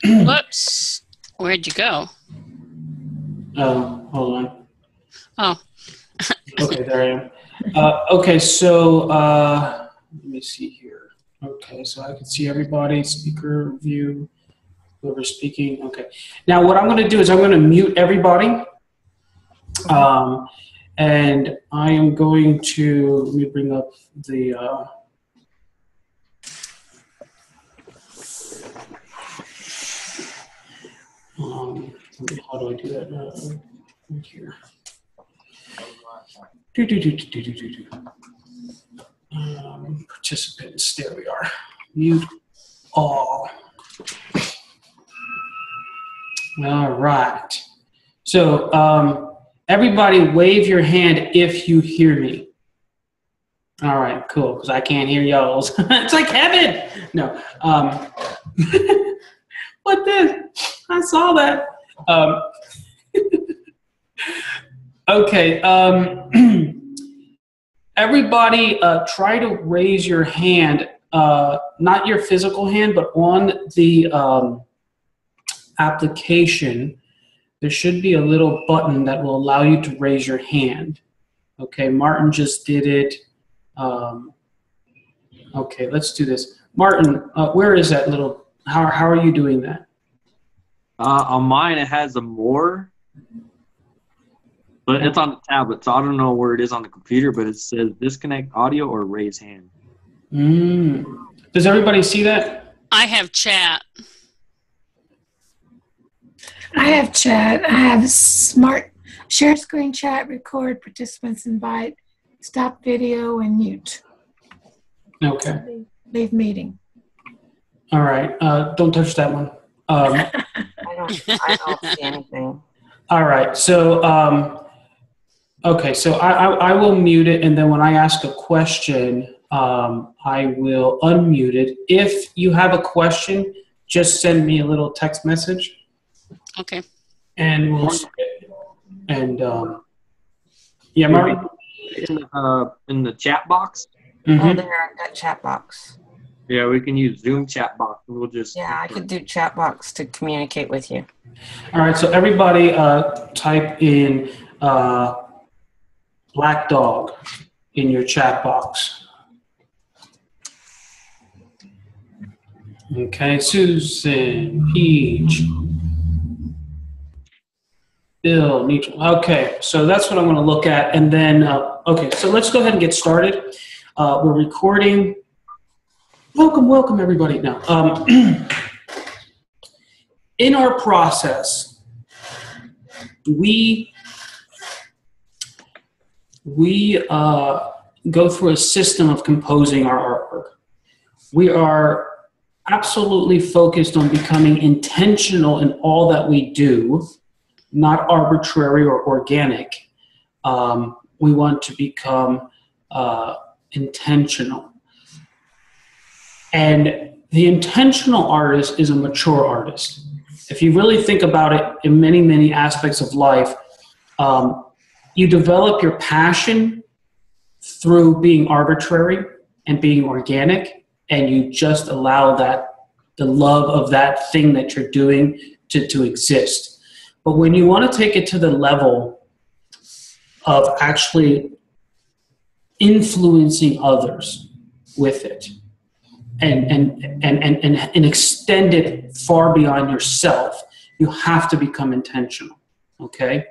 Whoops. Where'd you go? Oh, hold on. Oh, Okay, there I am. Okay, so let me see here. Okay, so I can see everybody, speaker view, whoever's speaking. Okay. Now what I'm going to do is I'm going to mute everybody. And I am going to, let me bring up the, how do I do that? Right here. Participants, there we are. Mute all. All right. So everybody wave your hand if you hear me. All right, cool, because I can't hear y'all. It's like heaven. No. What this? I saw that. Okay. Everybody try to raise your hand, not your physical hand, but on the application, there should be a little button that will allow you to raise your hand. Okay, Martin just did it. Okay, let's do this. Martin, where is that little, how are you doing that? On mine, it has a more, but it's on the tablet, so I don't know where it is on the computer, but it says disconnect audio or raise hand. Does everybody see that? I have chat. I have chat. I have smart share screen chat, record, participants invite, stop video, and mute. Okay. Leave meeting. All right. Don't touch that one. I don't see anything. All right. So, okay. So I will mute it, and then when I ask a question, I will unmute it. If you have a question, just send me a little text message. Okay. And we'll yeah, Martin. In the chat box. Oh, there, that chat box. Yeah, we can use Zoom chat box. We'll just. Yeah, I could do chat box to communicate with you. All right. So everybody, type in black dog in your chat box. Okay, Susan, Peach, Bill, Nietzsche. Okay, so that's what I'm going to look at. And then, okay, so let's go ahead and get started. We're recording. Welcome, everybody. Now, in our process, we go through a system of composing our artwork. We are absolutely focused on becoming intentional in all that we do, not arbitrary or organic. We want to become intentional. And the intentional artist is a mature artist. If you really think about it in many, many aspects of life, you develop your passion through being arbitrary and being organic, and you just allow the love of that thing that you're doing to exist. But when you want to take it to the level of actually influencing others with it and extend it far beyond yourself, you have to become intentional, okay?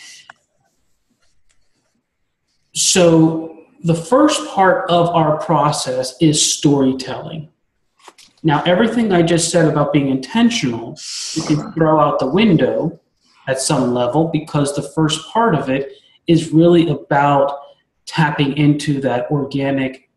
So the first part of our process is storytelling. Now, everything I just said about being intentional, you can throw out the window at some level, because the first part of it is really about tapping into that organic,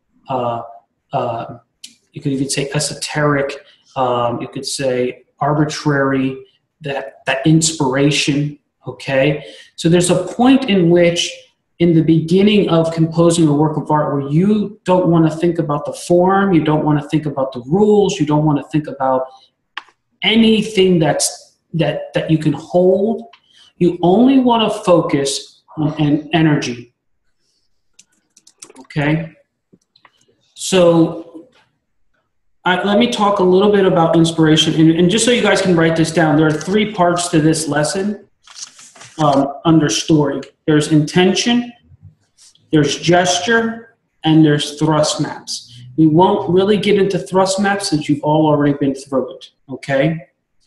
you could even say esoteric, you could say arbitrary, that inspiration, okay? So there's a point in which, in the beginning of composing a work of art, where you don't want to think about the form, you don't want to think about the rules, you don't want to think about anything that you can hold. You only want to focus on energy, okay? So let me talk a little bit about inspiration. And just so you guys can write this down, there are 3 parts to this lesson under story. There's intention, there's gesture, and there's thrust maps. We won't really get into thrust maps since you've all already been through it, okay?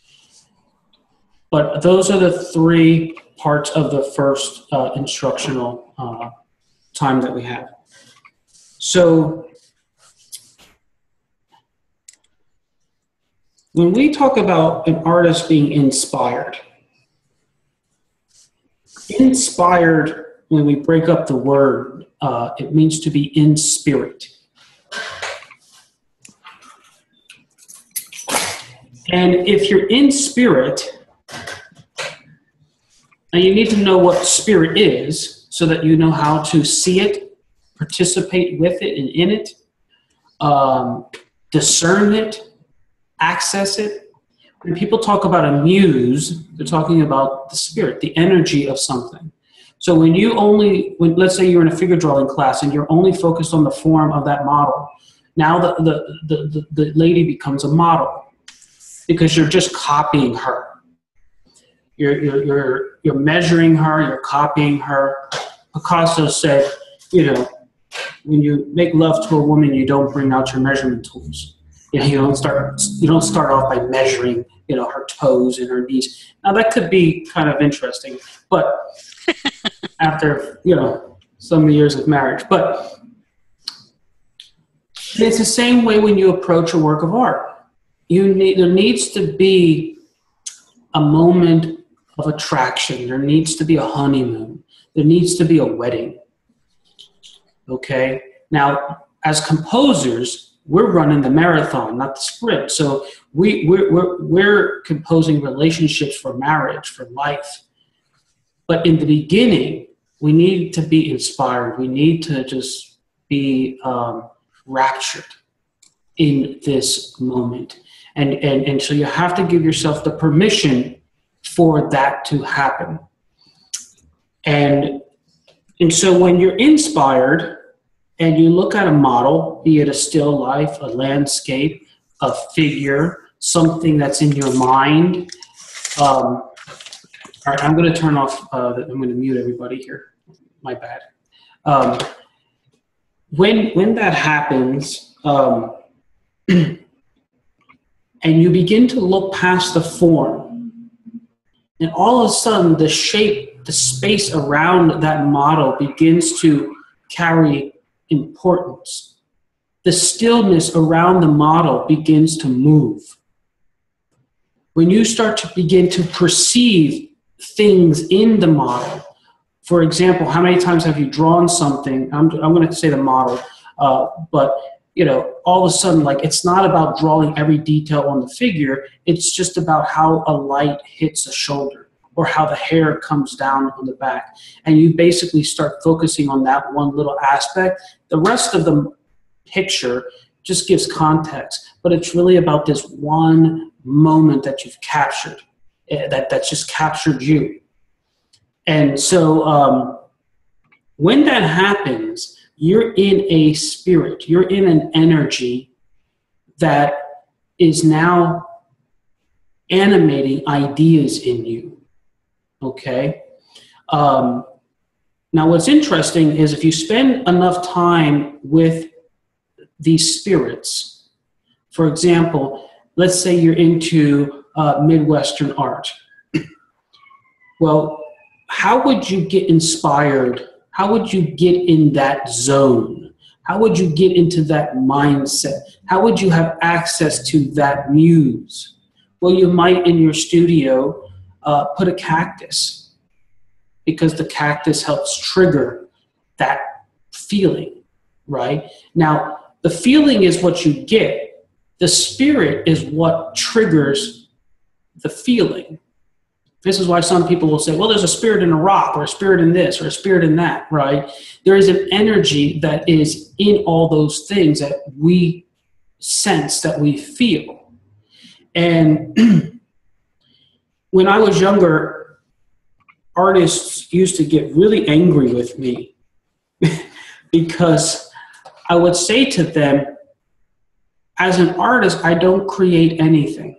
But those are the 3 parts of the first instructional time that we have. So when we talk about an artist being inspired, when we break up the word, it means to be in spirit. And if you're in spirit, and you need to know what spirit is so that you know how to see it, participate with it and in it, discern it, access it. When people talk about a muse, they're talking about the spirit, the energy of something. So when let's say you're in a figure drawing class and you're only focused on the form of that model, now the lady becomes a model because you're just copying her. You're measuring her, you're copying her. Picasso said, when you make love to a woman, you don't bring out your measurement tools. You don't start off by measuring, her toes and her knees. Now that could be kind of interesting, but after, some years of marriage. But it's the same way when you approach a work of art. There needs to be a moment of attraction. There needs to be a honeymoon. There needs to be a wedding. Okay? Now, as composers, we're running the marathon, not the sprint. So we're composing relationships for marriage, for life. But in the beginning, we need to be inspired. We need to just be raptured in this moment. And so you have to give yourself the permission for that to happen. And so when you're inspired and you look at a model, be it a still life, a landscape, a figure, something that's in your mind. All right, I'm going to turn off, I'm going to mute everybody here. My bad. When that happens, and you begin to look past the form, and all of a sudden the shape, the space around that model begins to carry importance. The stillness around the model begins to move. When you start to begin to perceive things in the model, for example, how many times have you drawn something? I'm going to say the model, but all of a sudden, it's not about drawing every detail on the figure. It's just about how a light hits a shoulder or how the hair comes down on the back. And you basically start focusing on that one little aspect. The rest of the picture just gives context, but it's really about this one moment that you've captured, that's just captured you. And so when that happens, you're in a spirit, you're in an energy that is now animating ideas in you, okay? Now what's interesting is if you spend enough time with these spirits, for example, let's say you're into Midwestern art. Well, how would you get inspired? How would you get in that zone? How would you get into that mindset? How would you have access to that muse? Well, you might in your studio put a cactus because the cactus helps trigger that feeling, right? Now, the feeling is what you get. The spirit is what triggers the feeling. This is why some people will say, well, there's a spirit in a rock or a spirit in this or a spirit in that, right? There is an energy that is in all those things that we sense, that we feel. And when I was younger, artists used to get really angry with me because I would say to them, as an artist, I don't create anything.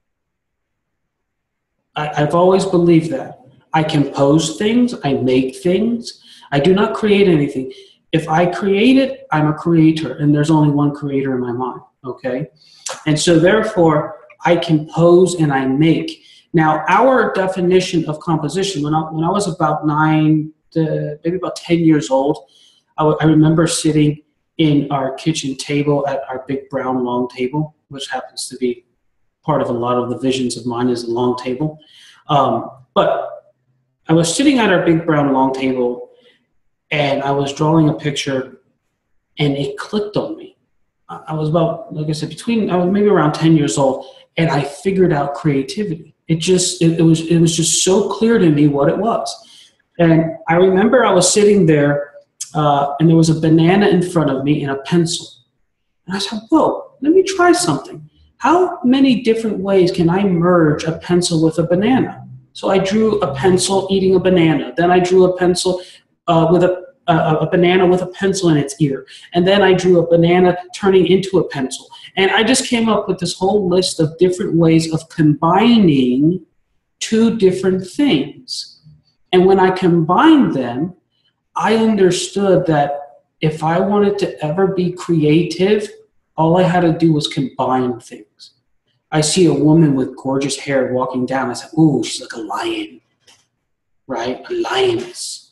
I've always believed that. I compose things, I make things. I do not create anything. If I create it, I'm a creator, and there's only one creator in my mind, okay? And so therefore, I compose and I make. Now, our definition of composition, when I was about 9 to maybe about 10 years old, I remember sitting in our kitchen table at our big brown long table, which happens to be part of a lot of the visions of mine is a long table. But I was sitting at our big brown long table and I was drawing a picture and it clicked on me. I was about, like I said, I was maybe around 10 years old, and I figured out creativity. It was just so clear to me what it was. And I remember I was sitting there and there was a banana in front of me and a pencil. And I said, whoa, let me try something. How many different ways can I merge a pencil with a banana? So I drew a pencil eating a banana. Then I drew a pencil with a banana with a pencil in its ear. And then I drew a banana turning into a pencil. And I just came up with this whole list of different ways of combining two different things. And when I combined them, I understood that if I wanted to ever be creative, all I had to do was combine things. I see a woman with gorgeous hair walking down. I said, ooh, she's like a lion, right? A lioness.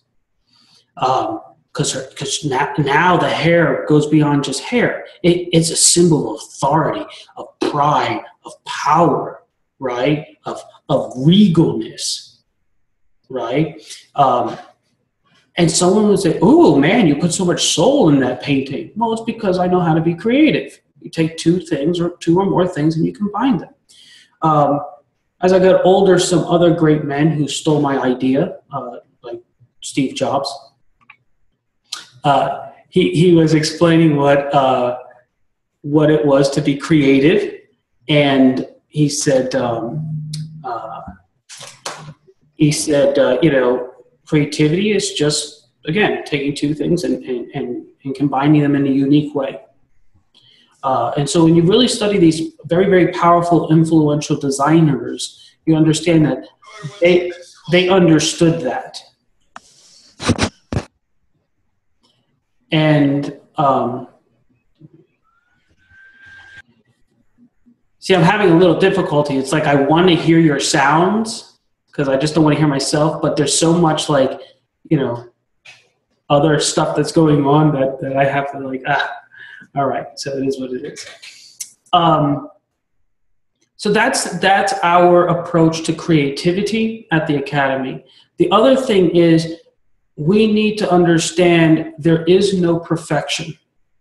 Because now the hair goes beyond just hair. It's a symbol of authority, of pride, of power, right? Of regalness, right? And someone would say, oh man, you put so much soul in that painting. Well, it's because I know how to be creative. You take two things or two or more things and you combine them. As I got older, some other great men who stole my idea, like Steve Jobs, he was explaining what it was to be creative. And he said, creativity is just, again, taking two things and combining them in a unique way. And so when you really study these very, very powerful, influential designers, you understand that they understood that. And see, I'm having a little difficulty. It's like I want to hear your sounds because I just don't want to hear myself, but there's so much like, other stuff that's going on that I have to all right, so it is what it is. So that's our approach to creativity at the Academy. The other thing is we need to understand there is no perfection.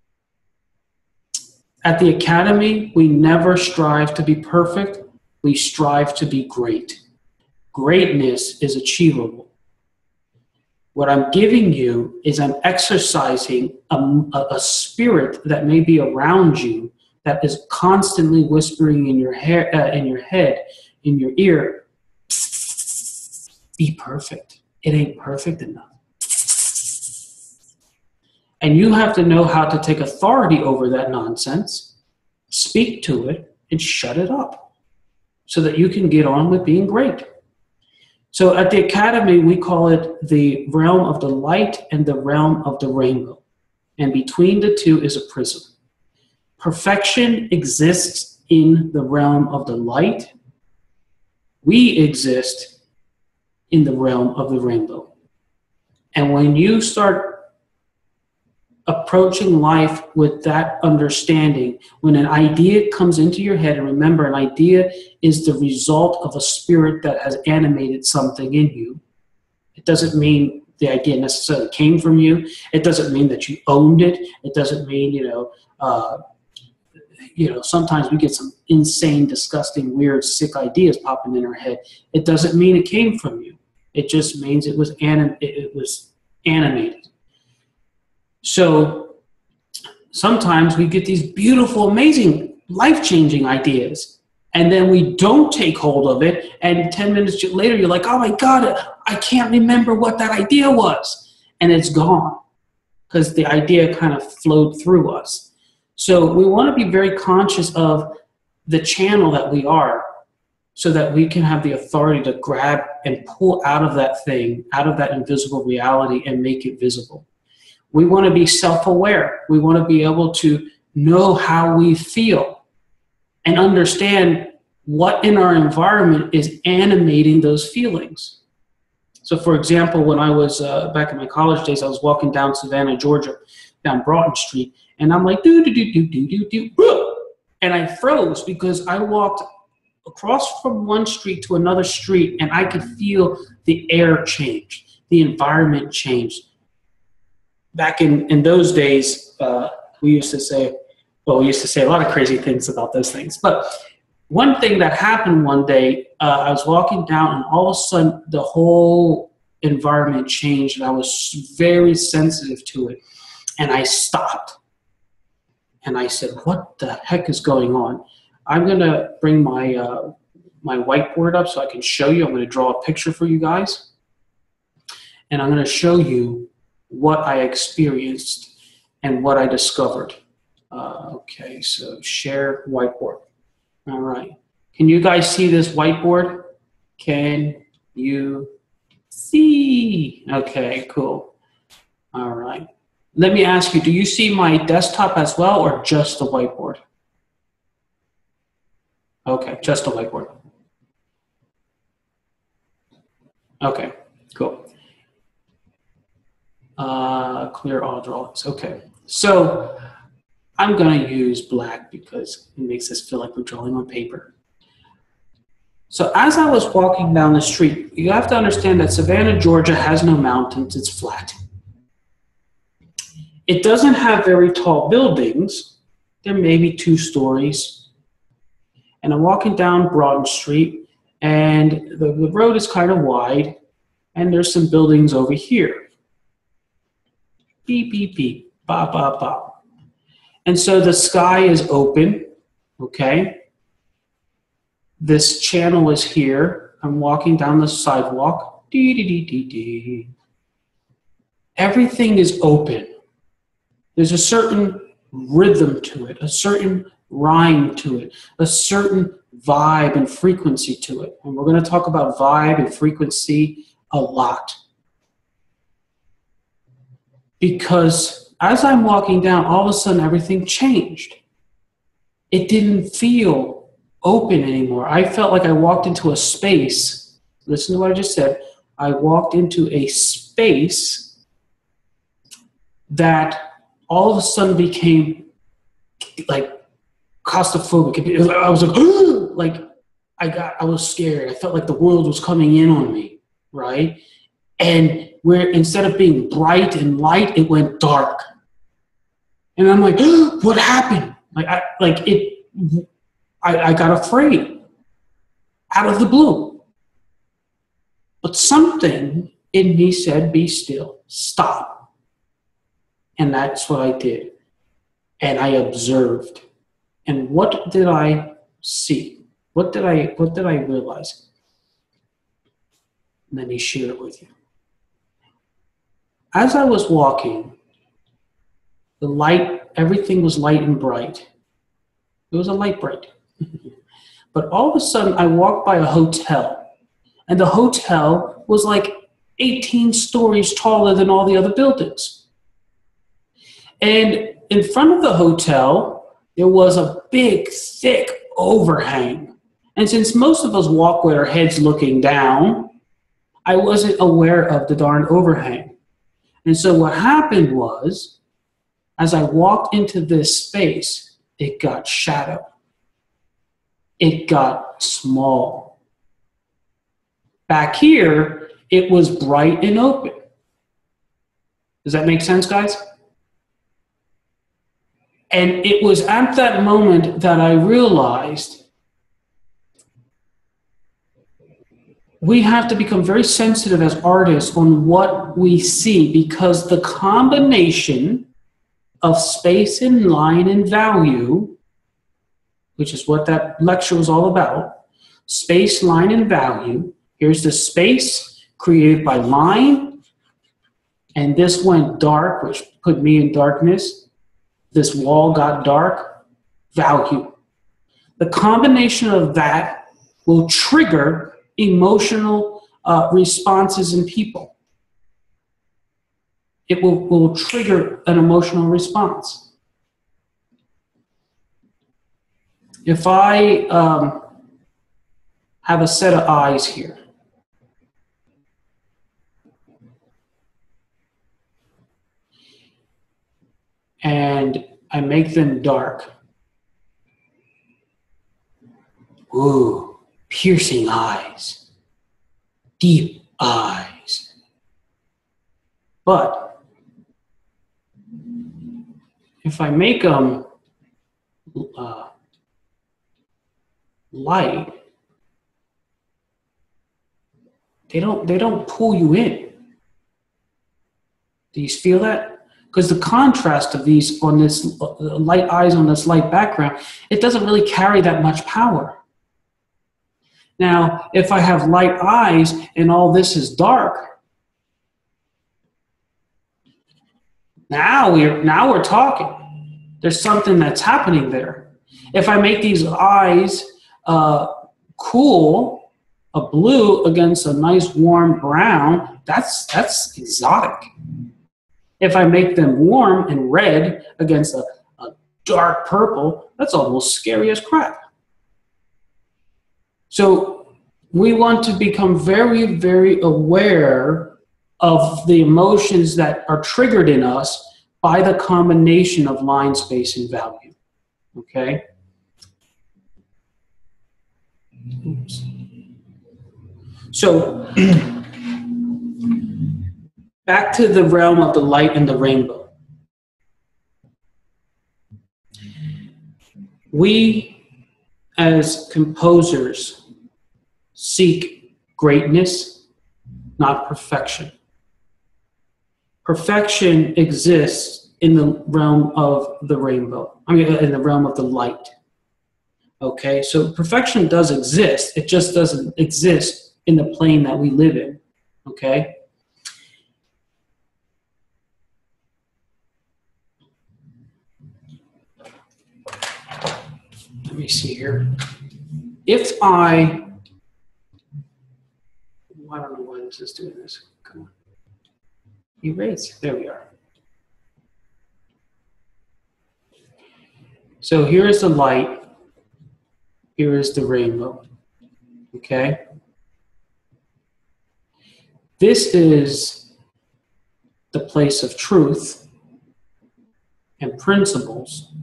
At the Academy, we never strive to be perfect. We strive to be great. Greatness is achievable. What I'm giving you is I'm exercising a spirit that may be around you that is constantly whispering in your head, in your ear, be perfect. It ain't perfect enough. And you have to know how to take authority over that nonsense, speak to it, and shut it up so that you can get on with being great. So at the Academy, we call it the realm of the light and the realm of the rainbow. And between the two is a prism. Perfection exists in the realm of the light. We exist in the realm of the rainbow. And when you start approaching life with that understanding, when an idea comes into your head, and remember, an idea is the result of a spirit that has animated something in you. It doesn't mean the idea necessarily came from you. It doesn't mean that you owned it. It doesn't mean, sometimes we get some insane, disgusting, weird, sick ideas popping in our head. It doesn't mean it came from you. It just means it was animated. So sometimes we get these beautiful, amazing, life-changing ideas, and then we don't take hold of it, and 10 minutes later you're like, oh my God, I can't remember what that idea was. And it's gone because the idea kind of flowed through us. So we want to be very conscious of the channel that we are so that we can have the authority to grab and pull out of that thing, out of that invisible reality and make it visible. We want to be self-aware. We want to be able to know how we feel and understand what in our environment is animating those feelings. So for example, when I was back in my college days, I was walking down Savannah, Georgia, down Broughton Street, and I'm like, do, and I froze because I walked across from one street to another street, and I could feel the air change, the environment change. Back in those days, we used to say a lot of crazy things about those things. But one thing that happened one day, I was walking down, and all of a sudden, the whole environment changed, and I was very sensitive to it. And I stopped, and I said, "What the heck is going on?" I'm gonna bring my my whiteboard up so I can show you. I'm gonna draw a picture for you guys, and I'm gonna show you what I experienced and what I discovered. Okay, so share whiteboard. All right. Can you guys see this whiteboard? Can you see? Okay, cool. All right. Let me ask you, do you see my desktop as well or just the whiteboard? Okay, just the whiteboard. Okay, cool. Clear all drawings. Okay, so I'm going to use black because it makes us feel like we're drawing on paper. So as I was walking down the street, you have to understand that Savannah, Georgia has no mountains. It's flat. It doesn't have very tall buildings. There may be 2 stories. And I'm walking down Broughton Street, and the road is kind of wide, and there's some buildings over here. Beep, beep, beep, bop, bop, bop. And so the sky is open, okay? This channel is here. I'm walking down the sidewalk. Dee, dee, dee, dee, dee. Everything is open. There's a certain rhythm to it, a certain rhyme to it, a certain vibe and frequency to it. And we're going to talk about vibe and frequency a lot. Because as I'm walking down, all of a sudden everything changed. It didn't feel open anymore. I felt like I walked into a space. Listen to what I just said. I walked into a space that all of a sudden became like claustrophobic. I was like, I was scared. I felt like the world was coming in on me, right? And where instead of being bright and light, it went dark. And I'm like, what happened? I got afraid out of the blue. But something in me said, be still, stop. And that's what I did. And I observed. And what did I see? What did I realize? Let me share it with you. As I was walking, the light, everything was light and bright. It was a light bright. But all of a sudden, I walked by a hotel. And the hotel was like 18 stories taller than all the other buildings. And in front of the hotel, there was a big, thick overhang. And since most of us walk with our heads looking down, I wasn't aware of the darn overhang. And so what happened was, as I walked into this space, it got shadow. It got small. Back here, it was bright and open. Does that make sense, guys? And it was at that moment that I realized we have to become very sensitive as artists on what we see, because the combination of space and line and value, which is what that lecture was all about, space, line, and value. Here's the space created by line, and this went dark, which put me in darkness. this wall got dark, value. The combination of that will trigger emotional responses in people. It will trigger an emotional response. If I have a set of eyes here, and I make them dark, ooh, piercing eyes, deep eyes. But if I make them light, they don't pull you in. Do you feel that? Because the contrast of these on this light eyes on this light background, it doesn't really carry that much power. Now, if I have light eyes and all this is dark, now we're talking. There's something that's happening there. If I make these eyes cool, a blue against a nice warm brown, that's exotic. If I make them warm and red against a dark purple, that's almost scary as crap. So we want to become very, very aware of the emotions that are triggered in us by the combination of line, space, and value. Okay? Oops. So back to the realm of the light and the rainbow. We, as composers, seek greatness, not perfection. Perfection exists in the realm of the rainbow. I mean, in the realm of the light. Okay, so perfection does exist. It just doesn't exist in the plane that we live in. Okay? Let me see here. If I don't know why this is doing this. Come on. Erase. There we are. So here is the light. Here is the rainbow. Okay? This is the place of truth and principles.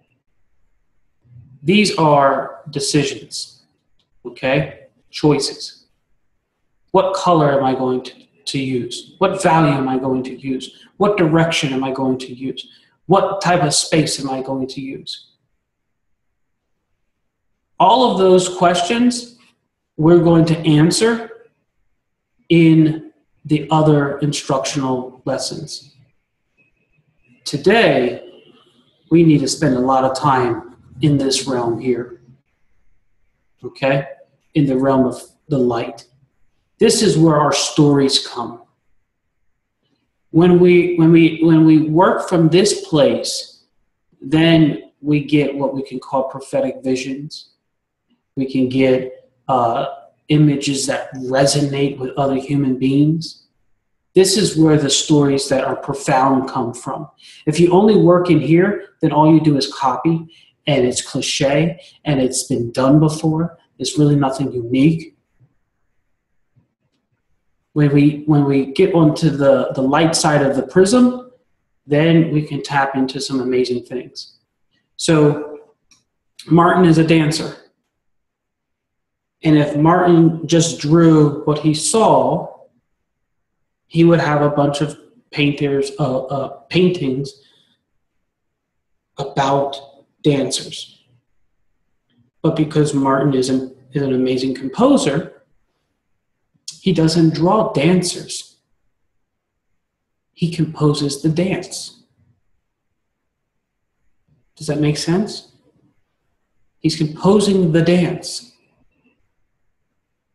These are decisions, okay? Choices. What color am I going to use? What value am I going to use? What direction am I going to use? What type of space am I going to use? All of those questions we're going to answer in the other instructional lessons. Today, we need to spend a lot of time in this realm here, okay? In the realm of the light. This is where our stories come. When we work from this place, then we get what we can call prophetic visions. We can get images that resonate with other human beings. This is where the stories that are profound come from. If you only work in here, then all you do is copy, and it's cliche, and it's been done before. It's really nothing unique. When we get onto the light side of the prism, then we can tap into some amazing things. So Martin is a dancer. And if Martin just drew what he saw, he would have a bunch of paintings about dancers. But because Martin is an amazing composer, he doesn't draw dancers. He composes the dance. Does that make sense? He's composing the dance.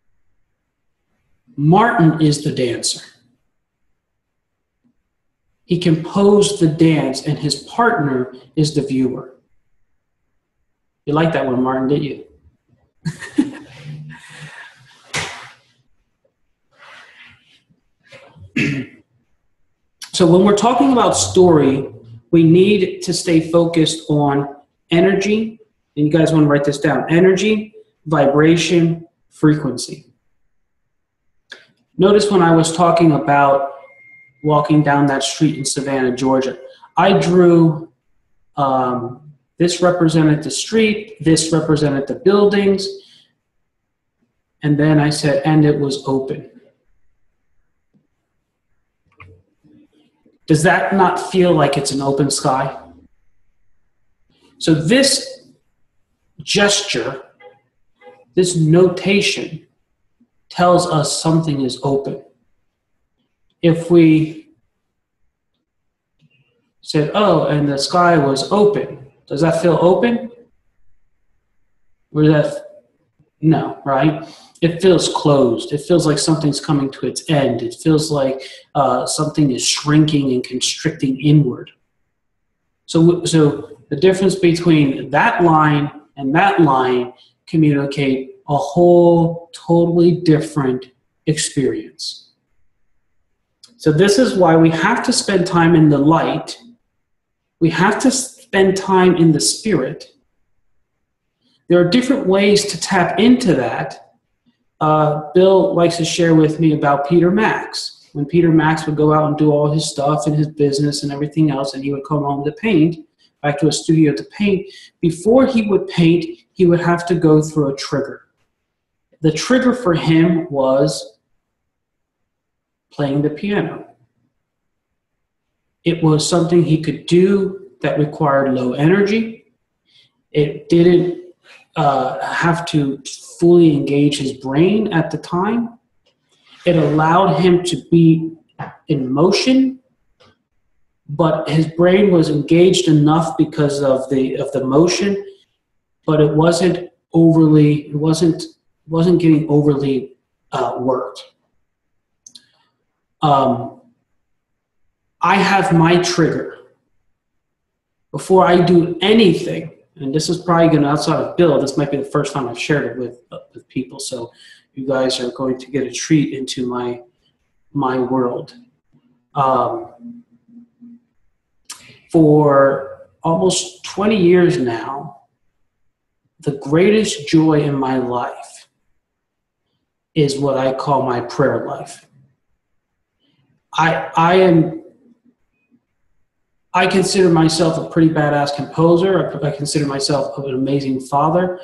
Martin is the dancer. He composed the dance, and his partner is the viewer. You like that one, Martin, didn't you? So when we're talking about story, we need to stay focused on energy, and you guys want to write this down: energy, vibration, frequency. Notice when I was talking about walking down that street in Savannah, Georgia, I drew, this represented the street, this represented the buildings, and then I said, and it was open. Does that not feel like it's an open sky? So this gesture, this notation, tells us something is open. If we said, oh, and the sky was open, does that feel open? Or that, no, right? It feels closed. It feels like something's coming to its end. It feels like something is shrinking and constricting inward. So the difference between that line and that line communicate a whole totally different experience. So this is why we have to spend time in the light. We have to spend time in the spirit. There are different ways to tap into that. Bill likes to share with me about Peter Max. When Peter Max would go out and do all his stuff and his business and everything else, and he would come home to paint, back to a studio to paint, before he would paint, he would have to go through a trigger. The trigger for him was playing the piano. It was something he could do that required low energy. It didn't have to fully engage his brain at the time. It allowed him to be in motion, but his brain was engaged enough because of the motion, but it wasn't getting overly worked. I have my trigger. Before I do anything, and this is probably going to, outside of Bill, this might be the first time I've shared it with people, so you guys are going to get a treat into my world. For almost 20 years now, the greatest joy in my life is what I call my prayer life. I consider myself a pretty badass composer. I consider myself an amazing father.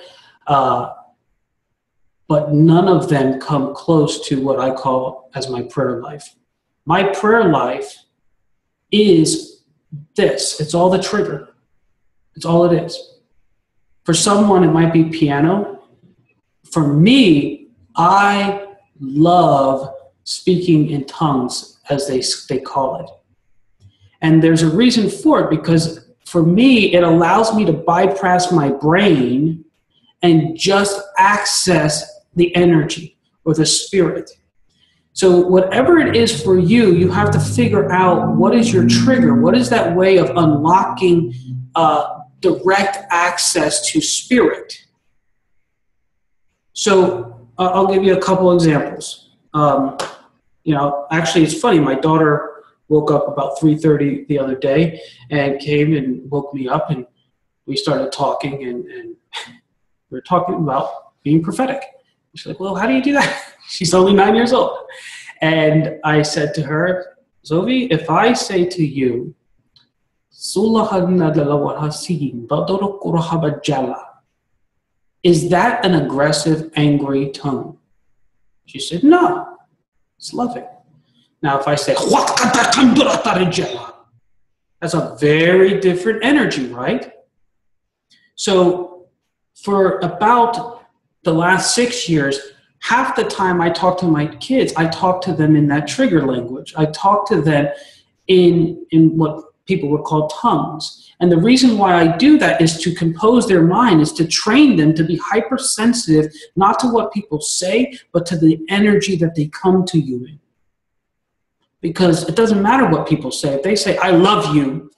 But none of them come close to what I call as my prayer life. My prayer life is this. It's all the trigger. It's all it is. For someone, it might be piano. For me, I love speaking in tongues, as they call it. And there's a reason for it, because for me, it allows me to bypass my brain and just access the energy or the spirit. So whatever it is for you, you have to figure out what is your trigger. What is that way of unlocking direct access to spirit? So I'll give you a couple examples. Actually, it's funny. My daughter woke up about 3:30 the other day and came and woke me up, and we started talking, and we were talking about being prophetic. She's like, well, how do you do that? She's only 9 years old. And I said to her, Zoe, if I say to you, is that an aggressive, angry tone? She said, no, it's loving. Now, if I say, that's a very different energy, right? So for about the last 6 years, half the time I talk to my kids, I talk to them in that trigger language. I talk to them in what people would call tongues. And the reason why I do that is to compose their mind, is to train them to be hypersensitive, not to what people say, but to the energy that they come to you in. Because it doesn't matter what people say. If they say, I love you,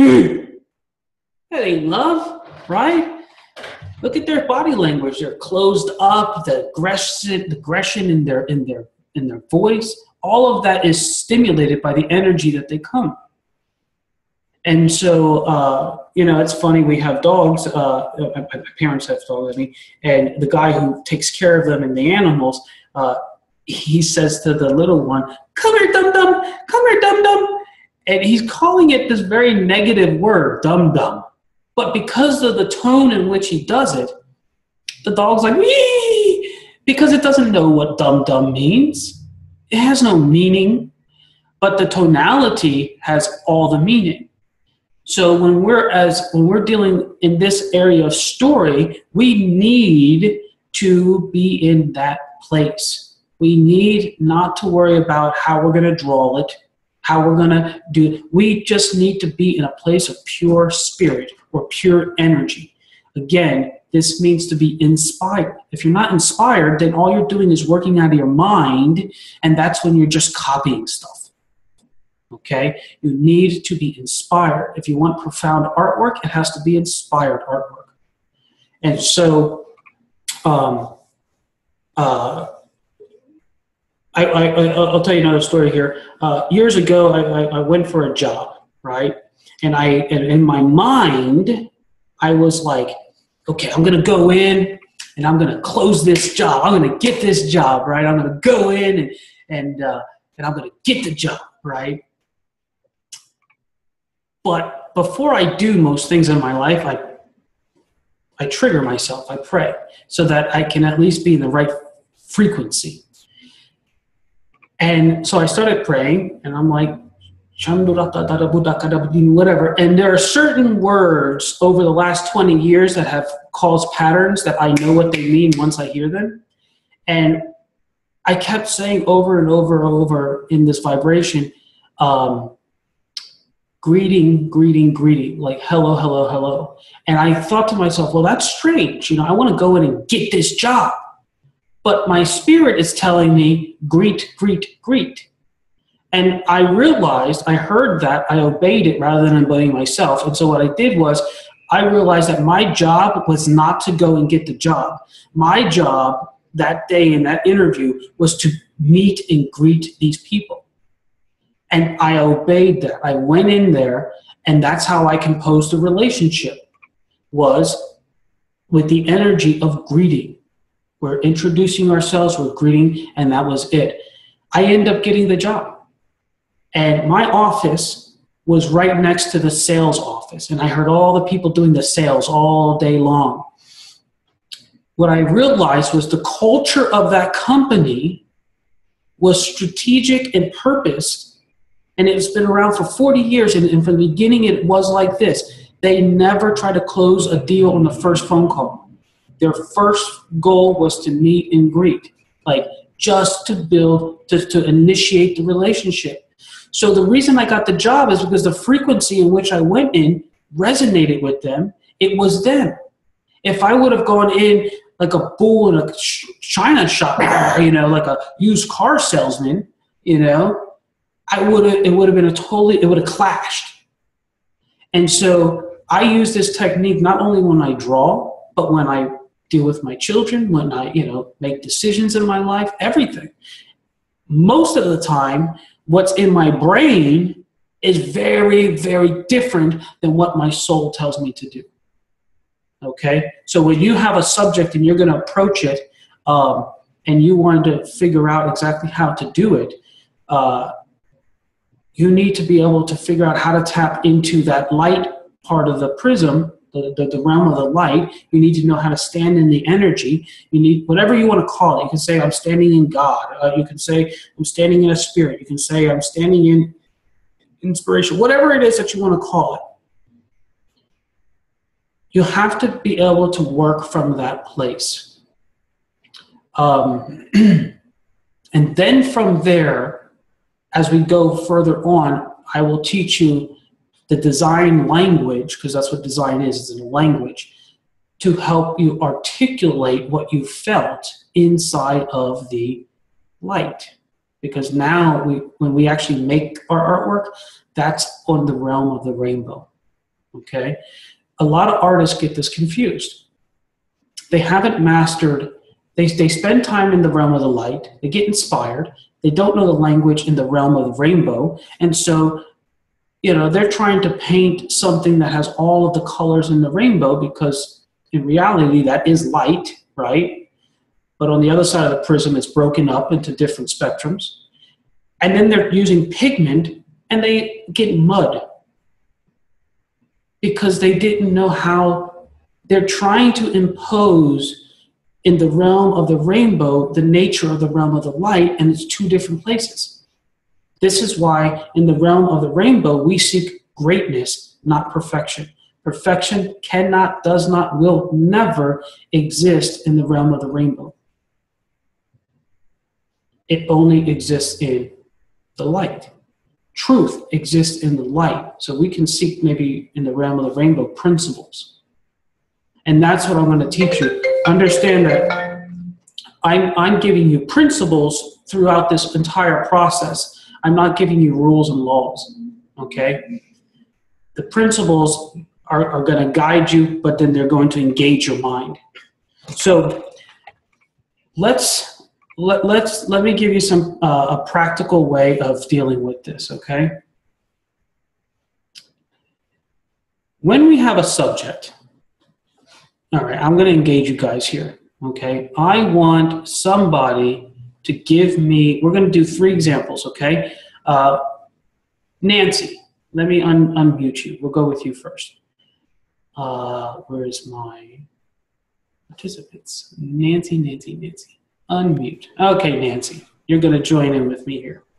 that ain't love, right? Look at their body language. They're closed up, the aggression in their voice. All of that is stimulated by the energy that they come. And so, it's funny, we have dogs, my parents have dogs, and the guy who takes care of them and the animals, he says to the little one, come here, dum-dum, come here, dum-dum. And he's calling it this very negative word, dum-dum. But because of the tone in which he does it, the dog's like, wee, because it doesn't know what dum-dum means. It has no meaning, but the tonality has all the meaning. So when we're dealing in this area of story, we need to be in that place. We need not to worry about how we're going to draw it, how we're going to do it. We just need to be in a place of pure spirit or pure energy. Again, this means to be inspired. If you're not inspired, then all you're doing is working out of your mind, and that's when you're just copying stuff. Okay? You need to be inspired. If you want profound artwork, it has to be inspired artwork. And so, I'll tell you another story here. Years ago, I went for a job, right? And in my mind, I was like, okay, I'm going to go in and I'm going to close this job. I'm going to get this job, right? I'm going to go in and I'm going to get the job, right? But before I do most things in my life, I trigger myself. I pray so that I can at least be in the right frequency. And so I started praying, and I'm like, whatever. And there are certain words over the last 20 years that have caused patterns that I know what they mean once I hear them. And I kept saying over and over and over in this vibration, greeting, greeting, greeting, like hello, hello, hello. And I thought to myself, well, that's strange. I want to go in and get this job. But my spirit is telling me, greet, greet, greet. And I realized, I heard that, I obeyed it rather than obeying myself. And so what I did was, I realized that my job was not to go and get the job. My job that day in that interview was to meet and greet these people. And I obeyed that. I went in there, and that's how I composed the relationship, was with the energy of greeting. We're introducing ourselves, we're greeting, and that was it. I ended up getting the job. And my office was right next to the sales office, and I heard all the people doing the sales all day long. What I realized was the culture of that company was strategic and purposed, and it's been around for 40 years, and from the beginning it was like this. They never tried to close a deal on the first phone call. Their first goal was to meet and greet, like just to build, to initiate the relationship. So the reason I got the job is because the frequency in which I went in resonated with them. It was them. If I would have gone in like a bull in a china shop, like a used car salesman, it would have been it would have clashed. And so I use this technique not only when I draw, but when I deal with my children, when I, make decisions in my life, everything. Most of the time, what's in my brain is very, very different than what my soul tells me to do. Okay? So when you have a subject and you're going to approach it, and you want to figure out exactly how to do it, you need to be able to figure out how to tap into that light part of the prism, the realm of the light. You need to know how to stand in the energy. You need whatever you want to call it. You can say, I'm standing in God. You can say, I'm standing in a spirit. You can say, I'm standing in inspiration. Whatever it is that you want to call it. You have to be able to work from that place. And then from there, as we go further on, I will teach you the design language, because that's what design is, it's a language, to help you articulate what you felt inside of the light. because now when we actually make our artwork, that's on the realm of the rainbow. Okay? A lot of artists get this confused. They haven't mastered, they spend time in the realm of the light, they get inspired, they don't know the language in the realm of the rainbow, and so, they're trying to paint something that has all of the colors in the rainbow because in reality that is light, right? But on the other side of the prism, it's broken up into different spectrums. And then they're using pigment and they get mud because they didn't know how. They're trying to impose in the realm of the rainbow the nature of the realm of the light, and it's two different places. This is why in the realm of the rainbow we seek greatness, not perfection. Perfection cannot, does not, will never exist in the realm of the rainbow. It only exists in the light. Truth exists in the light. So we can seek maybe in the realm of the rainbow principles. And that's what I'm going to teach you. Understand that I'm giving you principles throughout this entire process. I'm not giving you rules and laws. Okay? The principles are going to guide you, but then they're going to engage your mind. So let me give you some a practical way of dealing with this, okay? When we have a subject, all right, I'm going to engage you guys here, okay? I want somebody to give me, we're going to do 3 examples, okay? Nancy, let me unmute you. We'll go with you first. Where is my participants? Nancy. Unmute. Okay, Nancy, you're going to join in with me here.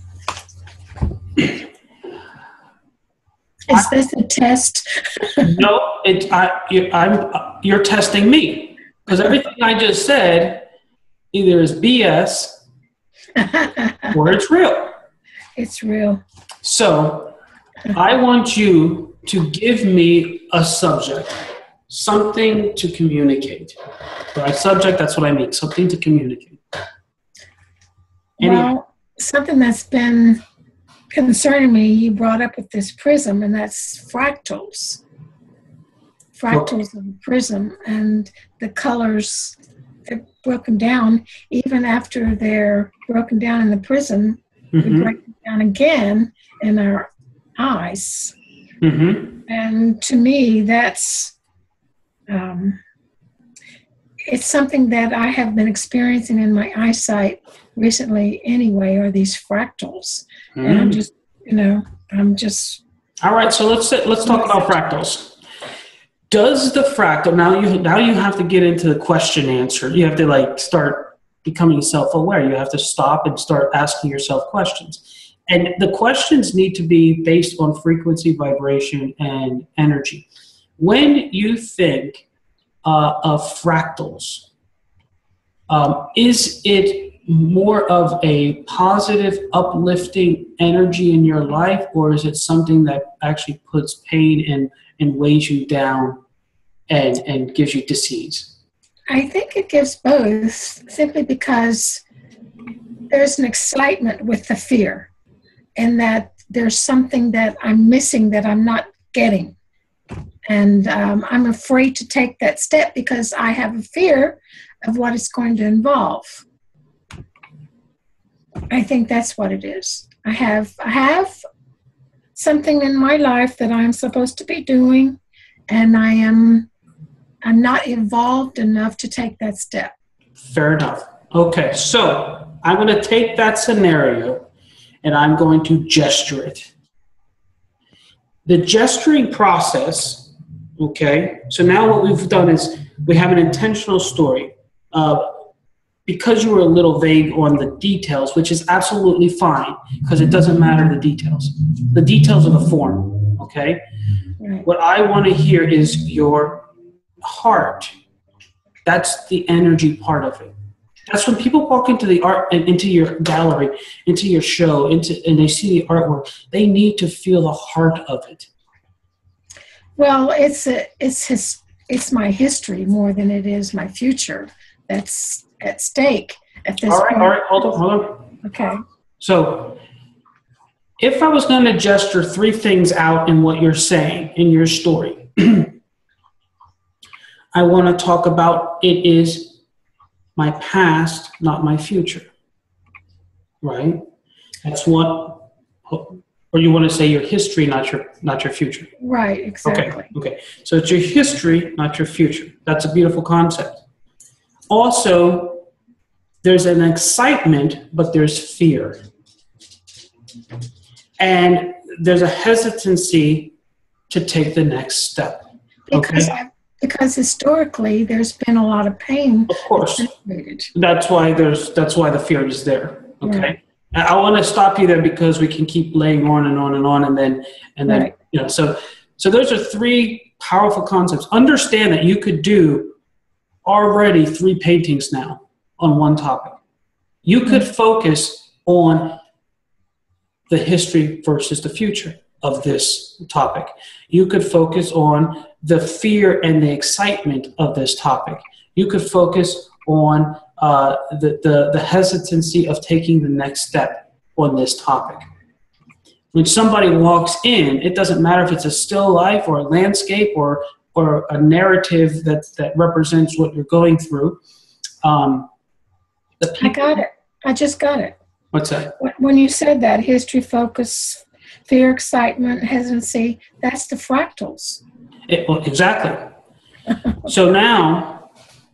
Is this a test? No, you're testing me because everything I just said either is BS or it's real. It's real. So I want you to give me a subject, something to communicate. By subject, that's what I mean, something to communicate. Well, something that's been concerning me, you brought up with this prism, and that's fractals. Fractals of a prism, and the colors, they're broken down. Even after they're broken down in the prism, we break them down again in our eyes. And to me, that's it's something that I have been experiencing in my eyesight recently anyway, are these fractals. And I'm just, All right, so let's talk about fractals. Does the fractal, now you have to get into the question answer. You have to start becoming self-aware. You have to stop and start asking yourself questions. And the questions need to be based on frequency, vibration, and energy. When you think of fractals, is it more of a positive, uplifting energy in your life, or is it something that actually puts pain and weighs you down and gives you disease? I think it gives both, simply because there's an excitement with the fear, and that there's something that I'm missing that I'm not getting. And I'm afraid to take that step because I have a fear of what it's going to involve. I think that's what it is. I have something in my life that I'm supposed to be doing, and I'm not evolved enough to take that step. Fair enough. Okay, so I'm going to take that scenario and I'm going to gesture it. The gesturing process, okay, so now what we've done is we have an intentional story. Because you were a little vague on the details, which is absolutely fine, because it doesn't matter the details. The details are the form, okay? Right. What I want to hear is your heart. That's the energy part of it. That's when people walk into the art, into your gallery, into your show, and they see the artwork, they need to feel the heart of it. Well, it's my history more than it is my future that's at stake at this point. All right, hold on. Okay. So if I was going to gesture three things out in what you're saying in your story, I want to talk about it is my past, not my future. Right? That's what, or you want to say your history, not your future. Right, exactly. Okay. So it's your history, not your future. That's a beautiful concept. Also, there's an excitement, but there's fear. And there's a hesitancy to take the next step. Because historically there's been a lot of pain. Of course. That's why the fear is there. Okay. Right. I want to stop you there because we can keep laying on and on and on, and then right. So those are three powerful concepts. Understand that you could do already 3 paintings now on one topic. You could focus on the history versus the future of this topic. You could focus on the fear and the excitement of this topic. You could focus on the hesitancy of taking the next step on this topic. When somebody walks in, it doesn't matter if it's a still life or a landscape or a narrative that represents what you're going through. I got it. I just got it. What's that? When you said that, history, focus, fear, excitement, hesitancy, that's the fractals. Well, exactly. So now,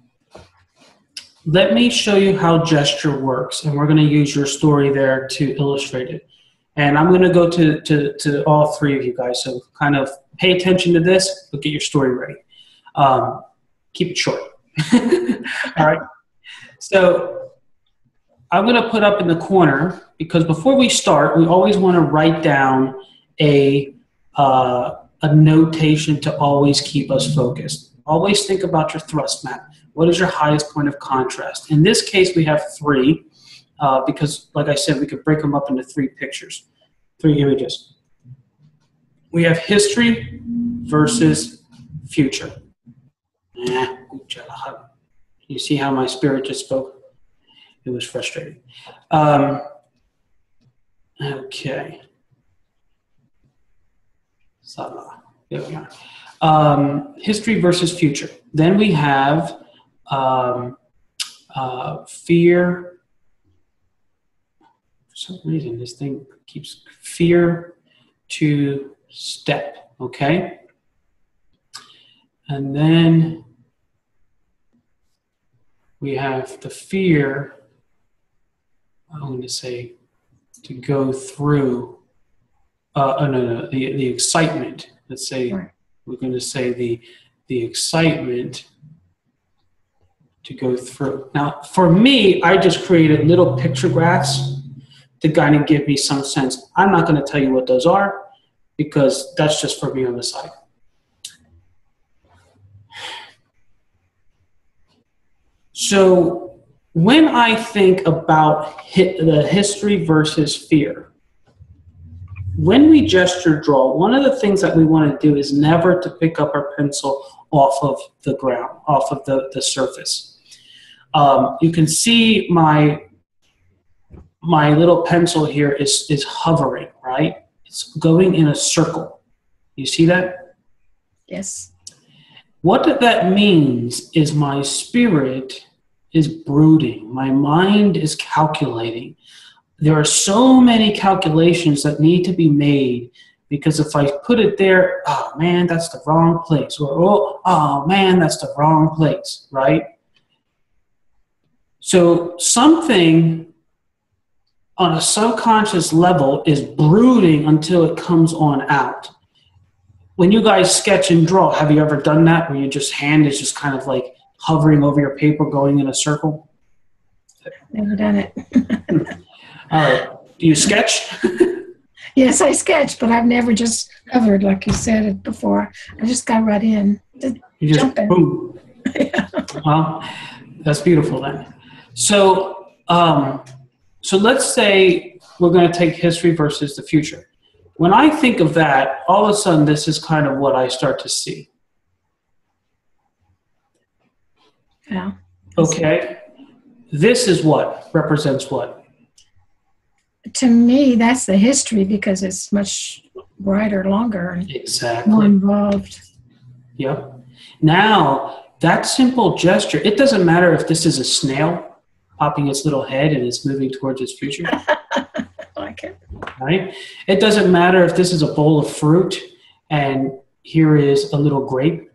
let me show you how gesture works, and we're going to use your story there to illustrate it. And I'm going to go to all three of you guys, so kind of pay attention to this, but get your story ready. Keep it short. All right. So I'm going to put up in the corner, because before we start, we always want to write down a notation to always keep us focused. Always think about your thrust map. What is your highest point of contrast? In this case, we have 3, because, like I said, we could break them up into 3 pictures, 3 images. We have history versus future. You see how my spirit just spoke? It was frustrating. Okay. There we are. History versus future. Then we have fear. For some reason, this thing keeps fear to step. Okay. And then we have the fear, I'm going to say, to go through, the excitement. Let's say, right. We're going to say the excitement to go through. Now, for me, I just created little picture graphs to kind of give me some sense. I'm not going to tell you what those are, because that's just for me on the side. So when I think about the history versus fear, when we gesture draw, one of the things that we want to do is never to pick up our pencil off of the ground, off of the surface. You can see my little pencil here is hovering, right? It's going in a circle. You see that? Yes. What that means is my spirit is brooding. My mind is calculating. There are so many calculations that need to be made, because if I put it there, oh man, that's the wrong place. Or, oh man, that's the wrong place, right? So something on a subconscious level is brooding until it comes on out. When you guys sketch and draw, have you ever done that, where your hand is just kind of like hovering over your paper going in a circle? Never done it. All right. Do you sketch? Yes, I sketch, but I've never just hovered like you said it before. I just got right in. You just boom. Yeah. Well, that's beautiful then. So, so let's say we're going to take history versus the future. When I think of that, all of a sudden, this is kind of what I start to see. Yeah. Okay. This is what represents what? to me, that's the history because it's much brighter, longer, and Exactly. more involved. Yep. Now, that simple gesture, it doesn't matter if this is a snail popping its little head and it's moving towards its future, I like it. right? It doesn't matter if this is a bowl of fruit and here is a little grape.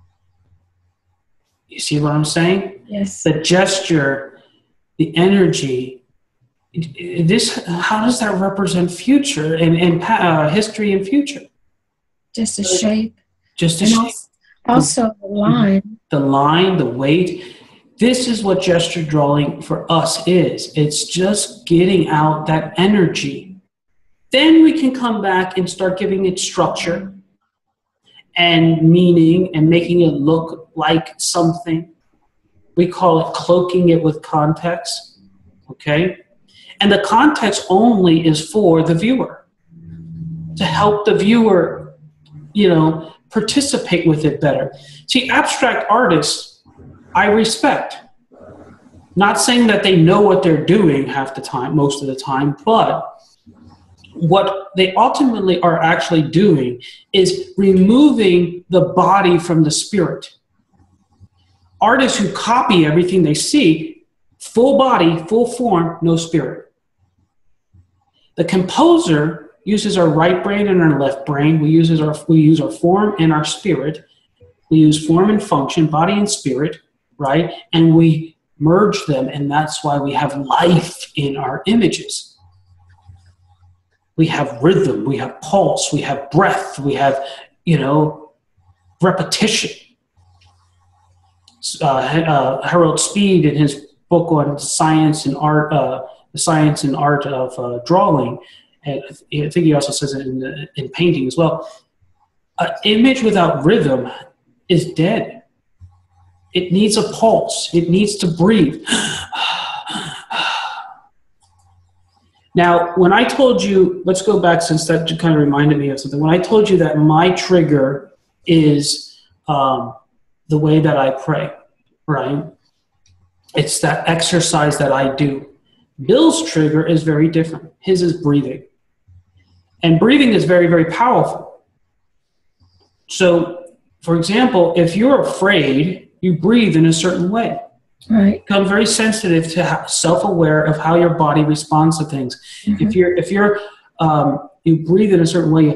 You see what I'm saying? Yes. The gesture, the energy, how does that represent future and history and future? Just a shape. Just a And shape. also the line. The line, the weight. This is what gesture drawing for us is. It's just getting out that energy. Then we can come back and start giving it structure and meaning and making it look like something. We call it cloaking it with context. Okay? And the context only is for the viewer, to help the viewer, participate with it better. See, abstract artists, I respect. Not saying that they know what they're doing half the time, most of the time, but what they ultimately are actually doing is removing the body from the spirit. Artists who copy everything they see, full body, full form, no spirit. The composer uses our right brain and our left brain. We use our form and our spirit. We use form and function, body and spirit, right? And we merge them, and that's why we have life in our images. We have rhythm, we have pulse, we have breath, we have, repetition. Harold Speed, in his book on science and art, the science and art of drawing, and I think he also says it in painting as well. An image without rhythm is dead. It needs a pulse. It needs to breathe. Now, when I told you, let's go back since that kind of reminded me of something. When I told you that my trigger is the way that I pray, right? It's that exercise that I do. Bill's trigger is very different. His is breathing. And breathing is very, very powerful. So, for example, if you're afraid, you breathe in a certain way. Right. Become very sensitive to self-aware of how your body responds to things. Mm-hmm. If you breathe in a certain way.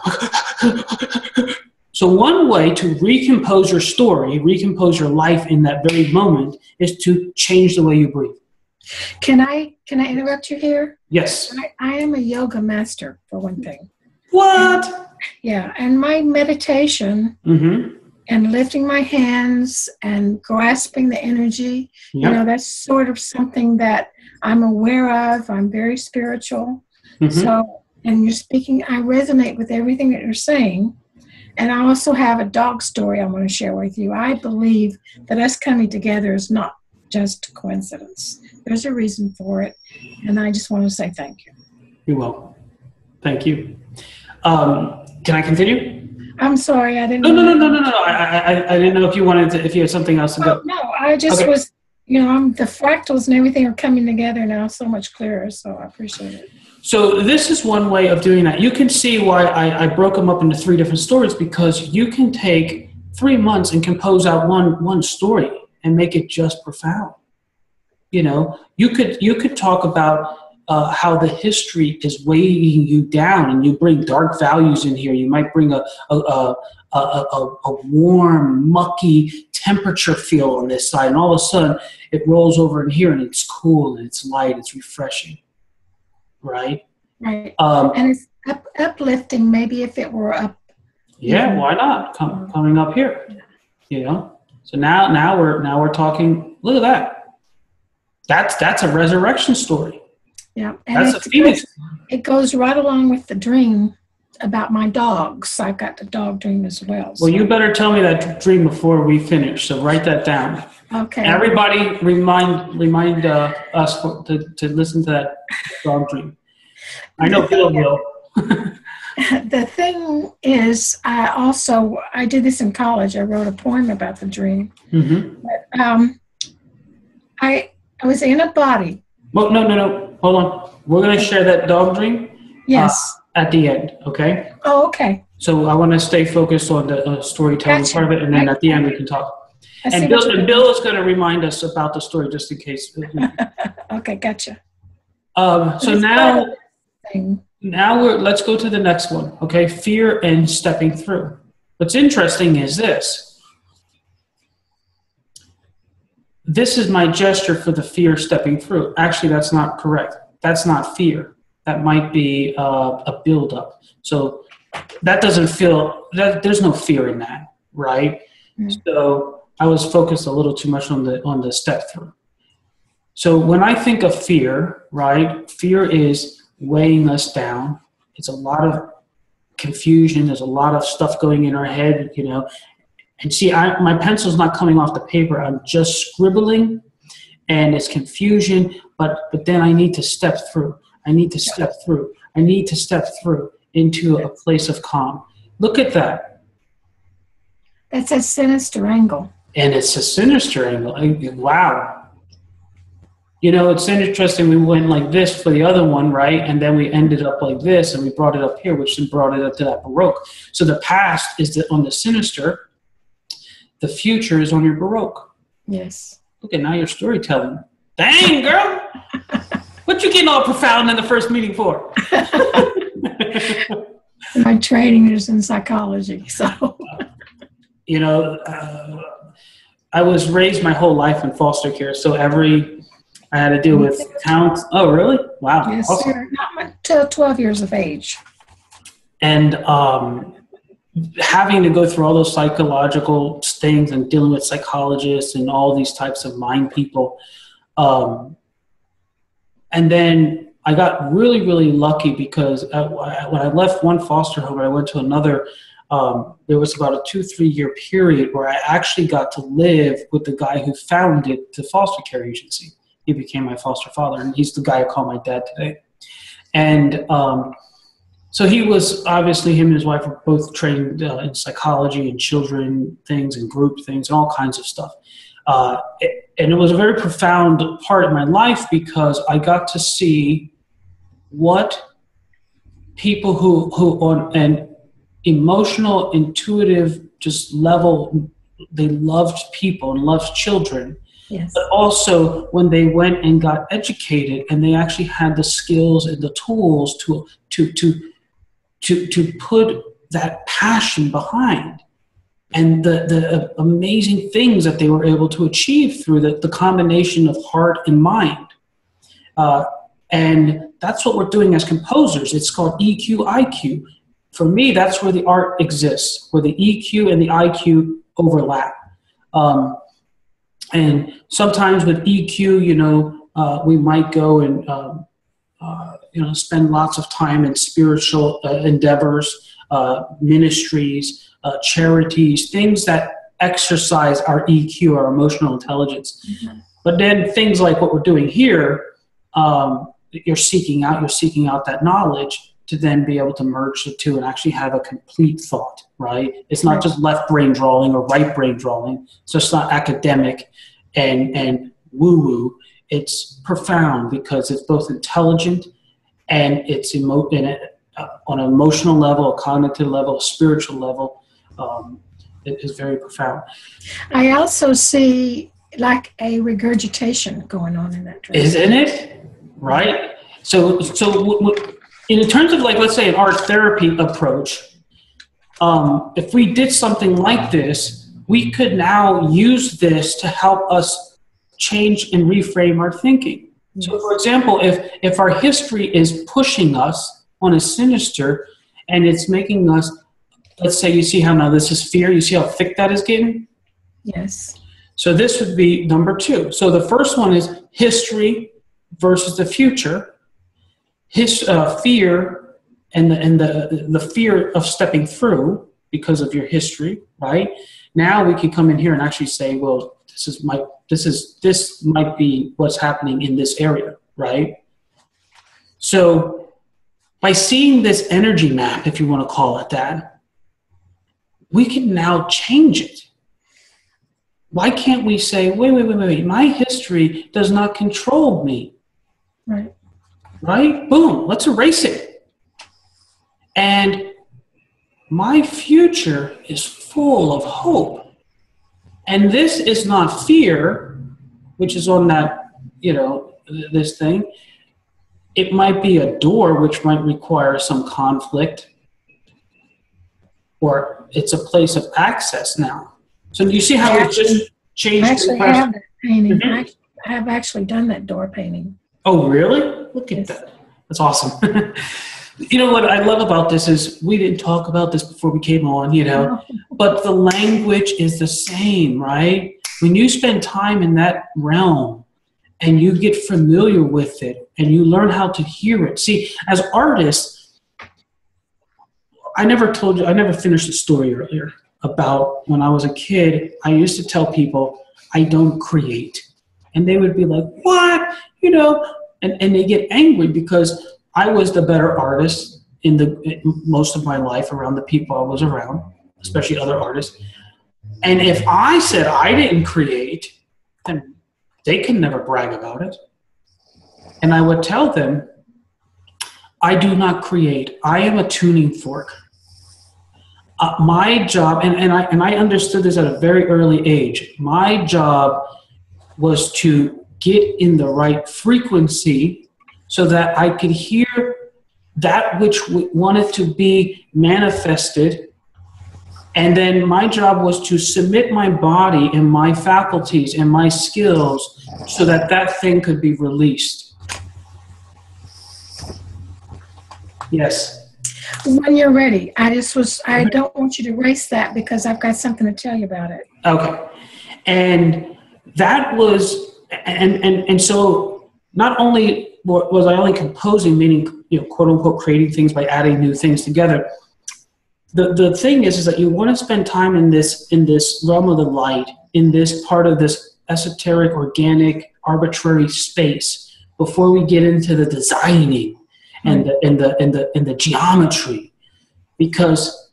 So one way to recompose your story, recompose your life in that very moment, is to change the way you breathe. Can I interrupt you here? Yes. I am a yoga master, for one thing. What? Yeah, and my meditation and lifting my hands and grasping the energy, Yep. that's sort of something that I'm aware of. I'm very spiritual. So, and you're speaking, I resonate with everything that you're saying. And I also have a dog story I want to share with you. I believe that us coming together is not just a coincidence. There's a reason for it. And I just want to say thank you. You're welcome. Thank you. Can I continue? I'm sorry, I didn't. No. I didn't know if you had something else to go. No, I just Okay. was, the fractals and everything are coming together now so much clearer. So I appreciate it. So this is one way of doing that. You can see why I broke them up into 3 different stories, because you can take 3 months and compose out one story and make it just profound. You could talk about how the history is weighing you down, and you bring dark values in here. You might bring a warm, mucky temperature feel on this side, and all of a sudden it rolls over in here, and it's cool and it's light, it's refreshing, right? Right. And it's uplifting, maybe if it were up. Yeah, why not? Coming up here, So now we're talking. Look at that. That's a resurrection story. Yeah. And That's a phoenix. it goes right along with the dream about my dogs. I've got the dog dream as well. Well, you better tell me that dream before we finish. So write that down. Okay. Everybody, remind us to listen to that dog dream. I know Bill will. The thing is, I did this in college. I wrote a poem about the dream. Mm-hmm. But, I was in a body. Well, no. Hold on. We're going to share that dog dream Yes. at the end, okay? Oh, okay. So I want to stay focused on the storytelling Gotcha. part of it, and then at the end we can talk. I see And what you're Bill is going to remind us about the story just in case. doing. Okay, gotcha. So It's now, part of the thing. let's go to the next one, okay? Fear and stepping through. What's interesting is this. This is my gesture for the fear stepping through. Actually, that's not correct. That's not fear. That might be a buildup. So that doesn't feel, there's no fear in that, right? So I was focused a little too much on the step through. So when I think of fear, right, fear is weighing us down. It's a lot of confusion. There's a lot of stuff going in our head, you know. And see, my pencil's not coming off the paper. I'm just scribbling, and it's confusion. But then I need to step through. I need to step through. I need to step through into a place of calm. Look at that. That's a sinister angle. And it's a sinister angle. Wow. You know, it's interesting. We went like this for the other one, right? And then we ended up like this, and we brought it up here, which then brought it up to that Baroque. So the past is on the sinister. The future is on your Baroque. Yes. Look at now you're storytelling. Dang, girl. What you getting all profound in the first meeting for? My training is in psychology, so. You know, I was raised my whole life in foster care, so I had to deal with towns. Oh, really? Wow. Yes, Awesome. sir. Not until 12 years of age. And having to go through all those psychological things and dealing with psychologists and all these types of mind people. And then I got really, really lucky because when I left one foster home, I went to another. There was about a 2-3 year period where I actually got to live with the guy who founded the foster care agency. He became my foster father, and he's the guy I call my dad today. And so he was, obviously, him and his wife were both trained in psychology and children things and group things and all kinds of stuff. And it was a very profound part of my life because I got to see what people who on an emotional, intuitive, just level, they loved people and loved children. Yes. But also when they went and got educated and they actually had the skills and the tools to put that passion behind and the amazing things that they were able to achieve through the combination of heart and mind. And that's what we're doing as composers. It's called EQ, IQ. For me, that's where the art exists, where the EQ and the IQ overlap. And sometimes with EQ, you know, we might go and, you know, spend lots of time in spiritual endeavors, ministries, charities, things that exercise our EQ, our emotional intelligence. Mm-hmm. But then things like what we're doing here, you're seeking out that knowledge to then be able to merge the two and actually have a complete thought, right? It's not just left brain drawing or right brain drawing. So it's not academic and woo-woo. It's profound because it's both intelligent and it's on an emotional level, a cognitive level, a spiritual level. It is very profound. I also see like a regurgitation going on in that direction. Isn't it? Right? So in terms of, like, let's say an art therapy approach, if we did something like this, we could now use this to help us change and reframe our thinking. Yes. So, for example, if our history is pushing us on a sinister and it's making us, let's say, you see how now this is fear, you see how thick that is getting? Yes. So this would be number 2. So the first one is history versus the future. Fear and the fear of stepping through because of your history, right? Now we can come in here and actually say, well, this might be what's happening in this area, right? So by seeing this energy map, if you want to call it that, we can now change it. Why can't we say, wait, my history does not control me? Right. right? Boom, let's erase it. And my future is full of hope. And this is not fear, which is on that, this thing. It might be a door, which might require some conflict, or it's a place of access now. So do you see how it just changed? I actually the have that painting. Mhm. I have actually done that door painting. Oh, really? Look at Yes. that. That's awesome. You know what I love about this is we didn't talk about this before we came on, but the language is the same, right? When you spend time in that realm and you get familiar with it and you learn how to hear it. See, as artists, I never finished the story earlier about when I was a kid. I used to tell people I don't create. And they would be like, what? And they get angry because I was the better artist in most of my life around the people I was around, especially other artists. And if I said I didn't create, then they can never brag about it. And I would tell them, I do not create. I am a tuning fork. My job, and I understood this at a very early age, my job was to get in the right frequency so that I could hear that which wanted to be manifested. And then my job was to submit my body and my faculties and my skills so that that thing could be released. Yes. When you're ready, I don't want you to erase that because I've got something to tell you about it. Okay. And that was, and so not only was I only composing, meaning, quote unquote, creating things by adding new things together. The thing is that you want to spend time in this realm of the light, in this part of this esoteric, organic, arbitrary space before we get into the designing and the geometry, because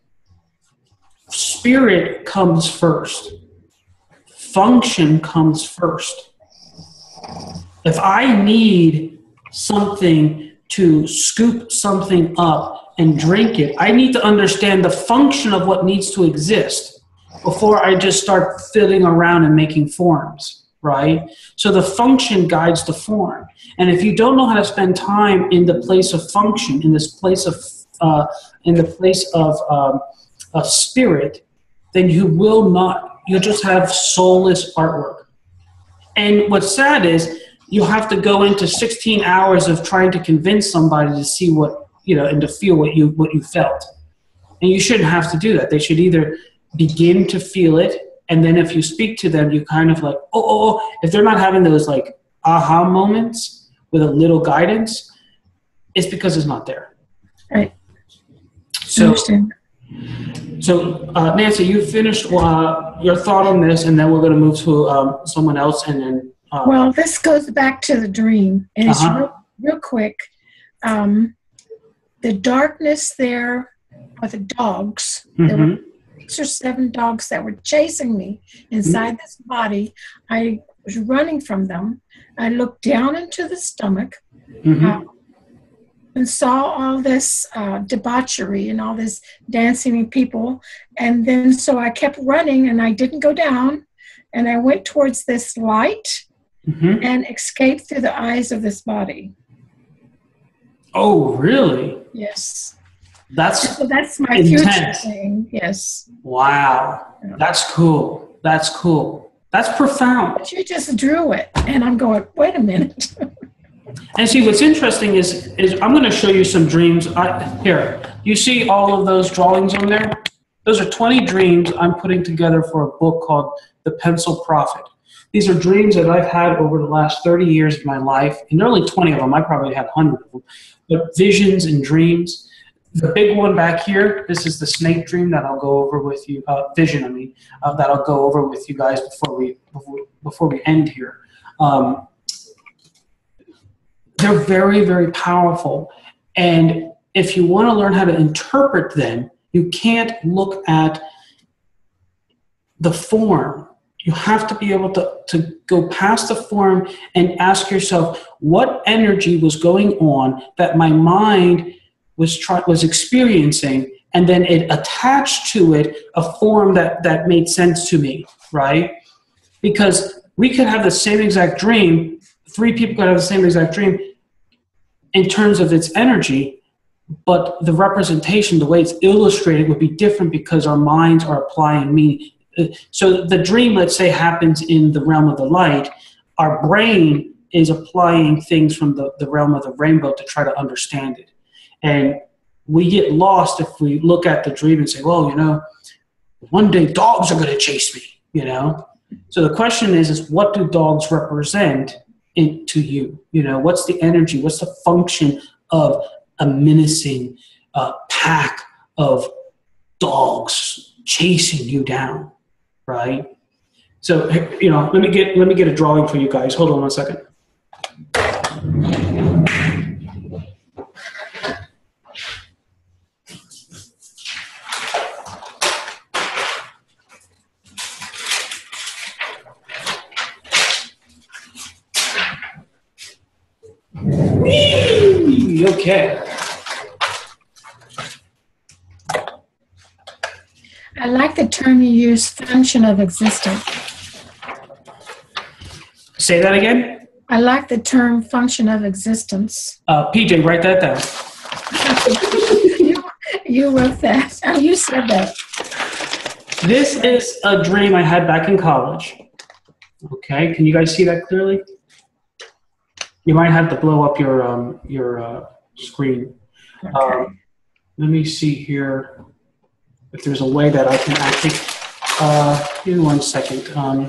spirit comes first, function comes first. If I need something to scoop something up and drink it, I need to understand the function of what needs to exist before I just start fiddling around and making forms, right? So the function guides the form. And if you don't know how to spend time in the place of function, in the place of spirit, then you'll just have soulless artwork. And what's sad is you have to go into 16 hours of trying to convince somebody to see what, and to feel what you felt. And you shouldn't have to do that. They should either begin to feel it, and then if you speak to them, you kind of like, if they're not having those like aha moments with a little guidance, it's because it's not there. Right. So, Nancy, you finished your thought on this, and then we're going to move to someone else, and then. Well, this goes back to the dream, and it's real quick. The darkness there are the dogs. Mm-hmm. There were 6 or 7 dogs that were chasing me inside this body. I was running from them. I looked down into the stomach and saw all this debauchery and all this dancing and people. And then so I kept running, and I didn't go down. And I went towards this light and escaped through the eyes of this body. Oh, really? Yes. That's my intense. future thing. Yes. Wow. That's cool. That's profound. But you just drew it, and I'm going, wait a minute. And see, what's interesting is I'm going to show you some dreams. Here, you see all of those drawings on there? Those are 20 dreams I'm putting together for a book called The Pencil Prophet. These are dreams that I've had over the last 30 years of my life, and there are only 20 of them. I probably had 100 of them. But visions and dreams. The big one back here, this is the snake dream that I'll go over with you, vision, that I'll go over with you guys before we end here. They're very, very powerful. And if you want to learn how to interpret them, you can't look at the form. You have to be able to go past the form and ask yourself, what energy was going on that my mind was experiencing, and then it attached to it a form that made sense to me, right? Because we could have the same exact dream, 3 people could have the same exact dream in terms of its energy, but the representation, the way it's illustrated would be different because our minds are applying meaning. So the dream, let's say, happens in the realm of the light. Our brain is applying things from the realm of the rainbow to try to understand it. And we get lost if we look at the dream and say, well, one day dogs are going to chase me, So the question is what do dogs represent to you? What's the energy? What's the function of a menacing pack of dogs chasing you down? Right. So, let me get a drawing for you guys. Hold on 1 second. Whee! Okay. I like the term you use, function of existence. Say that again? I like the term function of existence. PJ, write that down. You wrote that. Oh, you said that. This is a dream I had back in college. Okay, can you guys see that clearly? You might have to blow up your screen. Okay. Let me see here if there's a way that I can actually. Give me 1 second.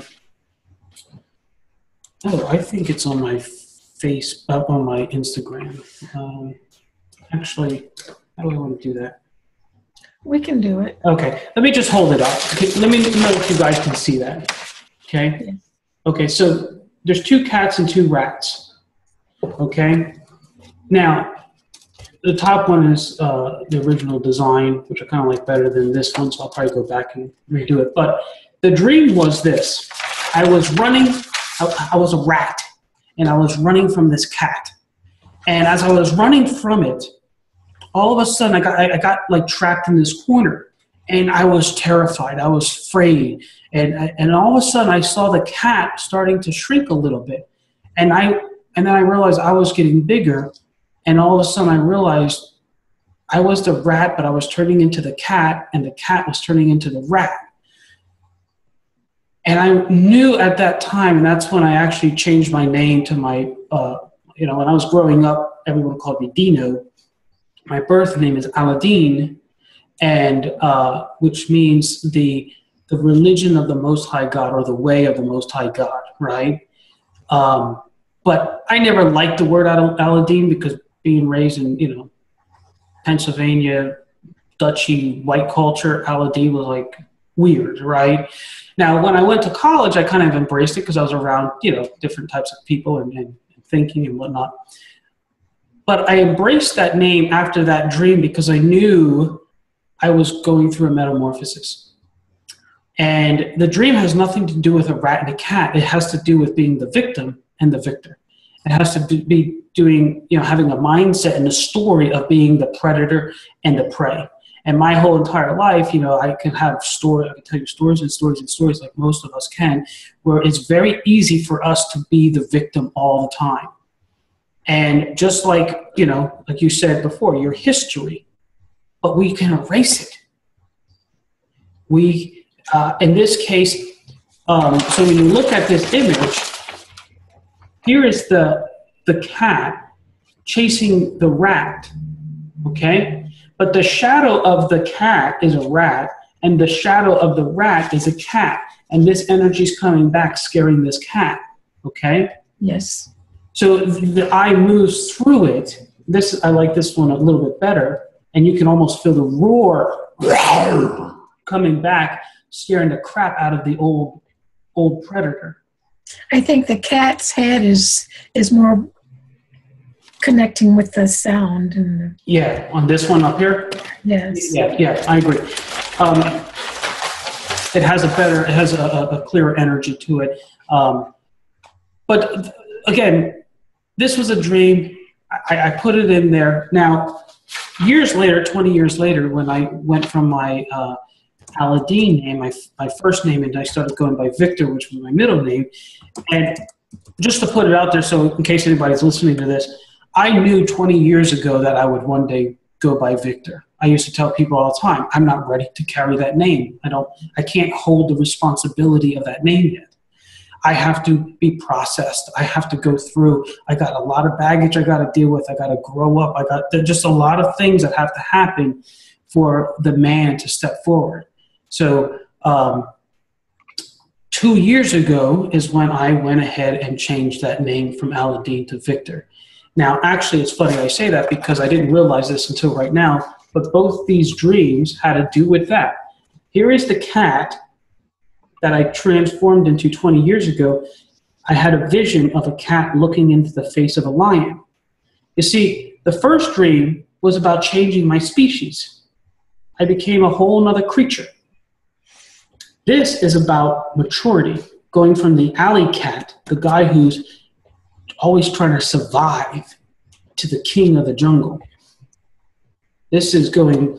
I think it's on my on my Instagram. Actually, how do I want to do that? We can do it. Okay, let me just hold it up. Okay, let me know if you guys can see that. Okay. Yes. Okay, so there's 2 cats and 2 rats. Okay. Now, the top one is the original design, which I kind of like better than this one, so I'll probably go back and redo it. But the dream was this. I was running, I was a rat, and I was running from this cat. And as I was running from it, all of a sudden I got like trapped in this corner, and I was terrified. I was afraid. And all of a sudden I saw the cat starting to shrink a little bit. And then I realized I was getting bigger. And all of a sudden I realized I was the rat, but I was turning into the cat, and the cat was turning into the rat. And I knew at that time, and that's when I actually changed my name to my, when I was growing up, everyone called me Dino. My birth name is Aladdin, and which means the religion of the Most High God, or the way of the Most High God, right? But I never liked the word Aladdin because being raised in, Pennsylvania, Dutchy, white culture, Aladdin was like weird, right? Now, when I went to college, I kind of embraced it because I was around, different types of people and thinking and whatnot. But I embraced that name after that dream because I knew I was going through a metamorphosis. And the dream has nothing to do with a rat and a cat. It has to do with being the victim and the victor. It has to be doing, having a mindset and a story of being the predator and the prey. And my whole entire life, I can have I can tell you stories and stories and stories like most of us can, where it's very easy for us to be the victim all the time. And just like, like you said before, your history, but we can erase it. We, in this case, so when you look at this image, here is the cat chasing the rat, okay? But the shadow of the cat is a rat, and the shadow of the rat is a cat, and this energy is coming back, scaring this cat, okay? Yes. So the eye moves through it. I like this one a little bit better, and you can almost feel the roar coming back, scaring the crap out of the old predator. I think the cat's head is more connecting with the sound and Yeah, on this one up here. yes. Yeah, I agree. it has a clearer energy to it. But again, this was a dream. I put it in there. Now, years later, 20 years later, when I went from my Aladdin name, my first name, and I started going by Victor, which was my middle name. And just to put it out there, so in case anybody's listening to this, I knew 20 years ago that I would one day go by Victor. I used to tell people all the time, I'm not ready to carry that name. I can't hold the responsibility of that name yet. I have to be processed. I have to go through. I got a lot of baggage I got to deal with. I got to grow up. There's just a lot of things that have to happen for the man to step forward. So 2 years ago is when I went ahead and changed that name from Aladdin to Victor. Now, actually, it's funny I say that because I didn't realize this until right now, but both these dreams had to do with that. Here is the cat that I transformed into 20 years ago. I had a vision of a cat looking into the face of a lion. You see, the first dream was about changing my species. I became a whole nother creature. This is about maturity, going from the alley cat, the guy who's always trying to survive, to the king of the jungle. This is going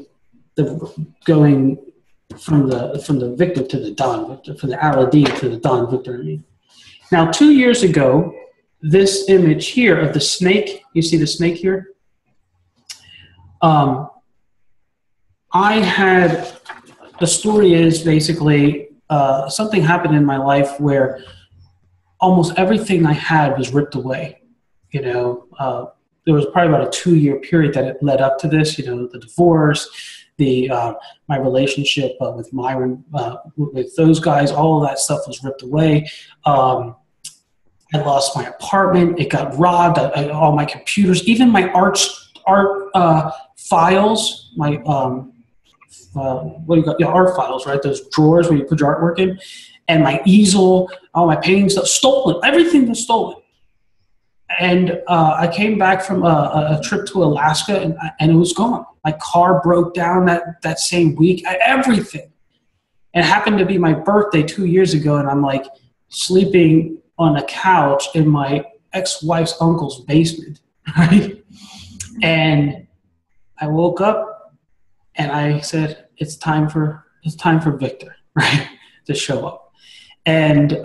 from the Victor to the Don Victor, from the Aladdin to the Don Victor. Now, 2 years ago, this image here of the snake, you see the snake here? The story is basically something happened in my life where almost everything I had was ripped away. You know, there was probably about a 2-year period that it led up to this, you know, the divorce, my relationship with Myron, with those guys, all of that stuff was ripped away. I lost my apartment. It got robbed. All my computers, even my art files, my what do you got? Your art files, right? Those drawers where you put your artwork in, and my easel, all my painting stuff, stolen. Everything was stolen. And I came back from a trip to Alaska, and it was gone. My car broke down that same week. Everything. And it happened to be my birthday 2 years ago, and I'm like sleeping on a couch in my ex-wife's uncle's basement, right? And I woke up, and I said, "It's time for Victor, right, to show up." And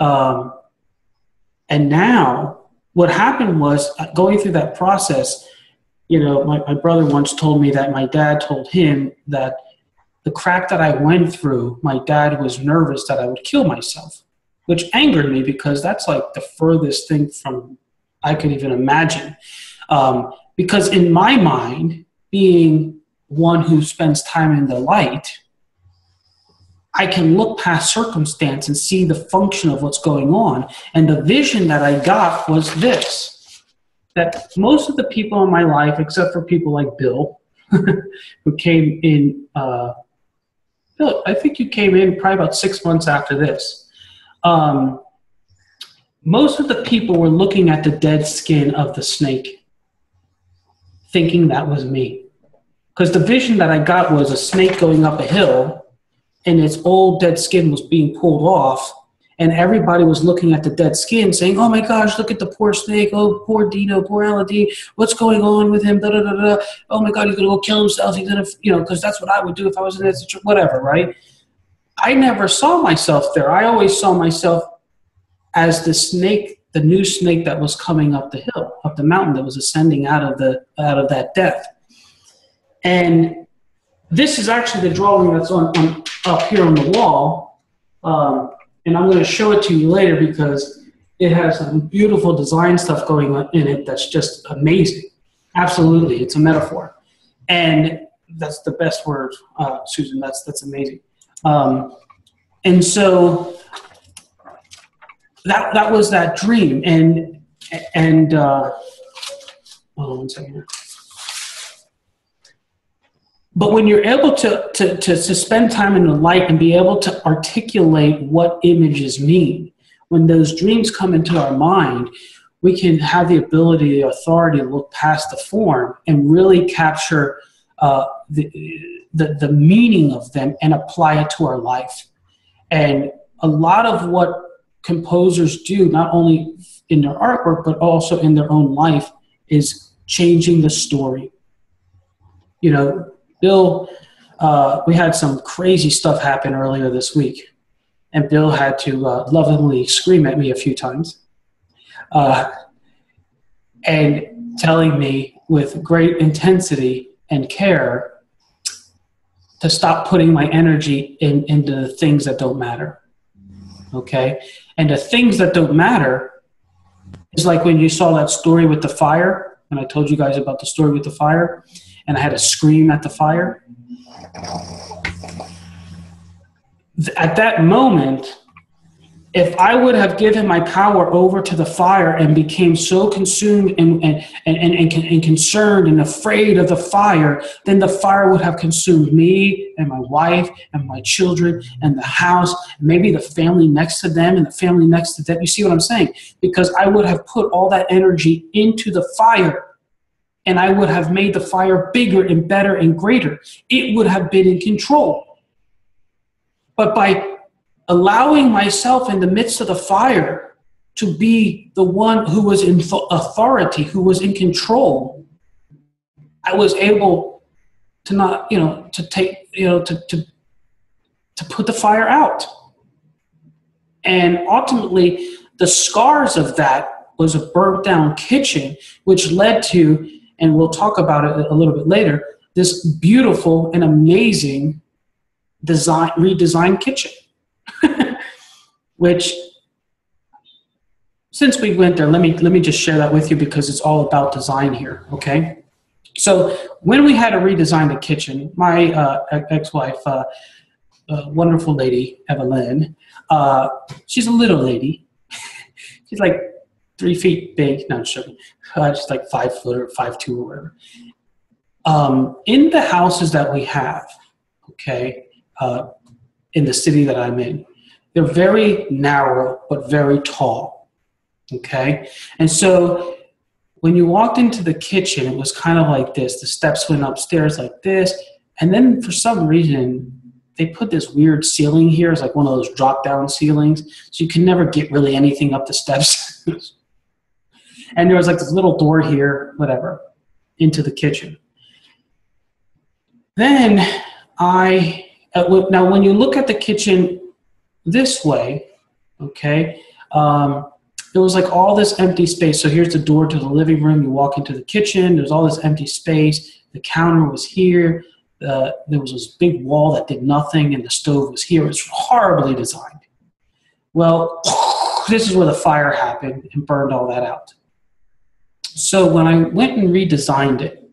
now. What happened was, going through that process, you know, my brother once told me that my dad told him that the crack that I went through, my dad was nervous that I would kill myself, which angered me because that's like the furthest thing from I could even imagine. Because in my mind, being one who spends time in the light, I can look past circumstance and see the function of what's going on. And the vision that I got was this, that most of the people in my life, except for people like Bill, who came in, Bill, I think you came in probably about 6 months after this. Most of the people were looking at the dead skin of the snake, thinking that was me. Because the vision that I got was a snake going up a hill, and its old dead skin was being pulled off, and everybody was looking at the dead skin saying, "Oh my gosh, look at the poor snake. Oh, poor Dino, poor Aladdin. What's going on with him? Da, da, da, da. Oh my God, he's going to go kill himself. He's going to," you know, because that's what I would do if I was in that situation, whatever, right? I never saw myself there. I always saw myself as the snake, the new snake that was coming up the hill, up the mountain, that was ascending out of that death. And this is actually the drawing that's on up here on the wall, and I'm going to show it to you later because it has some beautiful design stuff going on in it that's just amazing. Absolutely, it's a metaphor, and that's the best word, Susan. That's amazing. And so that was that dream, and hold on 1 second here. But when you're able to spend time in the light and be able to articulate what images mean, when those dreams come into our mind, we can have the ability, the authority to look past the form and really capture the meaning of them and apply it to our life. And a lot of what composers do, not only in their artwork, but also in their own life, is changing the story. You know, Bill, we had some crazy stuff happen earlier this week, and Bill had to lovingly scream at me a few times, and telling me with great intensity and care to stop putting my energy into the things that don't matter. Okay? And the things that don't matter is like when you saw that story with the fire, and I told you guys about the story with the fire, and I had to scream at the fire. At that moment, if I would have given my power over to the fire and became so consumed and concerned and afraid of the fire, then the fire would have consumed me and my wife and my children and the house, maybe the family next to them and the family next to them. You see what I'm saying? Because I would have put all that energy into the fire, and I would have made the fire bigger and better and greater. It would have been in control. But by allowing myself in the midst of the fire to be the one who was in authority, who was in control, I was able to not, to take, to put the fire out. And ultimately, the scars of that was a burnt down kitchen, which led to, and we'll talk about it a little bit later, this beautiful and amazing redesigned kitchen. Which, since we went there, let me just share that with you because it's all about design here, okay? So when we had to redesign the kitchen, my ex-wife, wonderful lady, Evelyn, she's a little lady. She's like 3 feet big. No, I'm joking. She's like 5 foot or 5'2" or whatever. In the houses that we have, okay, in the city that I'm in, they're very narrow, but very tall, okay? And so when you walked into the kitchen, it was kind of like this. The steps went upstairs like this, and then for some reason, they put this weird ceiling here. It's like one of those drop-down ceilings, so you can never get really anything up the steps. And there was like this little door here, whatever, into the kitchen. Then now when you look at the kitchen this way, okay, there was like all this empty space. So here's the door to the living room. You walk into the kitchen. There's all this empty space. The counter was here. There was this big wall that did nothing, and the stove was here. It was horribly designed. Well, this is where the fire happened and burned all that out. So when I went and redesigned it,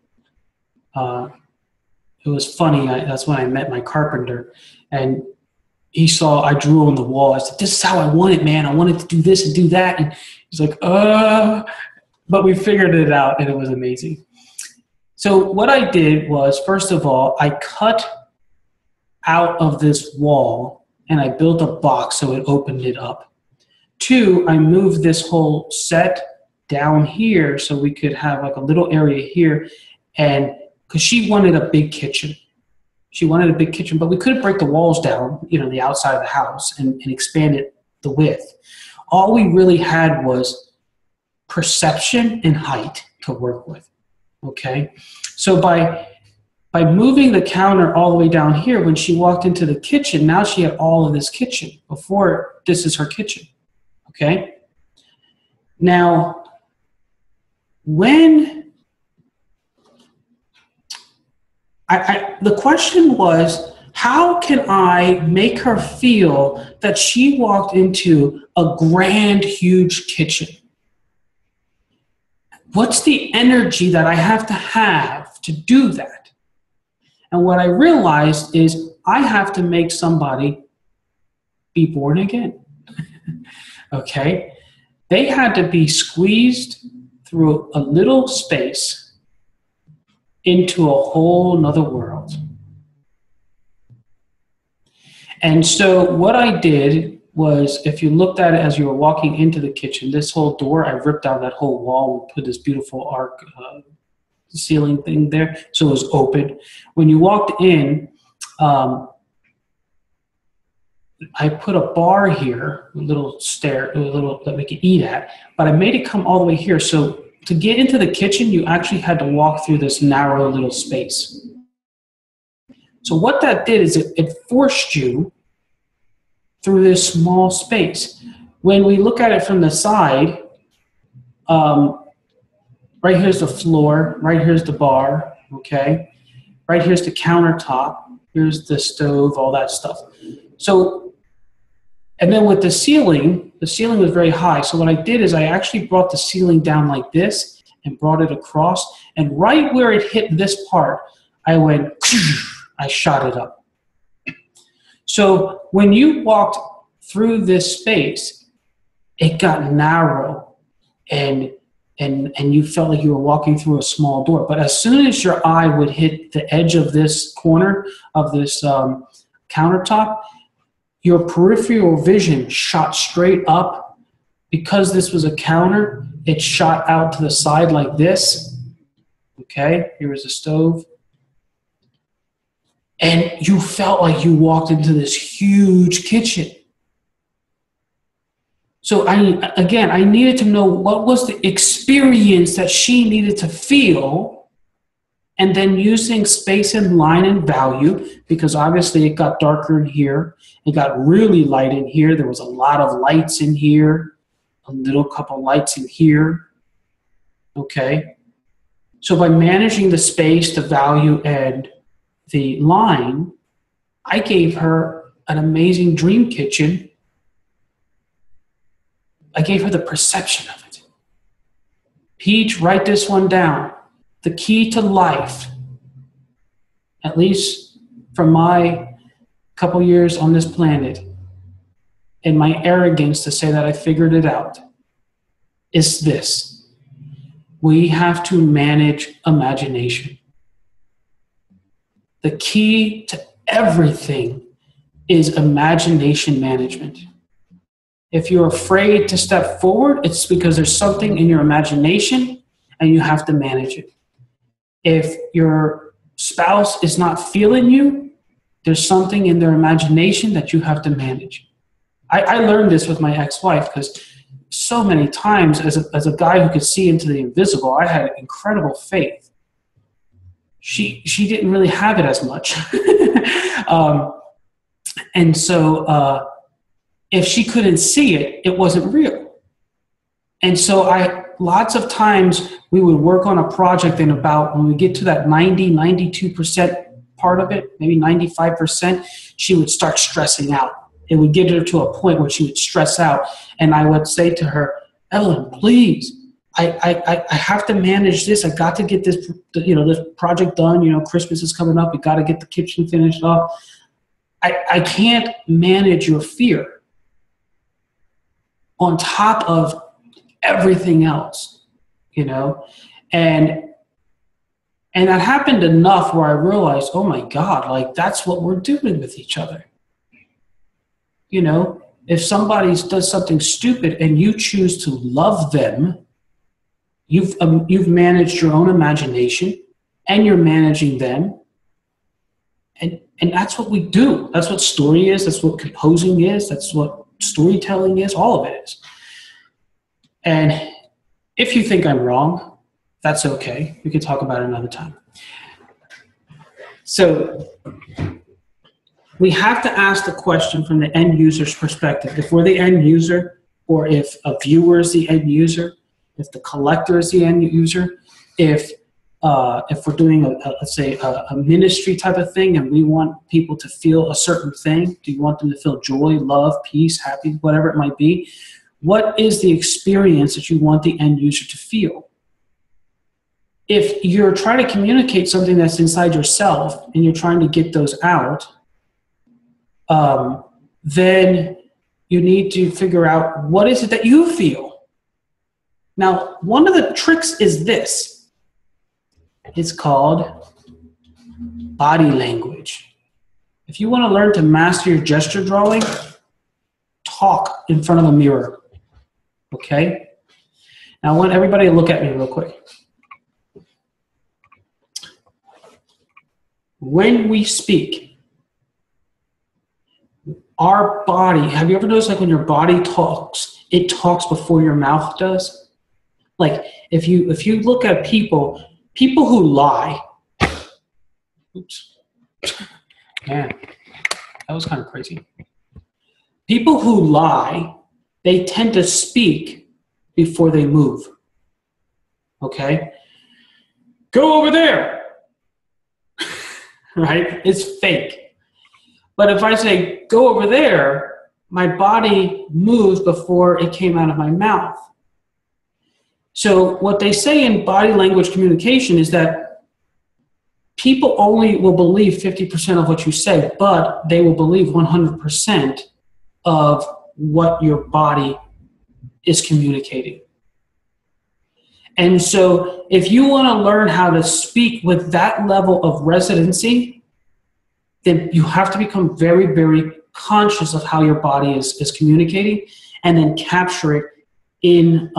it was funny. That's when I met my carpenter, and he saw I drew on the wall. I said, "This is how I want it, man. I wanted to do this and do that." And he's like, but we figured it out, and it was amazing. So what I did was, first of all, I cut out of this wall, and I built a box so it opened it up. 2, I moved this whole set down here so we could have like a little area here, and because she wanted a big kitchen. She wanted a big kitchen, but we couldn't break the walls down, the outside of the house and expand it the width. All we really had was perception and height to work with, okay? So by moving the counter all the way down here, when she walked into the kitchen, now she had all of this kitchen. Before, this is her kitchen, okay? Now, when the question was, how can I make her feel that she walked into a grand, huge kitchen? What's the energy that I have to do that? And what I realized is I have to make somebody be born again. Okay? They had to be squeezed through a little space into a whole nother world. And so what I did was, if you looked at it as you were walking into the kitchen, this whole door, I ripped out that whole wall and put this beautiful arc ceiling thing there, so it was open. When you walked in, I put a bar here, a little stair, a little that we could eat at, but I made it come all the way here. So to get into the kitchen, you actually had to walk through this narrow little space. So what that did is it forced you through this small space. When we look at it from the side, right here's the floor, right here's the bar, okay? Right here's the countertop, here's the stove, all that stuff. So, and then with the ceiling was very high. So what I did is I actually brought the ceiling down like this and brought it across. And right where it hit this part, I went, I shot it up. So when you walked through this space, it got narrow and you felt like you were walking through a small door. But as soon as your eye would hit the edge of this corner of this countertop, your peripheral vision shot straight up. Because this was a counter, it shot out to the side like this. Okay, here was the stove. And you felt like you walked into this huge kitchen. So I needed to know what was the experience that she needed to feel, and then using space and line and value, because obviously it got darker in here, it got really light in here, there was a lot of lights in here, a little couple lights in here, okay? So by managing the space, the value, and the line, I gave her an amazing dream kitchen. I gave her the perception of it. Peach, write this one down. The key to life, at least from my couple years on this planet, and my arrogance to say that I figured it out, is this. We have to manage imagination. The key to everything is imagination management. If you're afraid to step forward, it's because there's something in your imagination and you have to manage it. If your spouse is not feeling you, there's something in their imagination that you have to manage. I learned this with my ex-wife because so many times as a guy who could see into the invisible, I had incredible faith. She didn't really have it as much. And so if she couldn't see it, it wasn't real. And so lots of times we would work on a project, and about when we get to that 92% part of it, maybe 95%, she would start stressing out. It would get her to a point where she would stress out. And I would say to her, Evelyn, please, I have to manage this. I got to get this, this project done. Christmas is coming up. We got to get the kitchen finished off. I can't manage your fear on top of everything else, and that happened enough where I realized, oh my God, like that's what we're doing with each other. If somebody does something stupid and you choose to love them, you've managed your own imagination and you're managing them. And that's what we do. That's what story is. That's what composing is. That's what storytelling is. All of it is. And if you think I'm wrong, that's okay. We can talk about it another time. So we have to ask the question from the end user's perspective. If we're the end user, or if a viewer is the end user, if the collector is the end user, if we're doing let's say a ministry type of thing and we want people to feel a certain thing, do you want them to feel joy, love, peace, happy, whatever it might be? What is the experience that you want the end user to feel? If you're trying to communicate something that's inside yourself and you're trying to get those out, then you need to figure out what is it that you feel. Now, one of the tricks is this. It's called body language. If you want to learn to master your gesture drawing, talk in front of a mirror. Okay? Now I want everybody to look at me real quick. When we speak, our body, have you ever noticed like when your body talks, it talks before your mouth does? Like if you look at people who lie, oops, man, that was kind of crazy. People who lie, they tend to speak before they move. Okay? Go over there. Right? It's fake. But if I say, go over there, my body moves before it came out of my mouth. So what they say in body language communication is that people only will believe 50% of what you say, but they will believe 100% of what your body is communicating. And so if you want to learn how to speak with that level of residency, then you have to become very, very conscious of how your body is communicating and then capture it in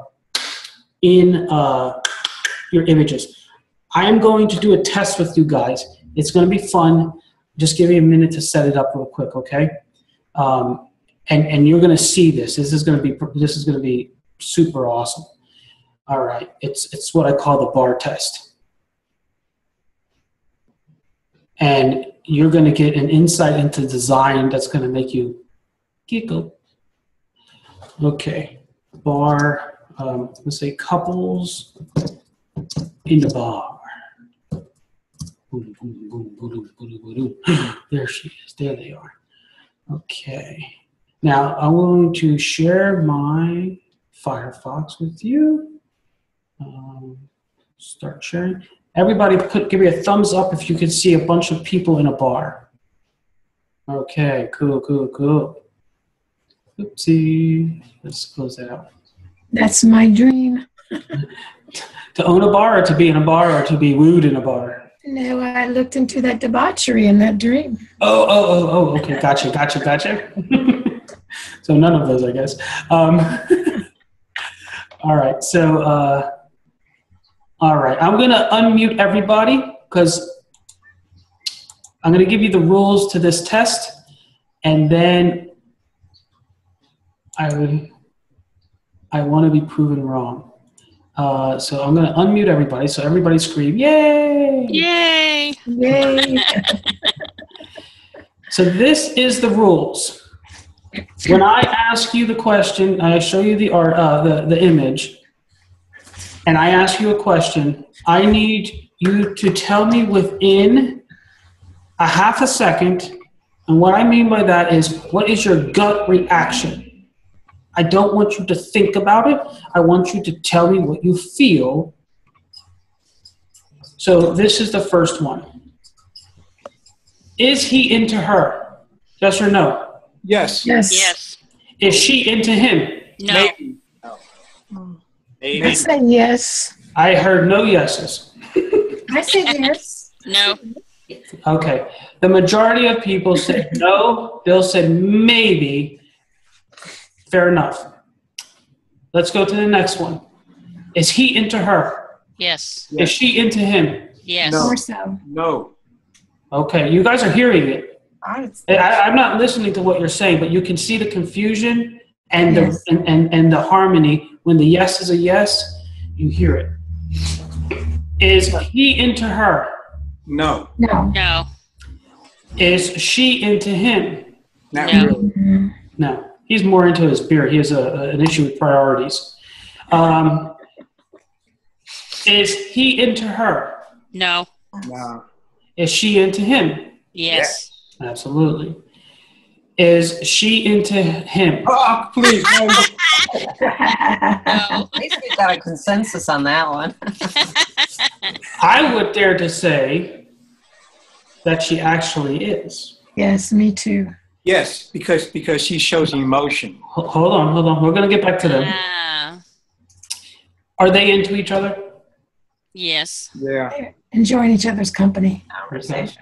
your images. I am going to do a test with you guys. It's going to be fun. Just give me a minute to set it up real quick, okay? And you're going to see this. This is going to be super awesome. All right, it's what I call the bar test. And you're going to get an insight into design that's going to make you giggle. Okay, bar, let's say couples in the bar. Boom, boom, boom, boom, boom, boom, boom. There she is, there they are. Okay, now I'm going to share my Firefox with you. Start sharing. Everybody give me a thumbs up if you can see a bunch of people in a bar. Okay, cool, cool, cool. Oopsie. Let's close that out. That's my dream. To own a bar or to be in a bar or to be wooed in a bar? No, I looked into that debauchery in that dream. Oh, okay, gotcha. So none of those, I guess. All right, so, all right, I'm going to unmute everybody because I'm going to give you the rules to this test, and then I want to be proven wrong. So I'm going to unmute everybody, so everybody scream, yay! Yay! Yay. So this is the rules. When I ask you the question, I show you the image, and I ask you a question, I need you to tell me within a half a second, and what I mean by that is, what is your gut reaction? I don't want you to think about it. I want you to tell me what you feel. So this is the first one. Is he into her? Yes or no? Yes. Yes. Yes. Is she into him? No. Maybe. Maybe. I said yes. I heard no yeses. I said yes. No. Okay. The majority of people said no. Bill said maybe. Fair enough. Let's go to the next one. Is he into her? Yes. Is she into him? Yes. No. Or so. No. Okay. You guys are hearing it. I I'm not listening to what you're saying, but you can see the confusion and Yes. and the harmony. When the yes is a yes, you hear it. Is he into her? No. No. No. Is she into him? Not No. really. Mm, No. He's more into his beer. He has an issue with priorities. Is he into her? No. No. Is she into him? Yes. Absolutely. Is she into him? Oh, please. No. No. At least we got a consensus on that one. I would dare to say that she actually is. yes, me too. Yes, because she shows emotion. Hold on. We're going to get back to them. Ah. Are they into each other? Yes. Yeah. They're enjoying each other's company. Conversation.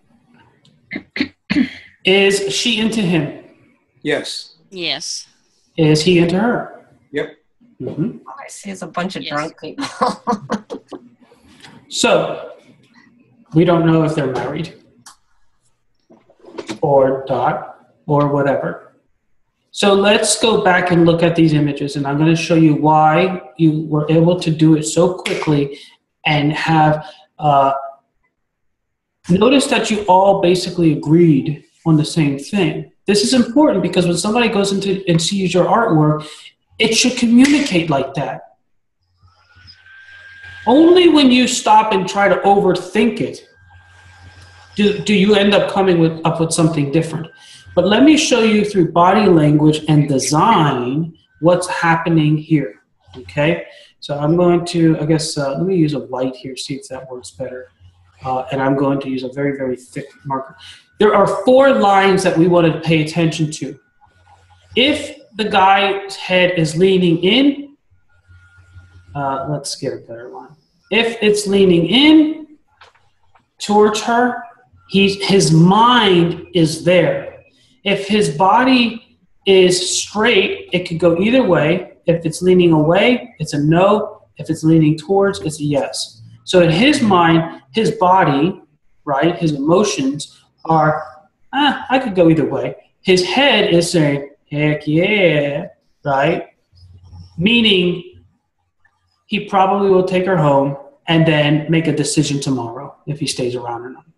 Is she into him? Yes. Yes. Is he into her? Yep. Mm-hmm. All I see is a bunch of Yes. drunk people. So, we don't know if they're married or not. or whatever. So let's go back and look at these images, and I'm going to show you why you were able to do it so quickly and have, notice that you all basically agreed on the same thing. This is important because when somebody goes into and sees your artwork, it should communicate like that. Only when you stop and try to overthink it do you end up coming up with something different. But let me show you through body language and design what's happening here, okay? So I'm going to, I guess, let me use a white here, see if that works better. And I'm going to use a very, very thick marker. There are 4 lines that we want to pay attention to. If the guy's head is leaning in, let's get a better line. If it's leaning in towards her, his mind is there. If his body is straight, it could go either way. If it's leaning away, it's a no. If it's leaning towards, it's a yes. So in his mind, his body, right, his emotions are, I could go either way. His head is saying, heck yeah, right? Meaning he probably will take her home and then make a decision tomorrow if he stays around or not.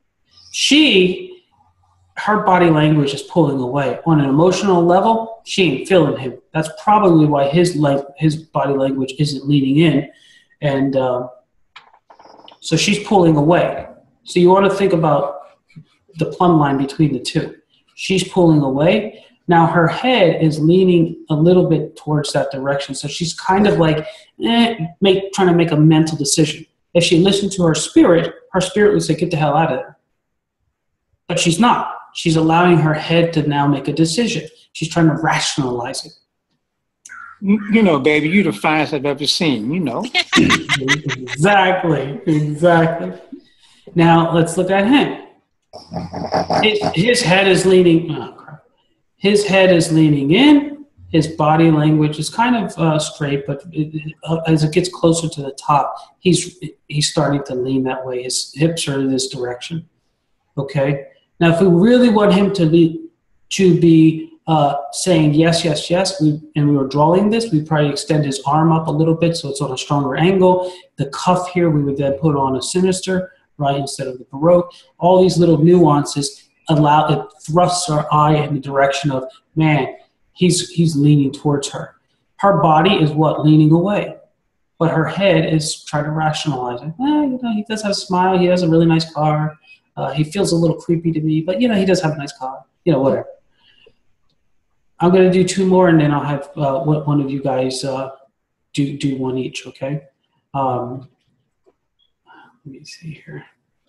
Her body language is pulling away. On an emotional level, she ain't feeling him. That's probably why his body language isn't leaning in. And so she's pulling away. So you want to think about the plumb line between the two. She's pulling away. Now her head is leaning a little bit towards that direction. So she's kind of like trying to make a mental decision. If she listened to her spirit would say, get the hell out of there. But she's not. She's allowing her head to now make a decision. She's trying to rationalize it. You know, baby, you're the finest I've ever seen, you know. Exactly. Now, let's look at him. His head is leaning, his head is leaning in. His body language is kind of straight, but as it gets closer to the top, he's starting to lean that way. His hips are in this direction, okay? Now, if we really want him to be saying yes, yes, yes, and we were drawing this, we'd probably extend his arm up a little bit so it's on a stronger angle. The cuff here, we would then put on a sinister, right, instead of the Baroque. All these little nuances it thrusts our eye in the direction of, man, he's leaning towards her. Her body is what? Leaning away. But her head is trying to rationalize it. He does have a smile. He has a really nice car. He feels a little creepy to me, but, he does have a nice car. Whatever. I'm going to do 2 more, and then I'll have one of you guys do one each, okay? Let me see here.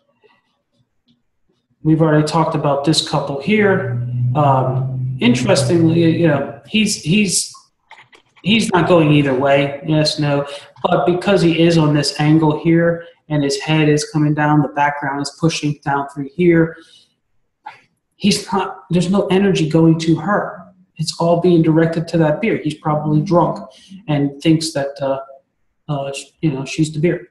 We've already talked about this couple here. Interestingly, he's not going either way, yes, no. But because he is on this angle here, and his head is coming down, the background is pushing down through here, there's no energy going to her. It's all being directed to that beer. He's probably drunk and thinks that, she's the beer.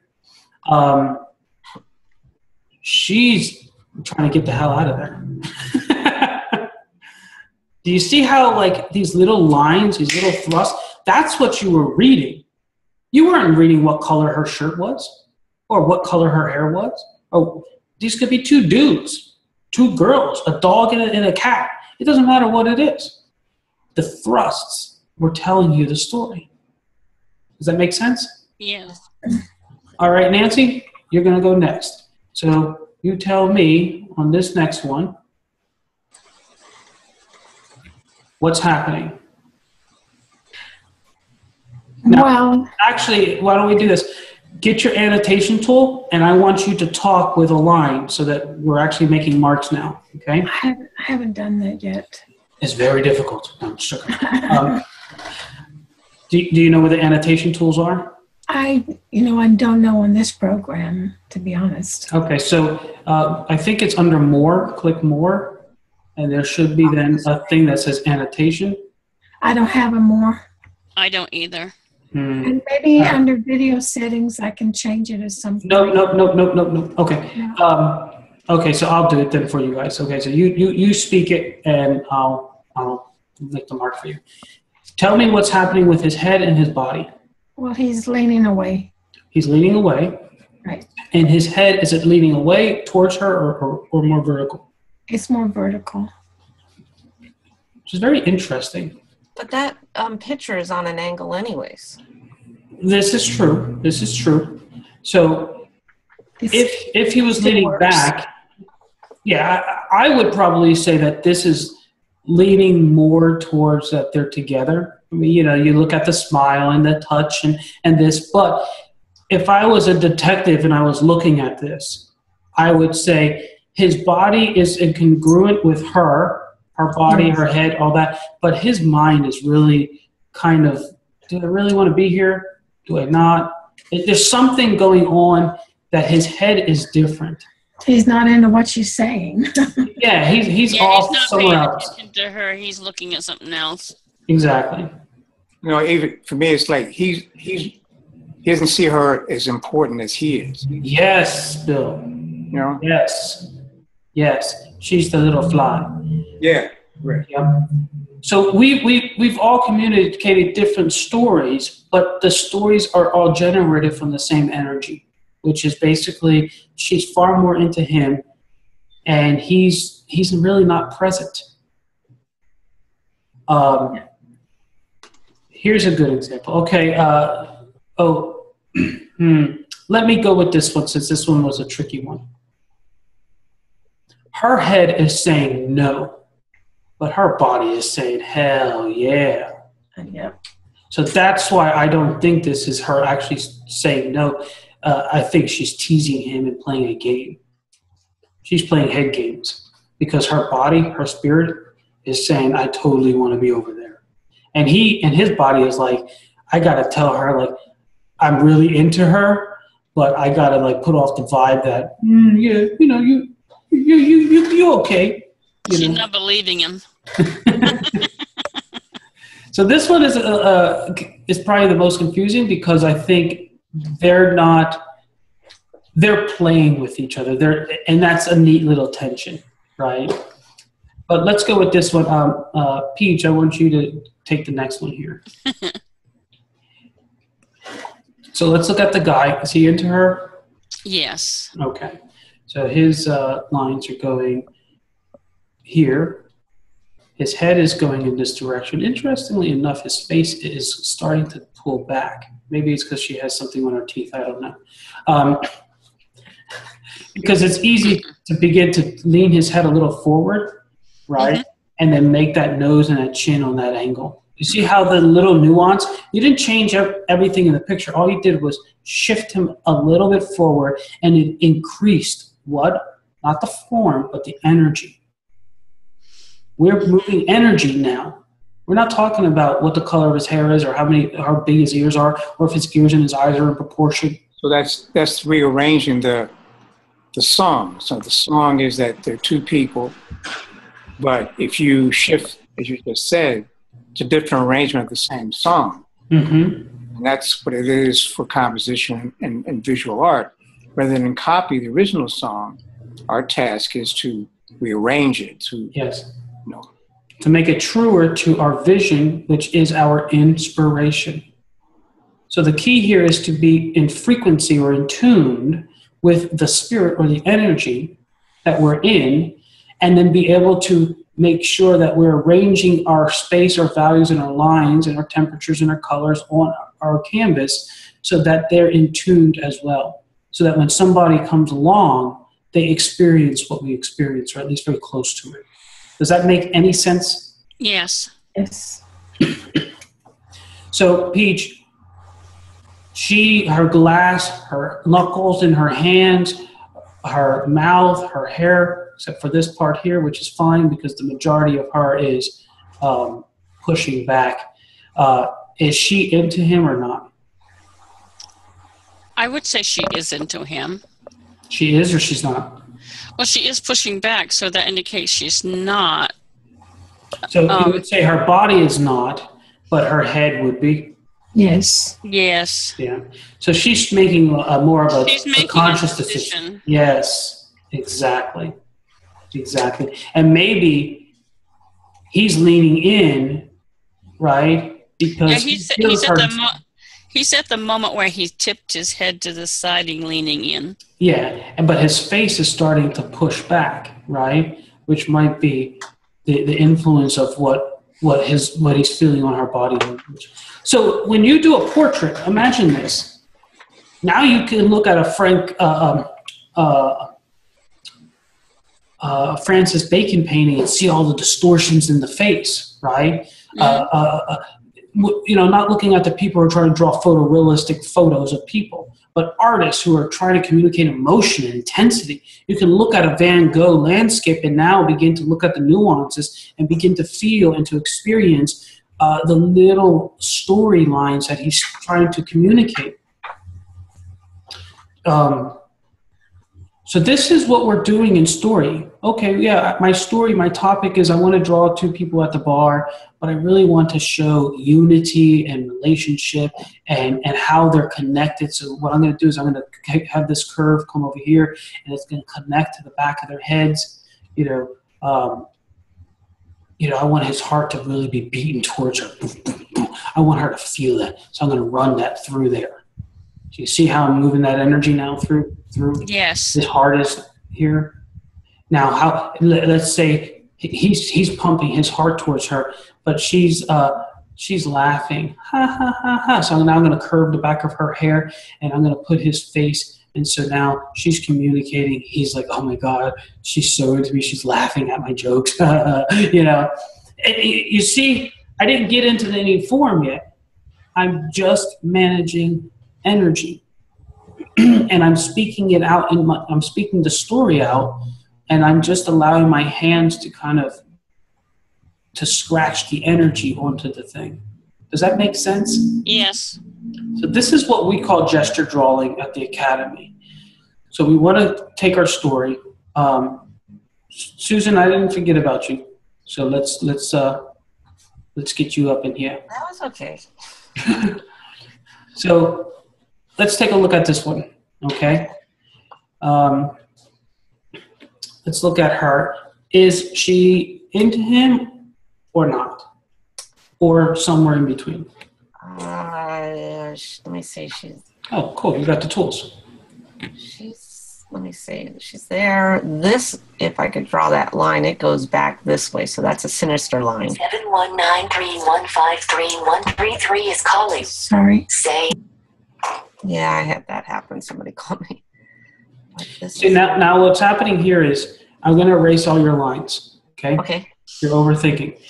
She's trying to get the hell out of there. Do you see how, like, these little lines, these little thrusts, that's what you were reading. You weren't reading what color her shirt was or what color her hair was. Oh, these could be 2 dudes, 2 girls, a dog and a cat. It doesn't matter what it is. The thrusts were telling you the story. Does that make sense? Yes. All right, Nancy, you're going to go next. So you tell me on this next one what's happening. Now, Well, actually, why don't we do this? Get your annotation tool, and I want you to talk with a line so that we're actually making marks now, okay? I haven't done that yet. It's very difficult. No, I'm just joking. Do you know where the annotation tools are? I don't know on this program, to be honest. Okay, so I think it's under More. Click More, and there should be then a thing that says Annotation. I don't have a more. I don't either. And maybe under video settings, I can change it as something. No. Okay. Okay, so I'll do it then for you guys. Okay, so you speak it, and I'll I'll make the mark for you. Tell me what's happening with his head and his body. Well, he's leaning away. He's leaning away. Right. And his head, is it leaning away towards her or more vertical? It's more vertical. Which is very interesting. But that picture is on an angle anyways. This is true. This is true. So if he was leaning back, yeah, I would probably say that this is leaning more towards that they're together. I mean, you look at the smile and the touch and this, but if I was a detective and I was looking at this, I would say his body is incongruent with her body, her head, all that, but his mind is really kind of, do I really want to be here? Do I not? There's something going on that his head is different. He's not into what she's saying. Yeah, he's off not somewhere paying else. attention to her. He's looking at something else. Exactly. Even for me, it's like he doesn't see her as important as he is. Yes, Bill. Yes. She's the little fly. Yeah. Right. Yep. So we've all communicated different stories, but the stories are all generated from the same energy, which is basically she's far more into him, and he's really not present. Here's a good example. Okay. Let me go with this one since this one was a tricky one. Her head is saying no, but her body is saying hell yeah. Yep. So that's why I don't think this is her actually saying no. I think she's teasing him and playing a game. She's playing head games because her body, her spirit is saying, I totally want to be over there. And his body is like, I got to tell her, like, I'm really into her, but I got to like put off the vibe that, yeah, you okay. She's not believing him. So this one is probably the most confusing because I think they're playing with each other. And that's a neat little tension, right? But let's go with this one. Peach, I want you to take the next one here. So let's look at the guy. Is he into her? Yes. Okay. So his lines are going here. His head is going in this direction. Interestingly enough, his face is starting to pull back. Maybe it's because she has something on her teeth. I don't know. Because it's easy to begin to lean his head a little forward, right? Mm-hmm. And then make that nose and that chin on that angle. You see how the little nuance, you didn't change everything in the picture. All you did was shift him a little bit forward and it increased what? Not the form, but the energy. We're moving energy now. We're not talking about what the color of his hair is or how big his ears are or if his ears and his eyes are in proportion. So that's rearranging the song. So the song is that there are two people, but if you shift, as you just said, to different arrangement of the same song, and that's what it is for composition and visual art. Rather than copy the original song, our task is to rearrange it to to make it truer to our vision, which is our inspiration. So the key here is to be in frequency or in tune with the spirit or the energy that we're in, and then be able to make sure that we're arranging our space, our values, and our lines, and our temperatures and our colors on our canvas so that they're in tuned as well. So that when somebody comes along, they experience what we experience, or at least very close to it. Does that make any sense? Yes. Yes. So, Peach, her glass, her knuckles in her hands, her mouth, her hair, except for this part here, which is fine because the majority of her is pushing back. Is she into him or not? I would say she is into him. She is or she's not? Well, she is pushing back, so that indicates she's not. So you would say her body is not, but her head would be? Yes. Yes. Yeah. So she's making more of a conscious decision. Yes, exactly. Exactly. And maybe he's leaning in, right? Because Yeah, he feels her. he's at the moment where he tipped his head to the side and leaning in. Yeah, but his face is starting to push back, right? Which might be the influence of what he's feeling on her body language. So when you do a portrait, imagine this. Now you can look at a Francis Bacon painting and see all the distortions in the face, right? Not looking at the people who are trying to draw photorealistic photos of people, but artists who are trying to communicate emotion and intensity. You can look at a Van Gogh landscape and now begin to look at the nuances and begin to feel and to experience the little storylines that he's trying to communicate. So this is what we're doing in story. Okay, yeah, my story, my topic is I want to draw two people at the bar, but I really want to show unity and relationship and how they're connected. So what I'm going to do is I'm going to have this curve come over here, and it's going to connect to the back of their heads. I want his heart to really be beating towards her. I want her to feel that. So I'm going to run that through there. Do you see how I'm moving that energy now through? Yes. His heart is here. Now, let's say he's pumping his heart towards her, but she's laughing. Ha, ha, ha, ha. So now I'm going to curve the back of her hair, and I'm going to put his face. And so now she's communicating. He's like, oh, my God, she's so into me. She's laughing at my jokes. And you see, I didn't get into any form yet. I'm just managing energy. And I'm speaking it out I'm speaking the story out, and I'm just allowing my hands to kind of to scratch the energy onto the thing. Does that make sense? Yes. So this is what we call gesture drawing at the Academy. So we want to take our story. Susan, I didn't forget about you. So let's get you up in here. That was okay. So let's take a look at this one, okay? Let's look at her. Is she into him or not? Or somewhere in between? Let me see. Oh, cool. You got the tools. Let me see. She's there. This, if I could draw that line, it goes back this way. So that's a sinister line. 71931533133 is calling. Sorry. Say. Yeah, I had that happen. Somebody called me. See, now what's happening here is I'm going to erase all your lines, okay? Okay. You're overthinking.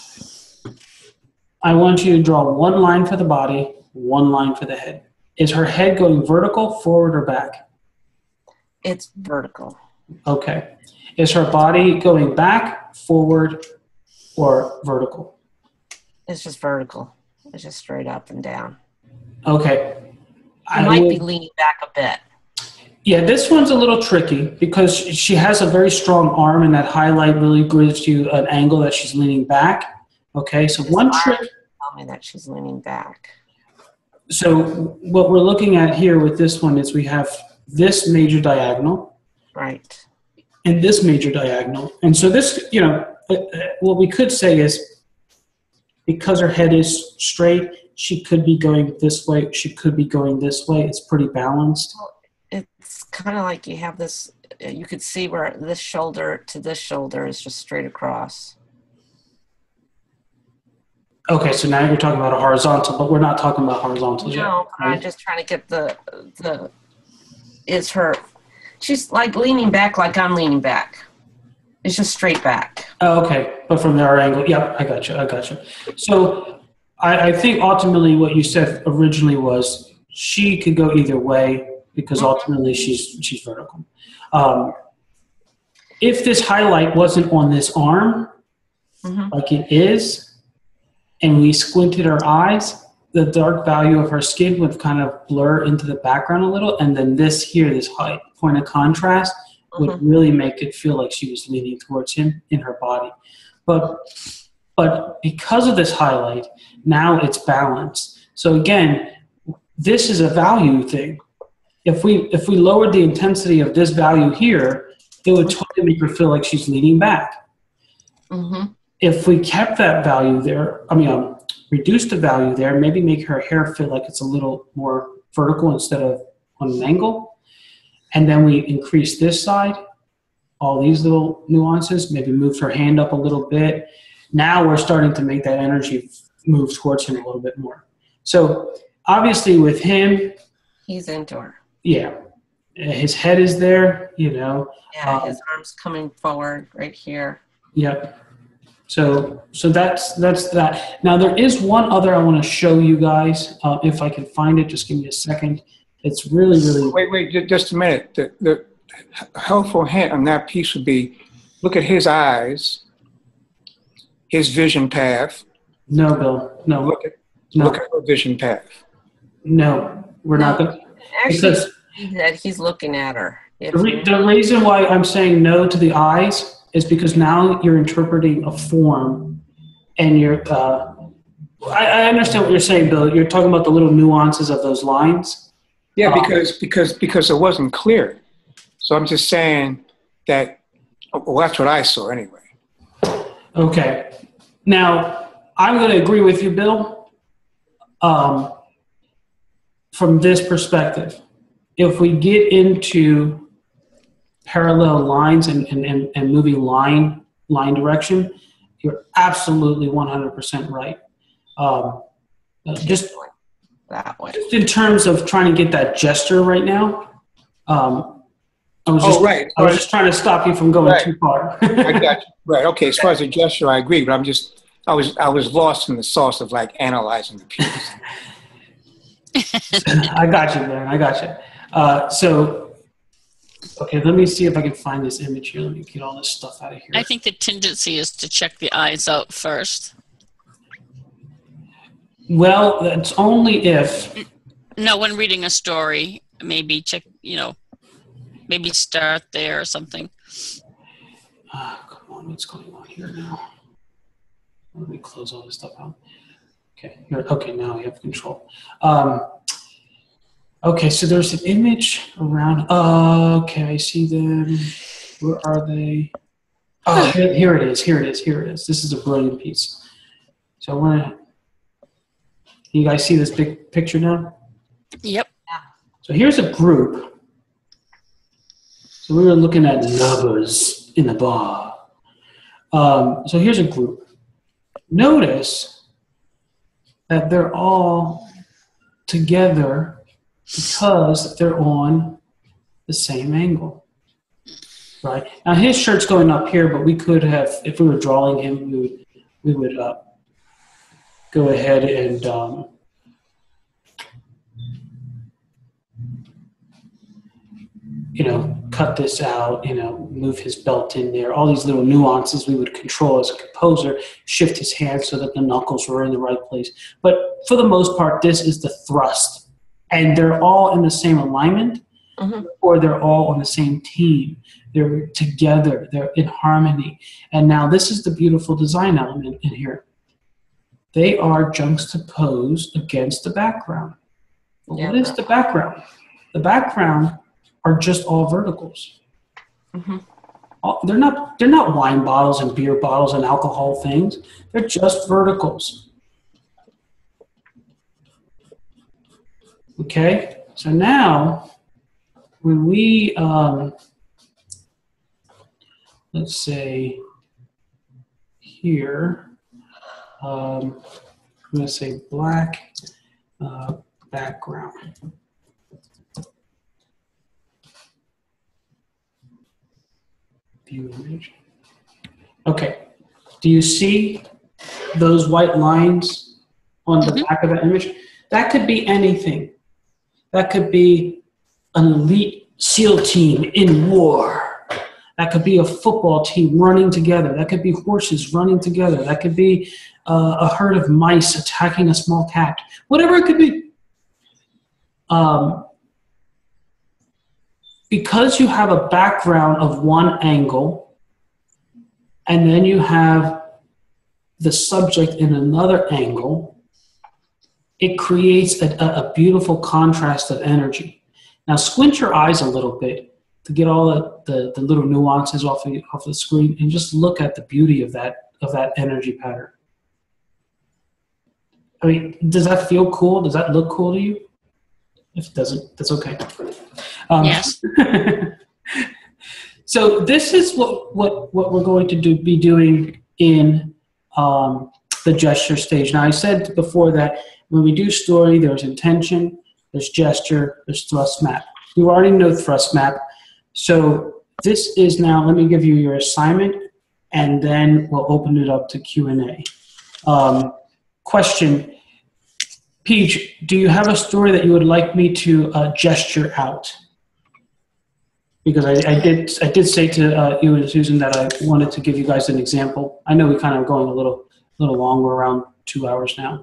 I want you to draw one line for the body, one line for the head. Is her head going vertical, forward, or back? It's vertical. Okay. Is her body going back, forward, or vertical? It's just vertical. It's just straight up and down. Okay. I might be leaning back a bit. Yeah, this one's a little tricky because she has a very strong arm, and that highlight really gives you an angle that she's leaning back. Okay, so one trick. Tell me that she's leaning back. So what we're looking at here with this one is we have this major diagonal. Right. And this major diagonal. And so this, what we could say is because her head is straight, she could be going this way, she could be going this way. It's pretty balanced. It's kind of like you have this, you could see where this shoulder to this shoulder is just straight across. Okay, so now you're talking about a horizontal, but we're not talking about horizontal yet. No, right? I'm just trying to get she's like leaning back like I'm leaning back. It's just straight back. Oh, okay, but from our angle, yeah, I got you. So I think ultimately what you said originally was she could go either way because ultimately she's vertical. If this highlight wasn't on this arm, like it is, and we squinted our eyes, the dark value of her skin would kind of blur into the background a little, and then this here, this high point of contrast, would really make it feel like she was leaning towards him in her body. But because of this highlight, now it's balanced. So again, this is a value thing. If we lowered the intensity of this value here, it would totally make her feel like she's leaning back. if we kept that value there, reduce the value there, maybe make her hair feel like it's a little more vertical instead of on an angle, and then we increase this side, all these little nuances, maybe moved her hand up a little bit. Now we're starting to make that energy move towards him a little bit more. So obviously with him, He's into her. yeah, his head is there, Yeah, his arms coming forward right here. Yep. So that's that. Now there is one other I want to show you guys. If I can find it, just give me a second. It's really, really. Wait, just a minute. The helpful hint on that piece would be, look at his eyes, his vision path. No, Bill. No. Look at her vision path. No, we're not going to. Actually, that he's looking at her. The reason why I'm saying no to the eyes is because now you're interpreting a form, and you're. I understand what you're saying, Bill. You're talking about the little nuances of those lines. Yeah, because it wasn't clear. So I'm just saying that. Well, that's what I saw anyway. Okay. Now I'm going to agree with you, Bill. From this perspective, if we get into parallel lines and moving line direction, you're absolutely 100% right. Just that way. Just in terms of trying to get that gesture right now, I was just trying to stop you from going too far. I got you. Right. Okay. As far as the gesture, I agree, but I was lost in the sauce of like analyzing the pieces. I got you, man. I got you. Okay, let me see if I can find this image here. Let me get all this stuff out of here. I think the tendency is to check the eyes out first. Well, that's only if. No, when reading a story, maybe check, maybe start there or something. Come on, what's going on here now? Let me close all this stuff out. Okay, now we have control. Okay, so there's an image around. Okay, I see them. Where are they? Oh, here it is. This is a brilliant piece. So I want to. You guys see this big picture now? Yep. So here's a group. So we were looking at lovers in a bar. So here's a group. Notice that they're all together because they're on the same angle, right? Now his shirt's going up here, but we could have, if we were drawing him, we would go ahead and cut this out, move his belt in there. All these little nuances we would control as a composer, shift his hands so that the knuckles were in the right place. But for the most part, this is the thrust. And they're all in the same alignment, or they're all on the same team. They're together. They're in harmony. And now this is the beautiful design element in here. They are juxtaposed against the background. Yeah. What is the background? The background are just all verticals. They're not wine bottles and beer bottles and alcohol things. They're just verticals. Okay, so now when we, let's say here, I'm going to say black background. View image. Okay, do you see those white lines on the back of the image? That could be anything. That could be an elite SEAL team in war. That could be a football team running together. That could be horses running together. That could be a herd of mice attacking a small cat. Whatever it could be. Because you have a background of one angle, and then you have the subject in another angle, it creates a beautiful contrast of energy. Now squint your eyes a little bit to get all the little nuances off the screen, and just look at the beauty of of that energy pattern. I mean, does that feel cool? Does that look cool to you? If it doesn't, that's okay. Yes. So this is what we're going to be doing in the gesture stage. Now, I said before that when we do story, there's intention, there's gesture, there's thrust map. You already know thrust map. So this is now, let me give you your assignment, and then we'll open it up to Q&A. Question, Peach, do you have a story that you would like me to gesture out? Because I did say to you and Susan that I wanted to give you guys an example. I know we're kind of going a little long. We're around 2 hours now.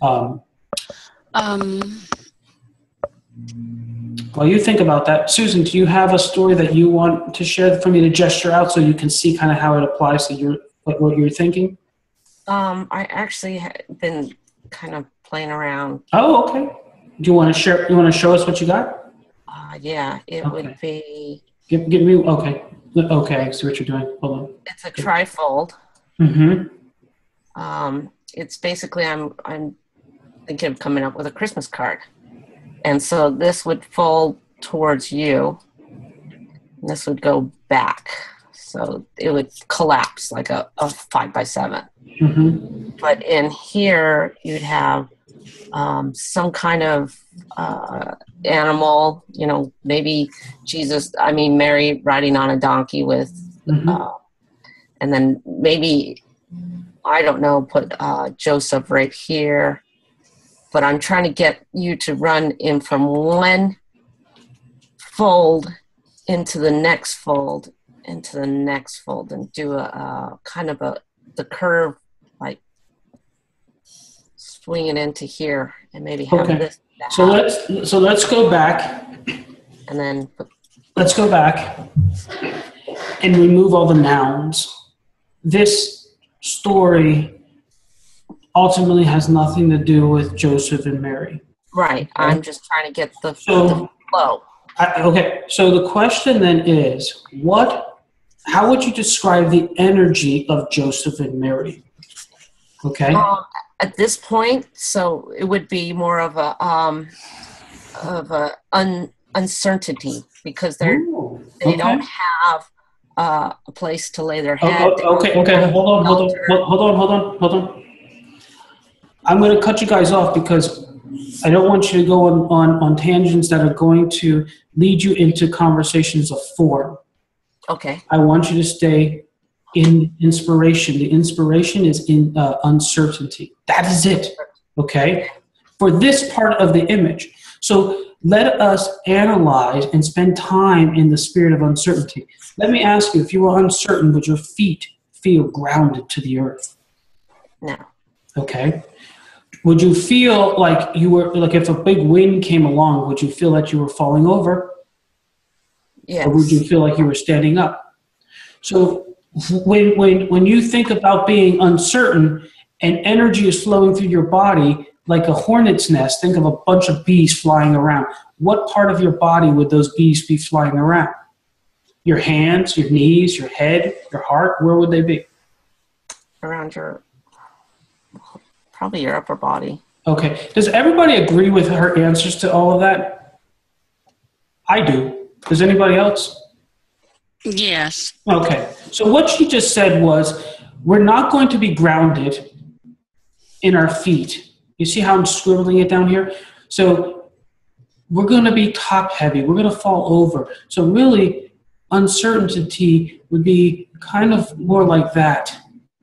While you think about that, Susan, do you have a story that you want to share for me to gesture out so you can see kind of how it applies to what you're thinking? I actually have been kind of playing around. Oh, okay. Do you want to share? You want to show us what you got? Yeah, it would be. Give me. Okay. Okay. I see what you're doing. Hold on. It's a trifold. Mm-hmm. It's basically I'm thinking of coming up with a Christmas card, and so this would fold towards you, and this would go back, so it would collapse like a 5x7. Mm-hmm. But in here you'd have some kind of animal, maybe Mary riding on a donkey with, and then maybe, I don't know, put Joseph right here. But I'm trying to get you to run in from one fold into the next fold, into the next fold, and do a kind of the curve, like swing it into here, and maybe have this. So let's go back. And then let's go back and remove all the nouns. This story ultimately has nothing to do with Joseph and Mary. Right. Okay. I'm just trying to get the flow. Okay. So the question then is, how would you describe the energy of Joseph and Mary? Okay. At this point, so it would be more of a uncertainty, because they don't have a place to lay their head. Okay. Hold on. I'm going to cut you guys off because I don't want you to go on tangents that are going to lead you into conversations of form. Okay. I want you to stay in inspiration. The inspiration is in uncertainty. That is it. Okay? For this part of the image. So let us analyze and spend time in the spirit of uncertainty. Let me ask you, if you were uncertain, would your feet feel grounded to the earth? No. Okay. Would you feel like you were, like if a big wind came along, would you feel that you were falling over? Yes. Or would you feel like you were standing up? So when you think about being uncertain and energy is flowing through your body like a hornet's nest, think of a bunch of bees flying around. What part of your body would those bees be flying around? Your hands, your knees, your head, your heart, where would they be? Around probably your upper body. Okay. Does everybody agree with her answers to all of that? I do. Does anybody else? Yes. Okay. So what she just said was, we're not going to be grounded in our feet. You see how I'm scribbling it down here? So we're going to be top heavy. We're going to fall over. So really, uncertainty would be kind of more like that.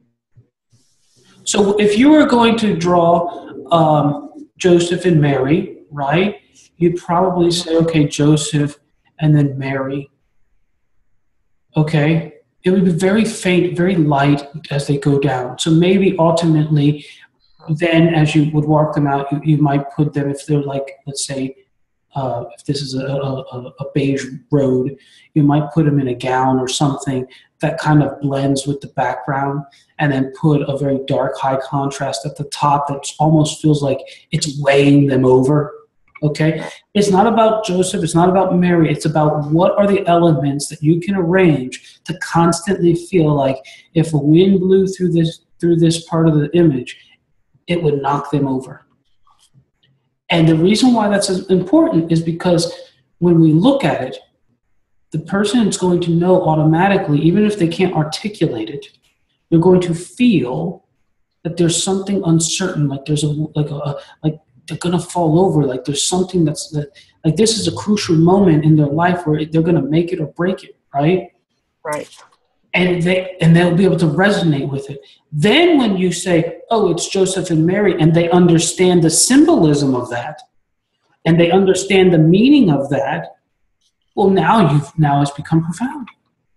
So if you were going to draw Joseph and Mary, right, you'd probably say, okay, Joseph and then Mary. Okay? It would be very faint, very light as they go down. So maybe ultimately, then as you would walk them out, you might put them, if they're like, let's say, if this is a beige road, you might put them in a gown or something that kind of blends with the background, and then put a very dark high contrast at the top that almost feels like it's weighing them over. Okay? It's not about Joseph, it's not about Mary, it's about what are the elements that you can arrange to constantly feel like if a wind blew through this through this part of the image, it would knock them over. And the reason why that's important is because when we look at it, the person is going to know automatically, even if they can't articulate it, they're going to feel that there's something uncertain, like there's like they're gonna fall over, like there's something like this is a crucial moment in their life where they're gonna make it or break it, right? Right. And they'll be able to resonate with it. Then when you say, oh, it's Joseph and Mary, and they understand the symbolism of that, and they understand the meaning of that, well, now it's become profound.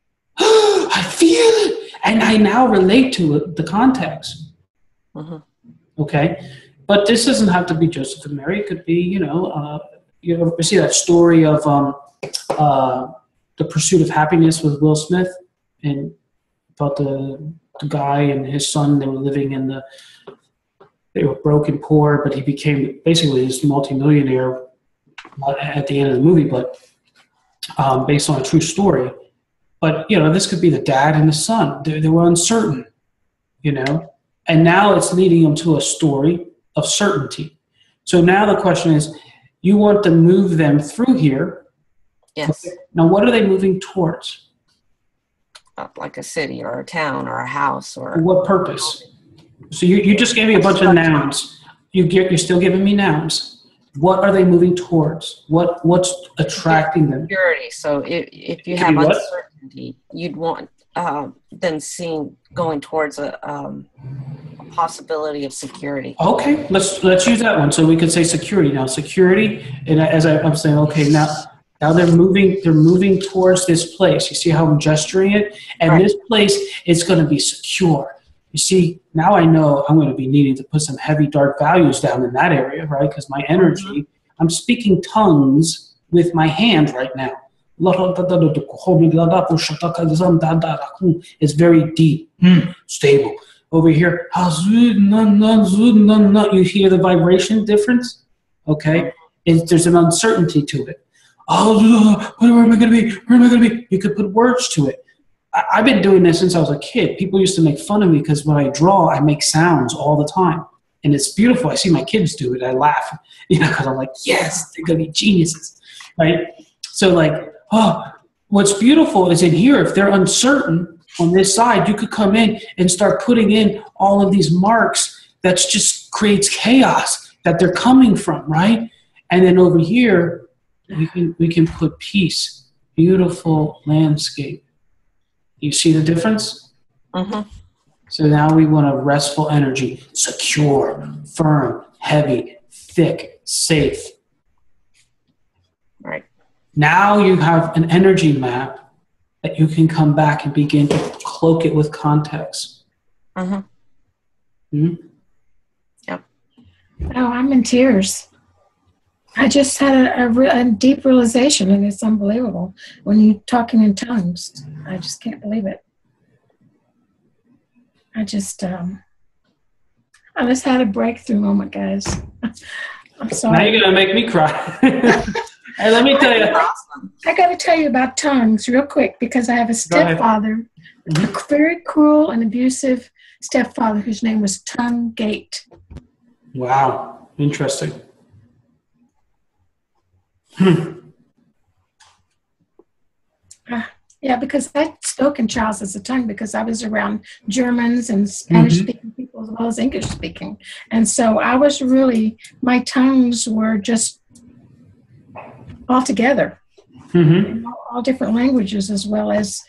I feel it, and I now relate to it, the context. Okay, but this doesn't have to be Joseph and Mary. It could be, you ever see that story of The Pursuit of Happiness with Will Smith, and about the guy and his son. They were living they were broke and poor, but he became basically this multimillionaire at the end of the movie, but based on a true story. But, this could be the dad and the son. They were uncertain, and now it's leading them to a story of certainty. So now the question is, you want to move them through here. Yes. Okay. Now, what are they moving towards? Like a city or a town or a house or. For what purpose? So you just gave me a bunch of nouns. You're still giving me nouns. What are they moving towards? What's attracting them? Security. So if you have uncertainty, you'd want them going towards a possibility of security. Okay, let's use that one. So we could say security. Now security, and as I'm saying, okay, now they're moving towards this place. You see how I'm gesturing it? And This place is going to be secure. You see, now I know I'm going to be needing to put some heavy dark values down in that area, right? Because my energy, I'm speaking tongues with my hand right now. It's very deep, stable. Over here, you hear the vibration difference? Okay? There's an uncertainty to it. Oh, where am I going to be? Where am I going to be? You could put words to it. I've been doing this since I was a kid. People used to make fun of me because when I draw, I make sounds all the time. And it's beautiful. I see my kids do it. I laugh, because I'm like, yes, they're going to be geniuses, right? So what's beautiful is in here, if they're uncertain on this side, you could come in and start putting in all of these marks that just creates chaos that they're coming from, right? And then over here, we can put peace, beautiful landscape. You see the difference? So now we want a restful energy, secure, firm, heavy, thick, safe. Right. Now you have an energy map that you can come back and begin to cloak it with context. Yep. Oh, I'm in tears. I just had a deep realization, and it's unbelievable. When you're talking in tongues, I just can't believe it. I just had a breakthrough moment, guys. I'm sorry. Now you're going to make me cry. Hey, let me tell you. I got to tell you about tongues real quick, because I have a stepfather, a very cruel and abusive stepfather whose name was Tongue Gate. Wow. Interesting. Yeah, because I spoke in Charles as a tongue because I was around Germans and Spanish-speaking people as well as English-speaking. And so my tongues were just all together, all different languages as well as,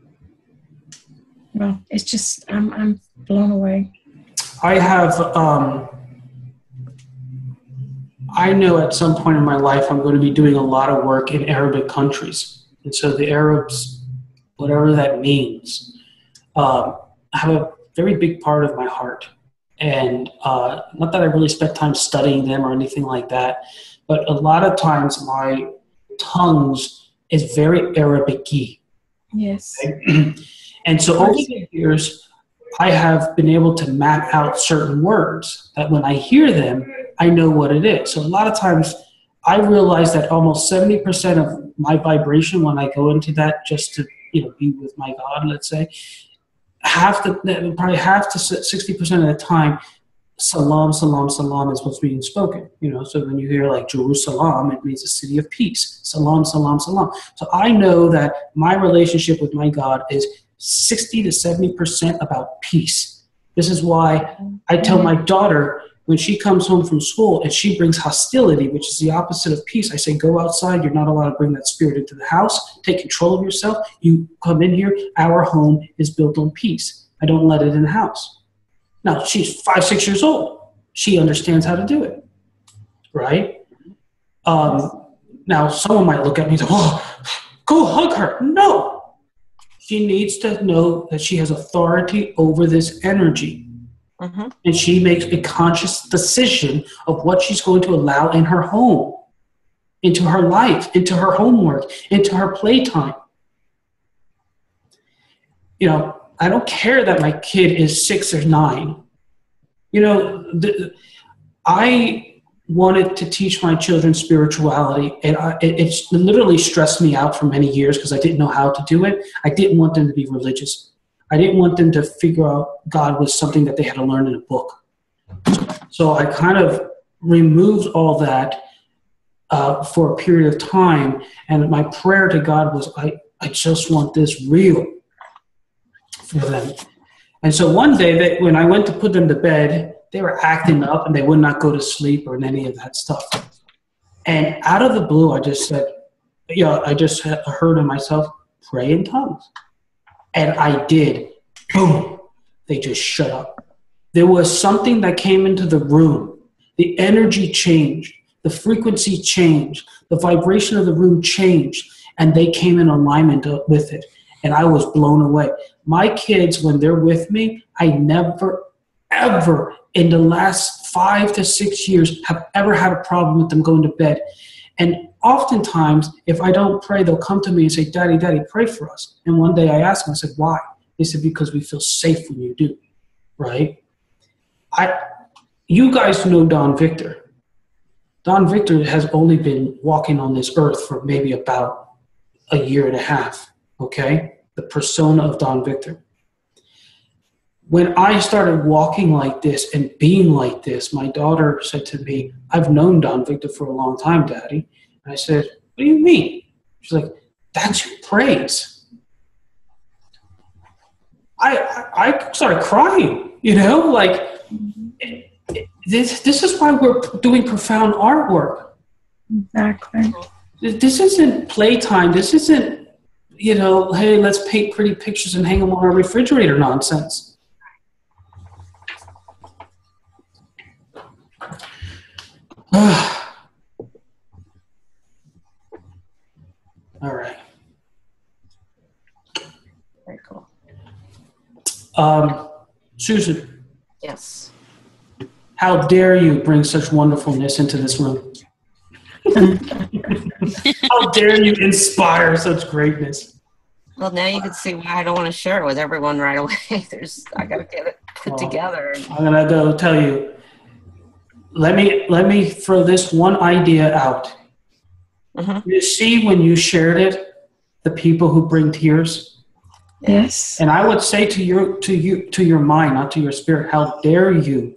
it's just, I'm blown away. I know at some point in my life I'm going to be doing a lot of work in Arabic countries. And so the Arabs, whatever that means, have a very big part of my heart. And not that I really spent time studying them or anything like that, but a lot of times my tongues is very Arabic-y. Yes. Okay? And so over the years, I have been able to map out certain words that when I hear them, I know what it is. So a lot of times I realize that almost 70% of my vibration when I go into that just to be with my God, let's say, probably half to 60% of the time, salam, salam, salam is what's being spoken. So when you hear like Jerusalem, it means a city of peace. Salam, salam, salam. So I know that my relationship with my God is 60 to 70% about peace. This is why I tell my daughter, when she comes home from school and she brings hostility, which is the opposite of peace, I say, go outside. You're not allowed to bring that spirit into the house. Take control of yourself. You come in here. Our home is built on peace. I don't let it in the house. Now, she's 5, 6 years old. She understands how to do it, right? Now, someone might look at me and say, oh, go hug her. No. She needs to know that she has authority over this energy. Mm-hmm. And she makes a conscious decision of what she's going to allow in her home, into her life, into her homework, into her playtime. I don't care that my kid is 6 or 9. I wanted to teach my children spirituality, and it literally stressed me out for many years because I didn't know how to do it. I didn't want them to be religious. I didn't want them to figure out God was something that they had to learn in a book. So I kind of removed all that for a period of time, and my prayer to God was, I just want this real for them. And so one day, when I went to put them to bed, they were acting up and they would not go to sleep or any of that stuff. And out of the blue, I just said, I just heard in myself, pray in tongues. And I did. Boom. They just shut up. There was something that came into the room. The energy changed. The frequency changed. The vibration of the room changed. And they came in alignment with it. And I was blown away. My kids, when they're with me, I never, ever in the last 5 to 6 years have ever had a problem with them going to bed. And oftentimes, if I don't pray, they'll come to me and say, Daddy, pray for us. And one day I asked them, I said, why? They said, because we feel safe when you do, right? You guys know Don Victor. Don Victor has only been walking on this earth for maybe about a year and a half, okay? The persona of Don Victor. When I started walking like this and being like this, my daughter said to me, I've known Don Victor for a long time, Daddy. And I said, what do you mean? She's like, that's your praise. I started crying, this is why we're doing profound artwork. Exactly. This isn't playtime. This isn't, hey, let's paint pretty pictures and hang them on our refrigerator nonsense. All right. Very cool. Susan. Yes. How dare you bring such wonderfulness into this room? How dare you inspire such greatness? Well, now you can see why I don't want to share it with everyone right away. I got to get it put together. I'm gonna go tell you. Let me throw this one idea out. Mm-hmm. You see, when you shared it, the people who bring tears. Yes. And I would say to your mind, not to your spirit, how dare you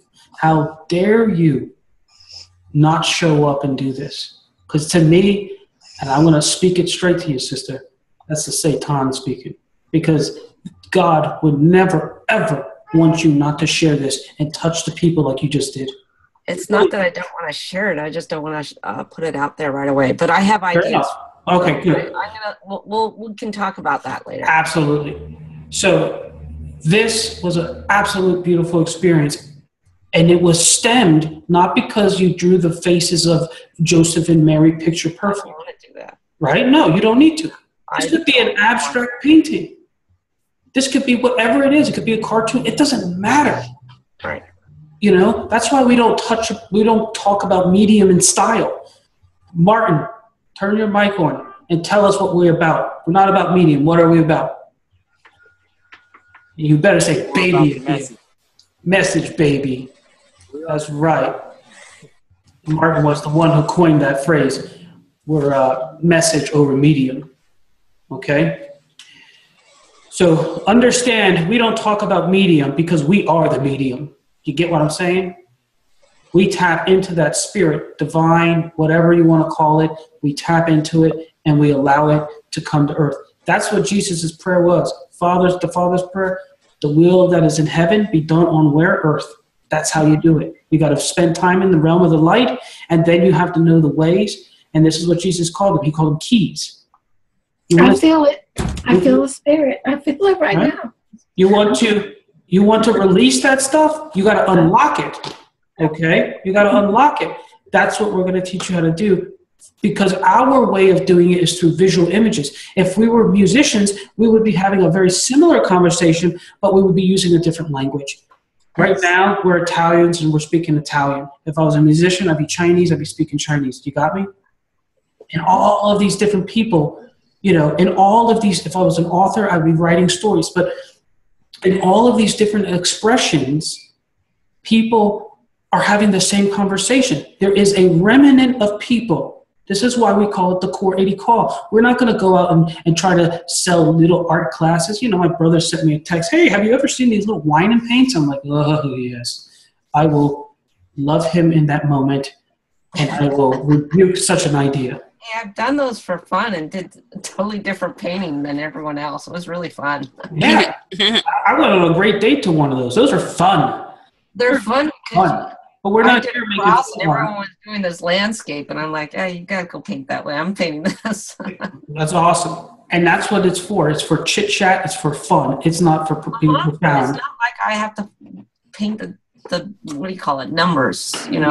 not show up and do this? Because to me, and I'm going to speak it straight to you, sister, that's the Satan speaking. Because God would never, ever want you not to share this and touch the people like you just did. It's not that I don't want to share it. I just don't want to put it out there right away. But I have ideas. Okay, good. We can talk about that later. Absolutely. So this was an absolute beautiful experience. And it was stemmed not because you drew the faces of Joseph and Mary picture perfect. I don't want to do that. Right? No, you don't need to. This could be an abstract painting. This could be whatever it is. It could be a cartoon. It doesn't matter. Right. That's why we don't talk about medium and style. Martin, turn your mic on and tell us what we're about. We're not about medium. What are we about? You better say baby. Message, baby. That's right. Martin was the one who coined that phrase. We're message over medium. Okay? So understand, we don't talk about medium because we are the medium. You get what I'm saying? We tap into that spirit, divine, whatever you want to call it. We tap into it and we allow it to come to earth. That's what Jesus' prayer was. The Father's prayer, the will that is in heaven be done on where? Earth. That's how you do it. You got to spend time in the realm of the light, and then you have to know the ways. And this is what Jesus called them. He called them keys. I feel it. I feel the spirit. I feel it right now. You want to release that stuff? You got to unlock it. Okay? You got to unlock it. That's what we're going to teach you how to do, because our way of doing it is through visual images. If we were musicians, we would be having a very similar conversation, but we would be using a different language. Right now, we're Italians and we're speaking Italian. If I was a musician, I'd be Chinese, I'd be speaking Chinese. You got me? And all of these different people, in all of these, if I was an author, I'd be writing stories. But in all of these different expressions, people are having the same conversation. There is a remnant of people. This is why we call it the Core 80 call. We're not going to go out and try to sell little art classes. My brother sent me a text, hey, have you ever seen these little wine and paints? I'm like, oh, yes. I will love him in that moment, and I will rebuke such an idea. Yeah, I've done those for fun and did a totally different painting than everyone else. It was really fun. Yeah. I went on a great date to one of those. Those are fun. They're fun. But we're not here making fun. Everyone was doing this landscape, and I'm like, hey, you got to go paint that way. I'm painting this. That's awesome. And that's what it's for. It's for chit-chat. It's for fun. It's not for being profound. It's not like I have to paint the what do you call it, numbers,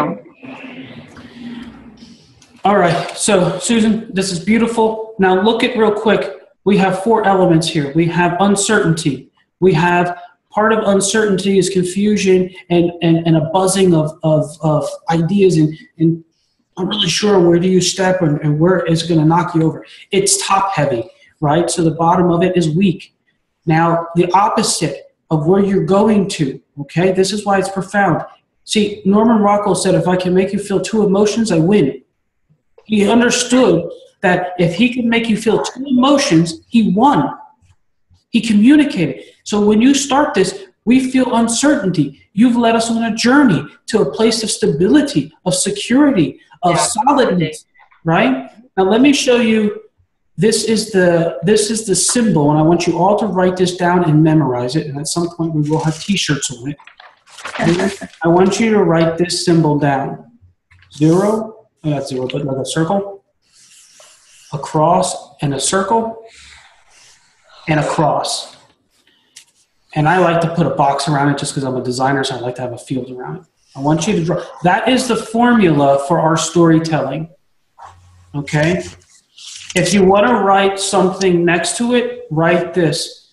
All right. So, Susan, this is beautiful. Now look at real quick. We have 4 elements here. We have uncertainty. We have part of uncertainty is confusion and a buzzing of ideas and I'm really sure where do you step and where is it going to knock you over. It's top heavy, right? So the bottom of it is weak. Now the opposite of where you're going to, okay? This is why it's profound. See, Norman Rockwell said, if I can make you feel 2 emotions, I win. He understood that if he could make you feel 2 emotions, he won. He communicated. So when you start this, we feel uncertainty. You've led us on a journey to a place of stability, of security, of solidness, right? Now let me show you, this is the symbol, and I want you all to write this down and memorize it, and at some point we will have t-shirts on it. I want you to write this symbol down. 0, not 0, but like a circle, a cross, and a circle, and a cross. And I like to put a box around it just because I'm a designer, so I like to have a field around it. I want you to draw. That is the formula for our storytelling. Okay? If you want to write something next to it, write this.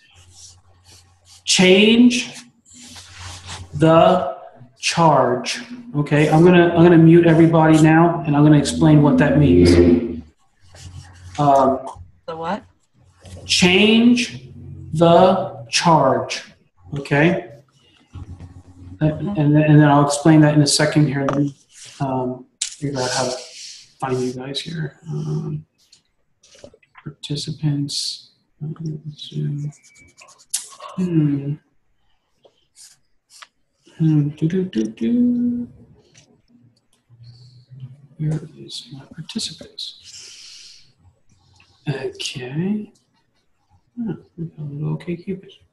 Change the charge. Okay? I'm gonna mute everybody now, and I'm gonna explain what that means. The what? Change the charge. Okay? And then I'll explain that in a second here. Let me figure out how to find you guys here. Participants. Zoom. Where is my participants? Okay. Okay, keep it.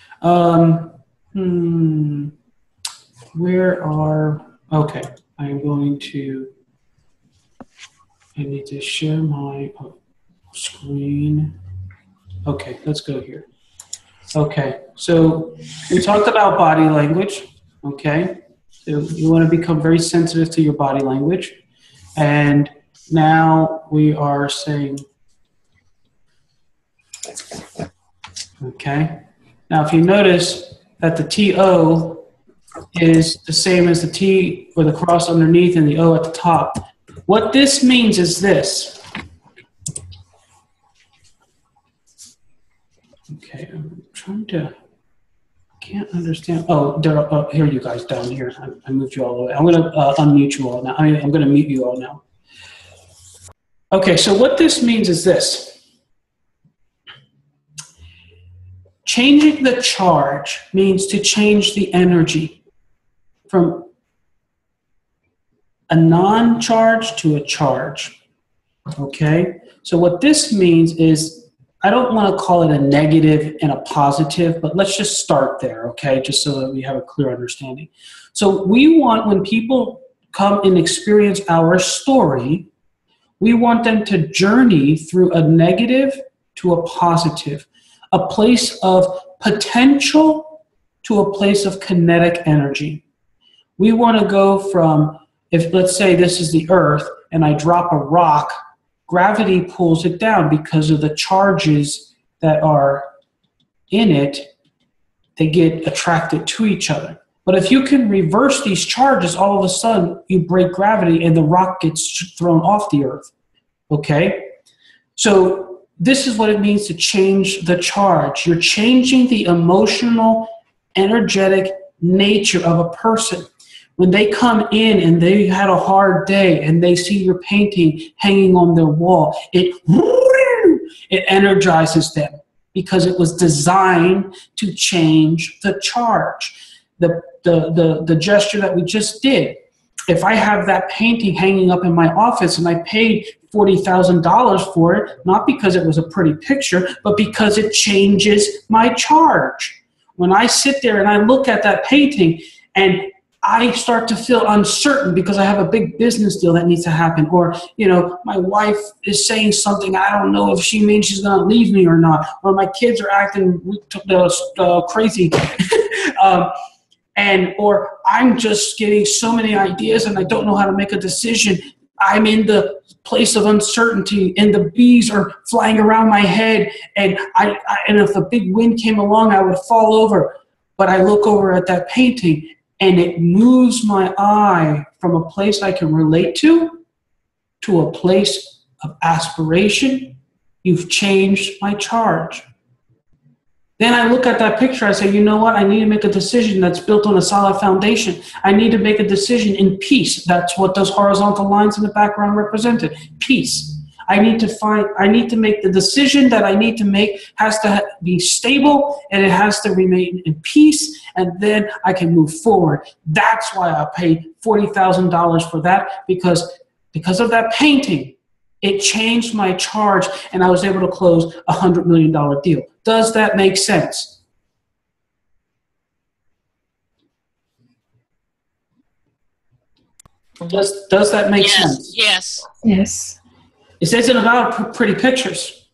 Where are, okay, I am going to, I need to share my screen. Okay, let's go here. Okay, so we talked about body language, okay? So you want to become very sensitive to your body language. And now we are saying, okay? Now if you notice that the TO is the same as the T with a cross underneath and the O at the top. What this means is this. Okay, I'm trying to, can't understand. Oh, here you guys down here. I moved you all the way. I'm going to unmute you all now. I'm going to mute you all now. Okay, so what this means is this. changing the charge means to change the energy from a non-charge to a charge. Okay? So what this means is, I don't want to call it a negative and a positive, but let's just start there, okay? Just so that we have a clear understanding. So we want, when people come and experience our story, we want them to journey through a negative to a positive, a place of potential to a place of kinetic energy. We want to go from, if let's say this is the earth and I drop a rock, gravity pulls it down because of the charges that are in it. They get attracted to each other. But if you can reverse these charges, all of a sudden you break gravity and the rock gets thrown off the earth. Okay? So this is what it means to change the charge. You're changing the emotional, energetic nature of a person. When they come in and they had a hard day and they see your painting hanging on their wall, it energizes them because it was designed to change the charge. The gesture that we just did, if I have that painting hanging up in my office and I paid $40,000 for it, not because it was a pretty picture, but because it changes my charge. When I sit there and I look at that painting and I start to feel uncertain because I have a big business deal that needs to happen, or, you know, my wife is saying something, I don't know if she means she's going to leave me or not, or my kids are acting crazy, or I'm just getting so many ideas and I don't know how to make a decision. I'm in the place of uncertainty and the bees are flying around my head, and and if a big wind came along, I would fall over. But I look over at that painting and it moves my eye from a place I can relate to a place of aspiration. You've changed my charge. Then I look at that picture, I say, you know what? I need to make a decision that's built on a solid foundation. I need to make a decision in peace. That's what those horizontal lines in the background represented. Peace. I need to make the decision that I need to make has to be stable, and it has to remain in peace, and then I can move forward. That's why I paid $40,000 for that, because of that painting. It changed my charge, and I was able to close a $100 million deal. Does that make sense? Does that make sense? Yes. Yes. It isn't about pretty pictures.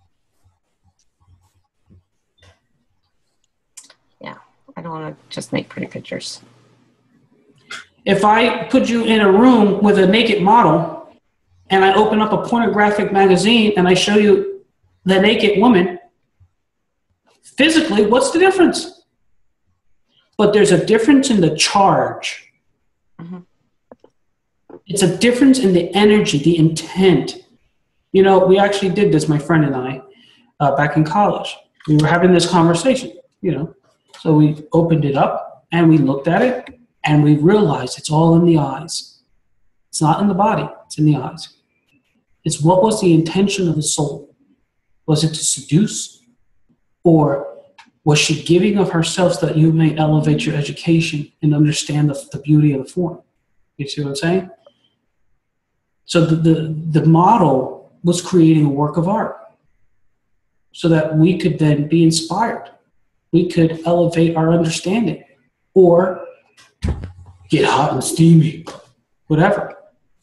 Yeah, I don't want to just make pretty pictures. If I put you in a room with a naked model and I open up a pornographic magazine and I show you the naked woman, physically, what's the difference? But there's a difference in the charge. Mm-hmm. It's a difference in the energy, the intent. You know, we actually did this, my friend and I, back in college. We were having this conversation, you know. So we opened it up and we looked at it and we realized it's all in the eyes. It's not in the body, it's in the eyes. It's what was the intention of the soul? Was it to seduce? Or was she giving of herself so that you may elevate your education and understand the beauty of the form? You see what I'm saying? So the model was creating a work of art so that we could then be inspired. We could elevate our understanding or get hot and steamy, whatever.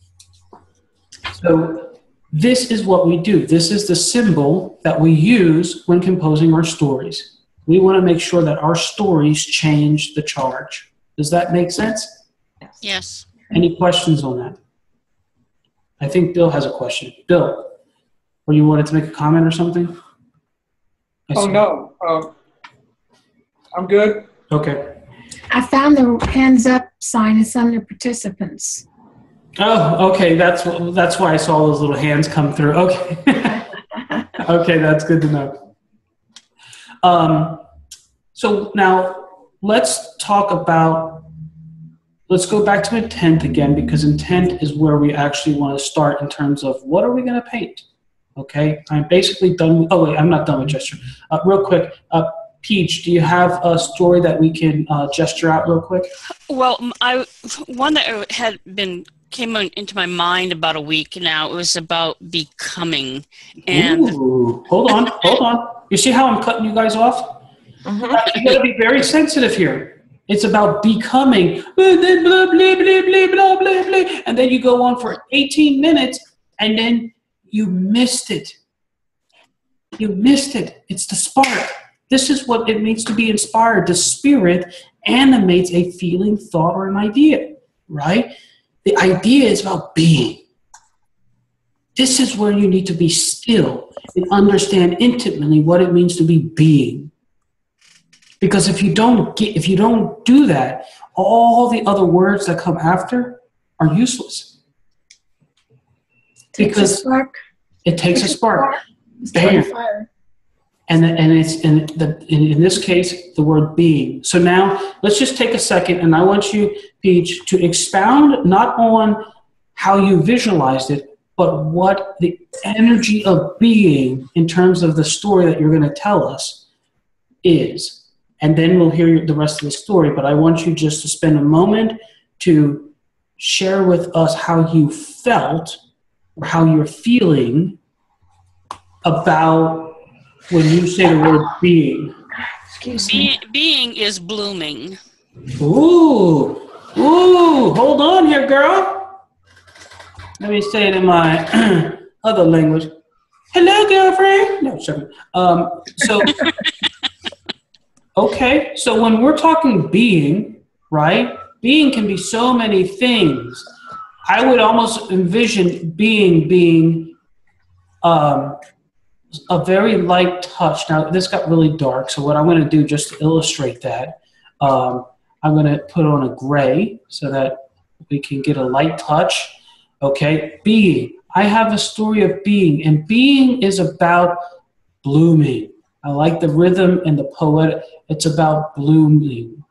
So this is what we do. This is the symbol that we use when composing our stories. We want to make sure that our stories change the charge. Does that make sense? Yes. Any questions on that? I think Bill has a question. Bill, or you wanted to make a comment or something? Oh, no. I'm good. Okay. I found the hands up sign is under participants. Oh, okay. That's why I saw those little hands come through. Okay. Okay, that's good to know. So now let's go back to intent again, because intent is where we actually want to start in terms of what are we going to paint. Okay, I'm basically done. Oh wait, I'm not done with gesture. Real quick, Peach, do you have a story that we can gesture out real quick? Well, one that came into my mind about a week now. It was about becoming. And Ooh, hold on. You see how I'm cutting you guys off? Mm-hmm. You got to be very sensitive here. It's about becoming. Blah, blah, blah, blah, blah, blah, blah, blah. And then you go on for 18 minutes, and then you missed it. You missed it. It's the spark. This is what it means to be inspired. The Spirit animates a feeling, thought, or an idea, right? The idea is about being. This is where you need to be still and understand intimately what it means to be being. Because if you don't do that, all the other words that come after are useless. Because it takes a spark. Bam. And it's in this case the word being. So now let's just take a second, and I want you, Peach, to expound not on how you visualized it, but what the energy of being in terms of the story that you're going to tell us is. And then we'll hear the rest of the story. But I want you just to spend a moment to share with us how you felt or how you're feeling about when you say the word being. Excuse me. Being is blooming. Ooh, hold on here, girl. Let me say it in my other language. Hello, girlfriend. No, sorry. Okay, so when we're talking being, right? Being can be so many things. I would almost envision being a very light touch. Now, this got really dark, so what I'm going to do just to illustrate that, I'm going to put on a gray so that we can get a light touch. Okay, being. I have a story of being, and being is about blooming. I like the rhythm and the poetic. It's about blooming.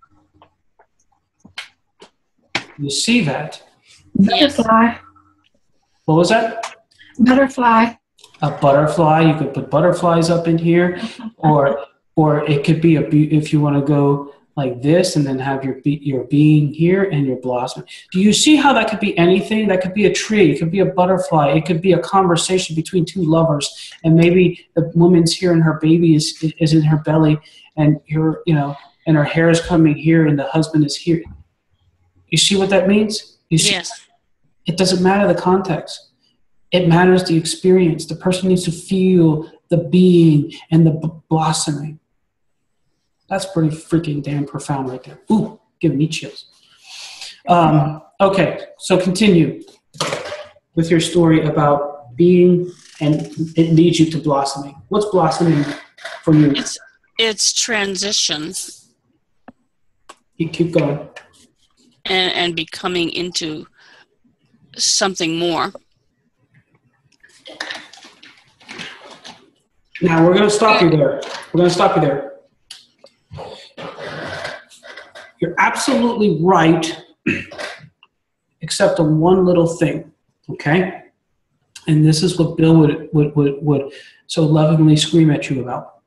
You see that? Butterfly. What was that? Butterfly. A butterfly. You could put butterflies up in here, or it could be if you want to go like this and then have your being here and your blossom. Do you see how that could be anything? That could be a tree. It could be a butterfly. It could be a conversation between two lovers, and maybe the woman's here and her baby is in her belly, and and her hair is coming here and the husband is here. You see what that means? Yes. It doesn't matter the context. It matters the experience. The person needs to feel the being and the blossoming. That's pretty freaking damn profound right there. Ooh, giving me chills. Okay, so continue with your story about being, and it leads you to blossoming. What's blossoming for you? It's transition. You keep going. And becoming into something more. Now we're going to stop you there. You're absolutely right, except on one little thing, okay? And this is what Bill would so lovingly scream at you about.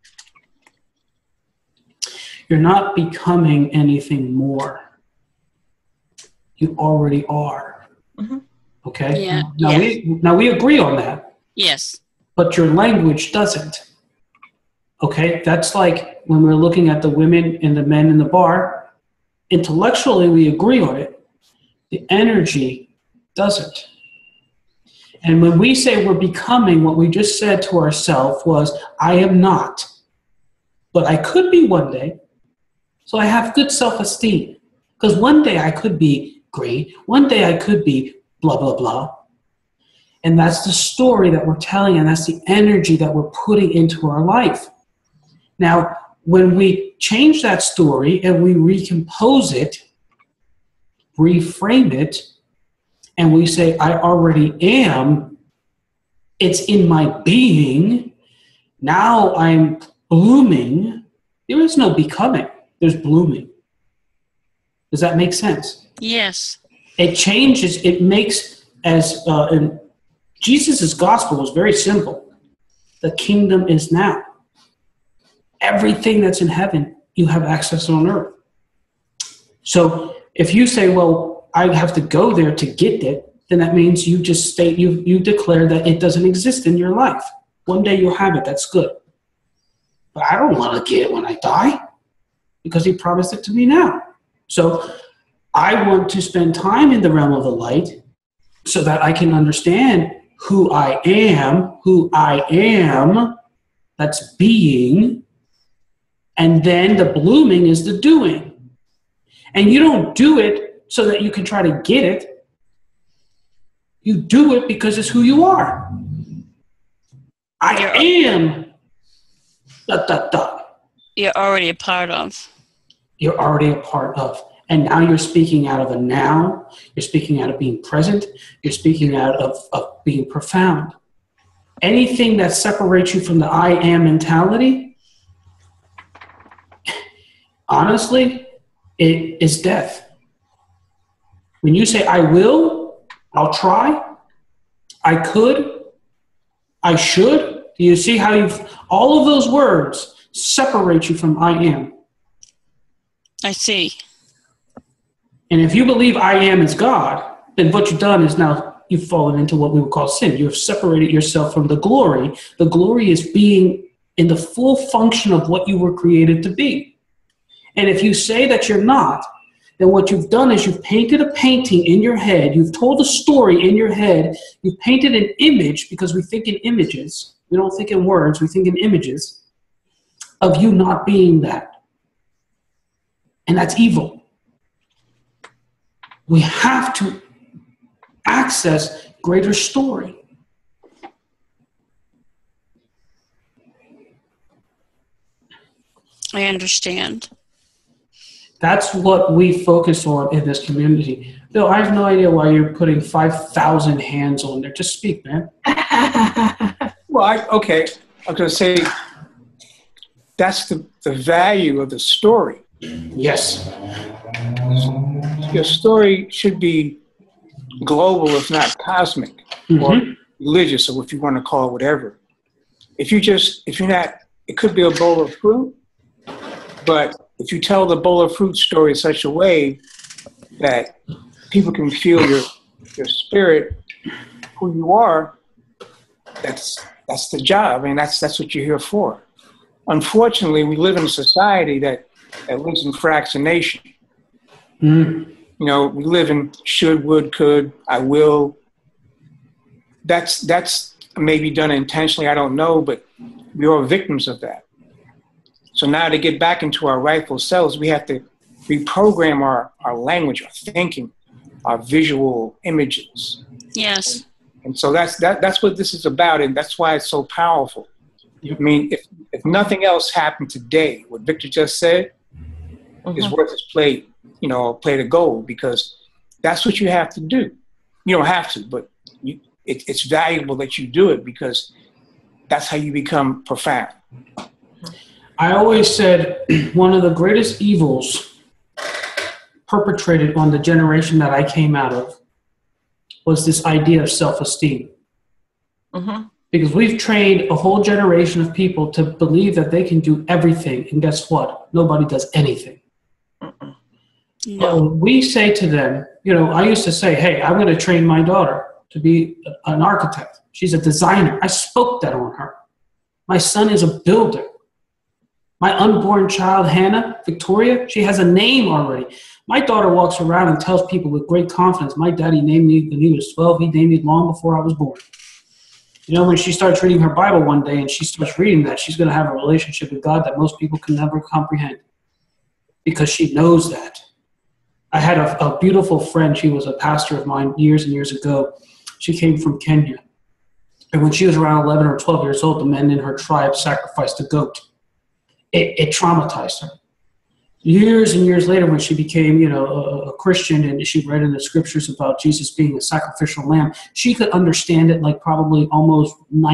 You're not becoming anything more. You already are. Mm-hmm. Okay? Yeah. Now we agree on that. Yes. But your language doesn't. Okay? That's like when we're looking at the women and the men in the bar. Intellectually, we agree on it. The energy doesn't. And when we say we're becoming, what we just said to ourselves was, I am not. But I could be one day. So I have good self-esteem. Because one day I could be great. One day I could be blah, blah, blah. And that's the story that we're telling, and that's the energy that we're putting into our life. Now, when we change that story and we recompose it, reframe it, and we say, I already am, it's in my being, now I'm blooming, there is no becoming, there's blooming. Does that make sense? Yes. It changes, it makes, and Jesus' gospel was very simple. The kingdom is now. everything that's in heaven, you have access on earth. So if you say, well, I have to go there to get it, then that means you just state, you declare that it doesn't exist in your life. One day you'll have it, that's good. But I don't want to get it when I die because he promised it to me now. So I want to spend time in the realm of the light so that I can understand who I am, that's being, and then the blooming is the doing. And you don't do it so that you can try to get it. You do it because it's who you are. I am, ... You're already a part of. You're already a part of. And now you're speaking out of a now. You're speaking out of being present. You're speaking out of being profound. Anything that separates you from the I am mentality, honestly, it is death. When you say, I will, I'll try, I could, I should, do you see how all of those words separate you from I am? I see. And if you believe I am is God, then what you've done is now you've fallen into what we would call sin. You have separated yourself from the glory. The glory is being in the full function of what you were created to be. And if you say that you're not, then what you've done is you've painted a painting in your head. You've told a story in your head. You've painted an image, because we think in images. We don't think in words. We think in images of you not being that. And that's evil. We have to access greater story. I understand. That's what we focus on in this community. Bill, I have no idea why you're putting 5,000 hands on there. Just speak, man. Well, okay. I was going to say that's the value of the story. Yes. Your story should be global, if not cosmic, or religious, or if you want to call it whatever. If you're not, it could be a bowl of fruit, but if you tell the bowl of fruit story in such a way that people can feel your spirit, who you are, that's the job. I mean, that's what you're here for. Unfortunately, we live in a society that lives in fractionation. You know, we live in should, would, could, I will. That's maybe done intentionally, I don't know, but we are victims of that. So now to get back into our rightful selves, we have to reprogram our language, our thinking, our visual images. Yes. And so that's what this is about, and that's why it's so powerful. I mean, if nothing else happened today, what Victor just said is worth its plate, plate of gold, because that's what you have to do. You don't have to, but it's valuable that you do it, because that's how you become profound. I always said one of the greatest evils perpetrated on the generation that I came out of was this idea of self-esteem. Because we've trained a whole generation of people to believe that they can do everything, and guess what? Nobody does anything. No. We say to them, I used to say, hey, I'm going to train my daughter to be an architect. She's a designer. I spoke that on her. My son is a builder. My unborn child, Hannah, Victoria, she has a name already. My daughter walks around and tells people with great confidence, my daddy named me when he was 12. He named me long before I was born. When she starts reading her Bible one day and she starts reading that, she's going to have a relationship with God that most people can never comprehend, because she knows that. I had a beautiful friend. She was a pastor of mine years and years ago. She came from Kenya. And when she was around 11 or 12 years old, the men in her tribe sacrificed a goat. It traumatized her. Years and years later, when she became, a Christian, and she read in the scriptures about Jesus being a sacrificial lamb, she could understand it like probably almost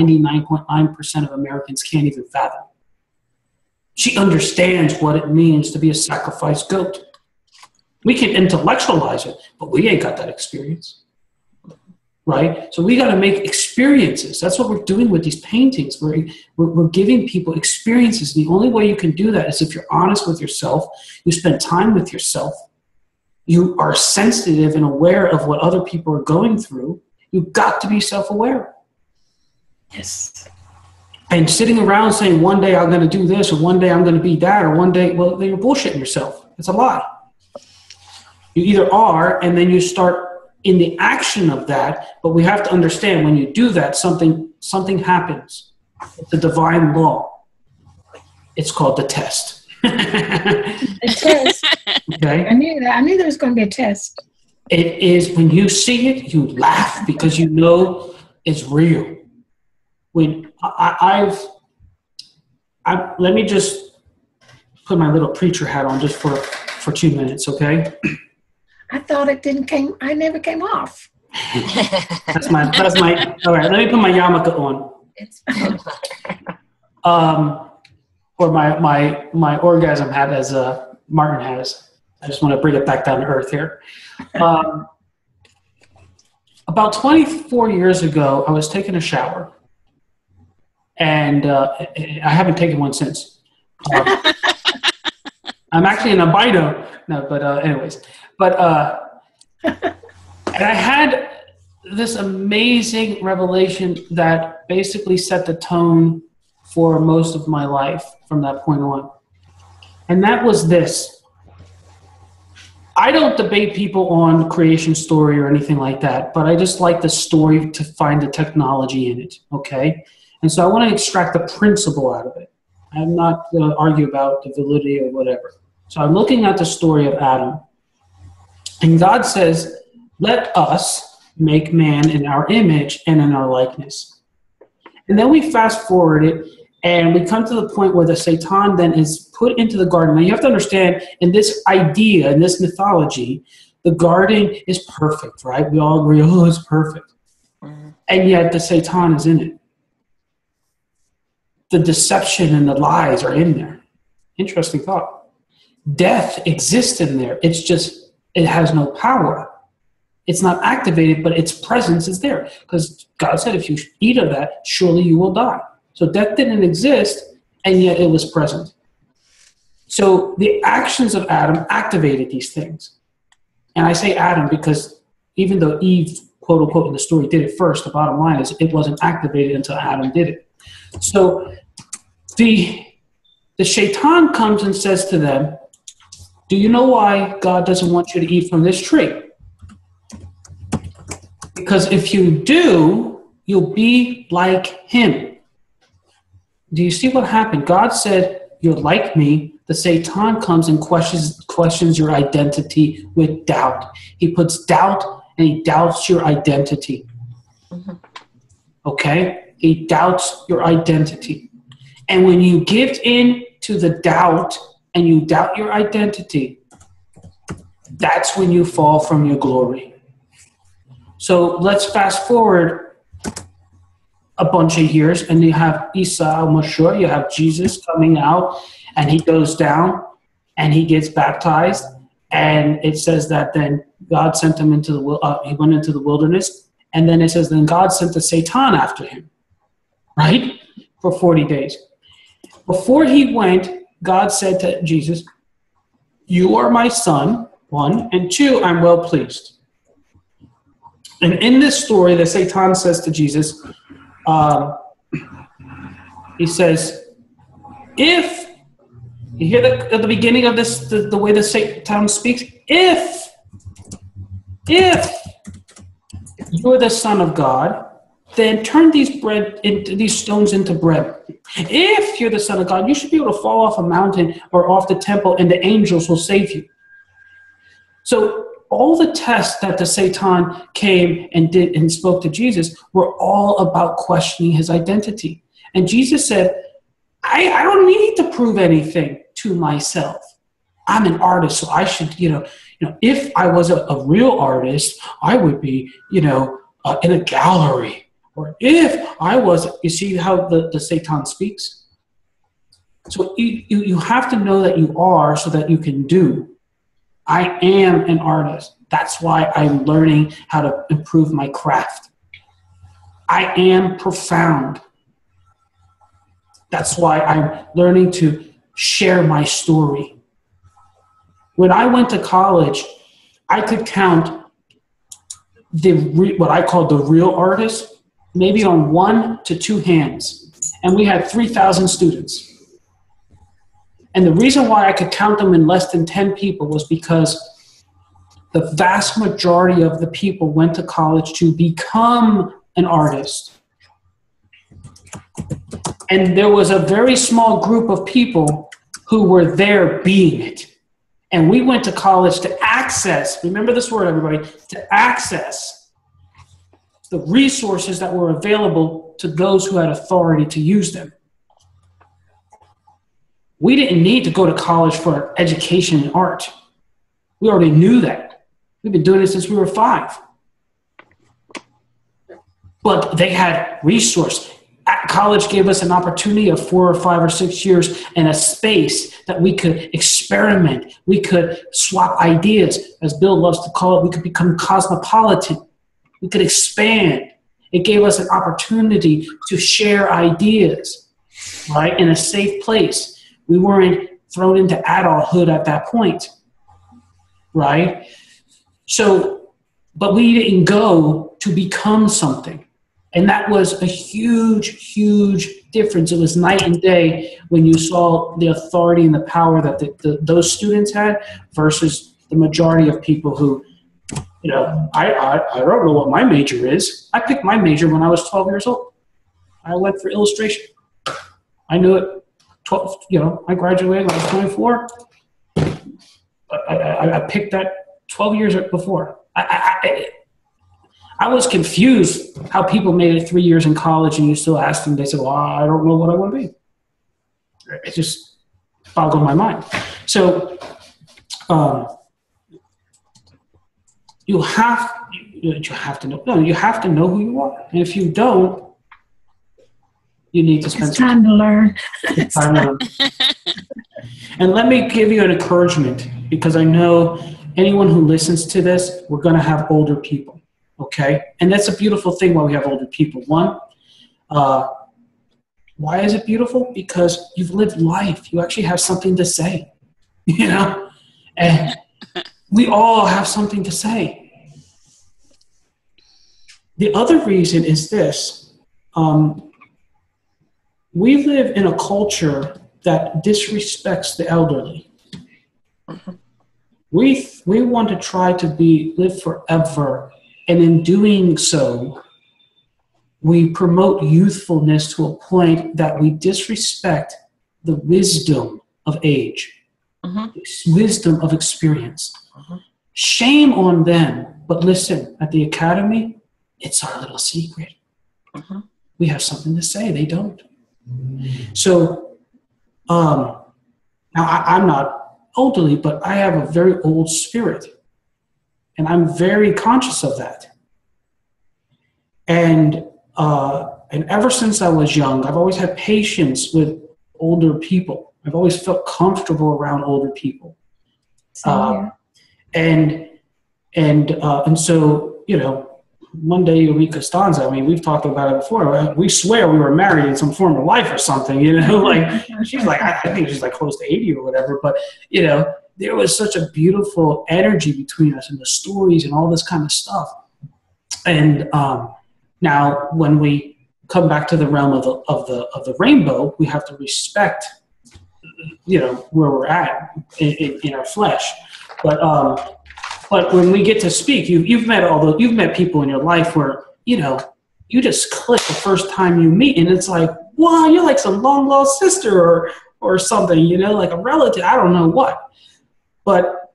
99.9% of Americans can't even fathom. She understands what it means to be a sacrificed goat. We can intellectualize it, but we ain't got that experience. right? So we got to make experiences. That's what we're doing with these paintings. We're giving people experiences. The only way you can do that is if you're honest with yourself, you spend time with yourself, you are sensitive and aware of what other people are going through. You've got to be self-aware. Yes. And sitting around saying, one day I'm going to do this, or one day I'm going to be that, or one day, well, then you're bullshitting yourself. It's a lie. You either are, and then you start in the action of that, but we have to understand when you do that, something happens. It's a divine law. It's called the test. The test. Okay? I knew that. I knew there was going to be a test. It is when you see it, you laugh because you know it's real. When let me just put my little preacher hat on just for 2 minutes, okay? I thought I never came off. That's my, all right, let me put my yarmulke on. It's Or my orgasm hat as Martin has. I just want to bring it back down to earth here. About 24 years ago, I was taking a shower. And I haven't taken one since. I'm actually an albino. No, but anyways. But and I had this amazing revelation that basically set the tone for most of my life from that point on. And that was this. I don't debate people on creation story or anything like that, but I just like the story to find the technology in it, okay? And so I want to extract the principle out of it. I'm not going to argue about the validity or whatever. So I'm looking at the story of Adam. And God says, let us make man in our image and in our likeness. And then we fast forward it, and we come to the point where the Satan then is put into the garden. Now you have to understand, in this idea, in this mythology, the garden is perfect, right? We all agree, oh, it's perfect. Mm-hmm. And yet the Satan is in it. The deception and the lies are in there. Interesting thought. Death exists in there. It's just, it has no power. It's not activated, but its presence is there. Because God said, if you eat of that, surely you will die. So death didn't exist, and yet it was present. So the actions of Adam activated these things. And I say Adam because even though Eve, quote unquote, in the story did it first, the bottom line is it wasn't activated until Adam did it. So the Shaitan comes and says to them, do you know why God doesn't want you to eat from this tree? Because if you do, you'll be like him. Do you see what happened? God said, you're like me. The Satan comes and questions your identity with doubt. He puts doubt and he doubts your identity. Mm-hmm. Okay? He doubts your identity. And when you give in to the doubt and you doubt your identity, that's when you fall from your glory. So let's fast forward a bunch of years, and you have Isa al-Mashur, you have Jesus coming out, and he goes down and he gets baptized, and it says that then God sent him into he went into the wilderness, and then it says then God sent the Satan after him, right? For 40 days. Before he went, God said to Jesus, you are my son, 1, and 2, I'm well pleased. And in this story, the Satan says to Jesus, he says, if, you hear at the beginning of this, the way the Satan speaks, if you're the Son of God, then turn these stones into bread. If you're the Son of God, you should be able to fall off a mountain or off the temple, and the angels will save you. So all the tests that the Satan came and did and spoke to Jesus were all about questioning his identity. And Jesus said, I don't need to prove anything to myself. I'm an artist, so I should, if I was a real artist, I would be, in a gallery. Or if I was, you see how the Satan speaks? So you have to know that you are so that you can do. I am an artist. That's why I'm learning how to improve my craft. I am profound. That's why I'm learning to share my story. When I went to college, I could count what I call the real artists, maybe on 1 to 2 hands. And we had 3,000 students. And the reason why I could count them in less than 10 people was because the vast majority of the people went to college to become an artist. And there was a very small group of people who were there being it. And we went to college to access, remember this word, everybody, to access the resources that were available to those who had authority to use them. We didn't need to go to college for education in art. We already knew that. We've been doing it since we were 5. But they had resource. College gave us an opportunity of 4 or 5 or 6 years and a space that we could experiment. We could swap ideas, as Bill loves to call it. We could become cosmopolitan. We could expand. It gave us an opportunity to share ideas, right, in a safe place. We weren't thrown into adulthood at that point, right? So, but we didn't go to become something. And that was a huge, huge difference. It was night and day when you saw the authority and the power that those students had versus the majority of people who, you know, I don't know what my major is. I picked my major when I was 12 years old. I went for illustration. I knew it. 12, you know, I graduated when I was 24. I picked that 12 years before. I was confused how people made it 3 years in college and you still ask them, they said, well, I don't know what I want to be. It just boggled my mind. So you have to know who you are. And if you don't, you need to spend It's time to learn. It's time to learn. And let me give you an encouragement, because I know anyone who listens to this, we're going to have older people. Okay? And that's a beautiful thing why we have older people. One, why is it beautiful? Because you've lived life. You actually have something to say. You know? And we all have something to say. The other reason is this. We live in a culture that disrespects the elderly. We want to try to live forever, and in doing so, we promote youthfulness to a point that we disrespect the wisdom of age, wisdom of experience. Shame on them, but listen, at the Academy, it's our little secret. We have something to say, they don't. So, now I'm not elderly, but I have a very old spirit, and I'm very conscious of that. And ever since I was young, I've always had patience with older people. I've always felt comfortable around older people. And so, you know, Monday Eureka Costanza, I mean, we've talked about it before. We swear we were married in some form of life or something, you know, like she's like, I think she's like close to 80 or whatever, but you know, there was such a beautiful energy between us and the stories and all this kind of stuff. And now when we come back to the realm of the rainbow, we have to respect, you know, where we're at in our flesh. But when we get to speak, you've met people in your life where, you know, you just click the first time you meet, and it's like, wow, you're like some long lost sister or something, you know, like a relative. I don't know what, but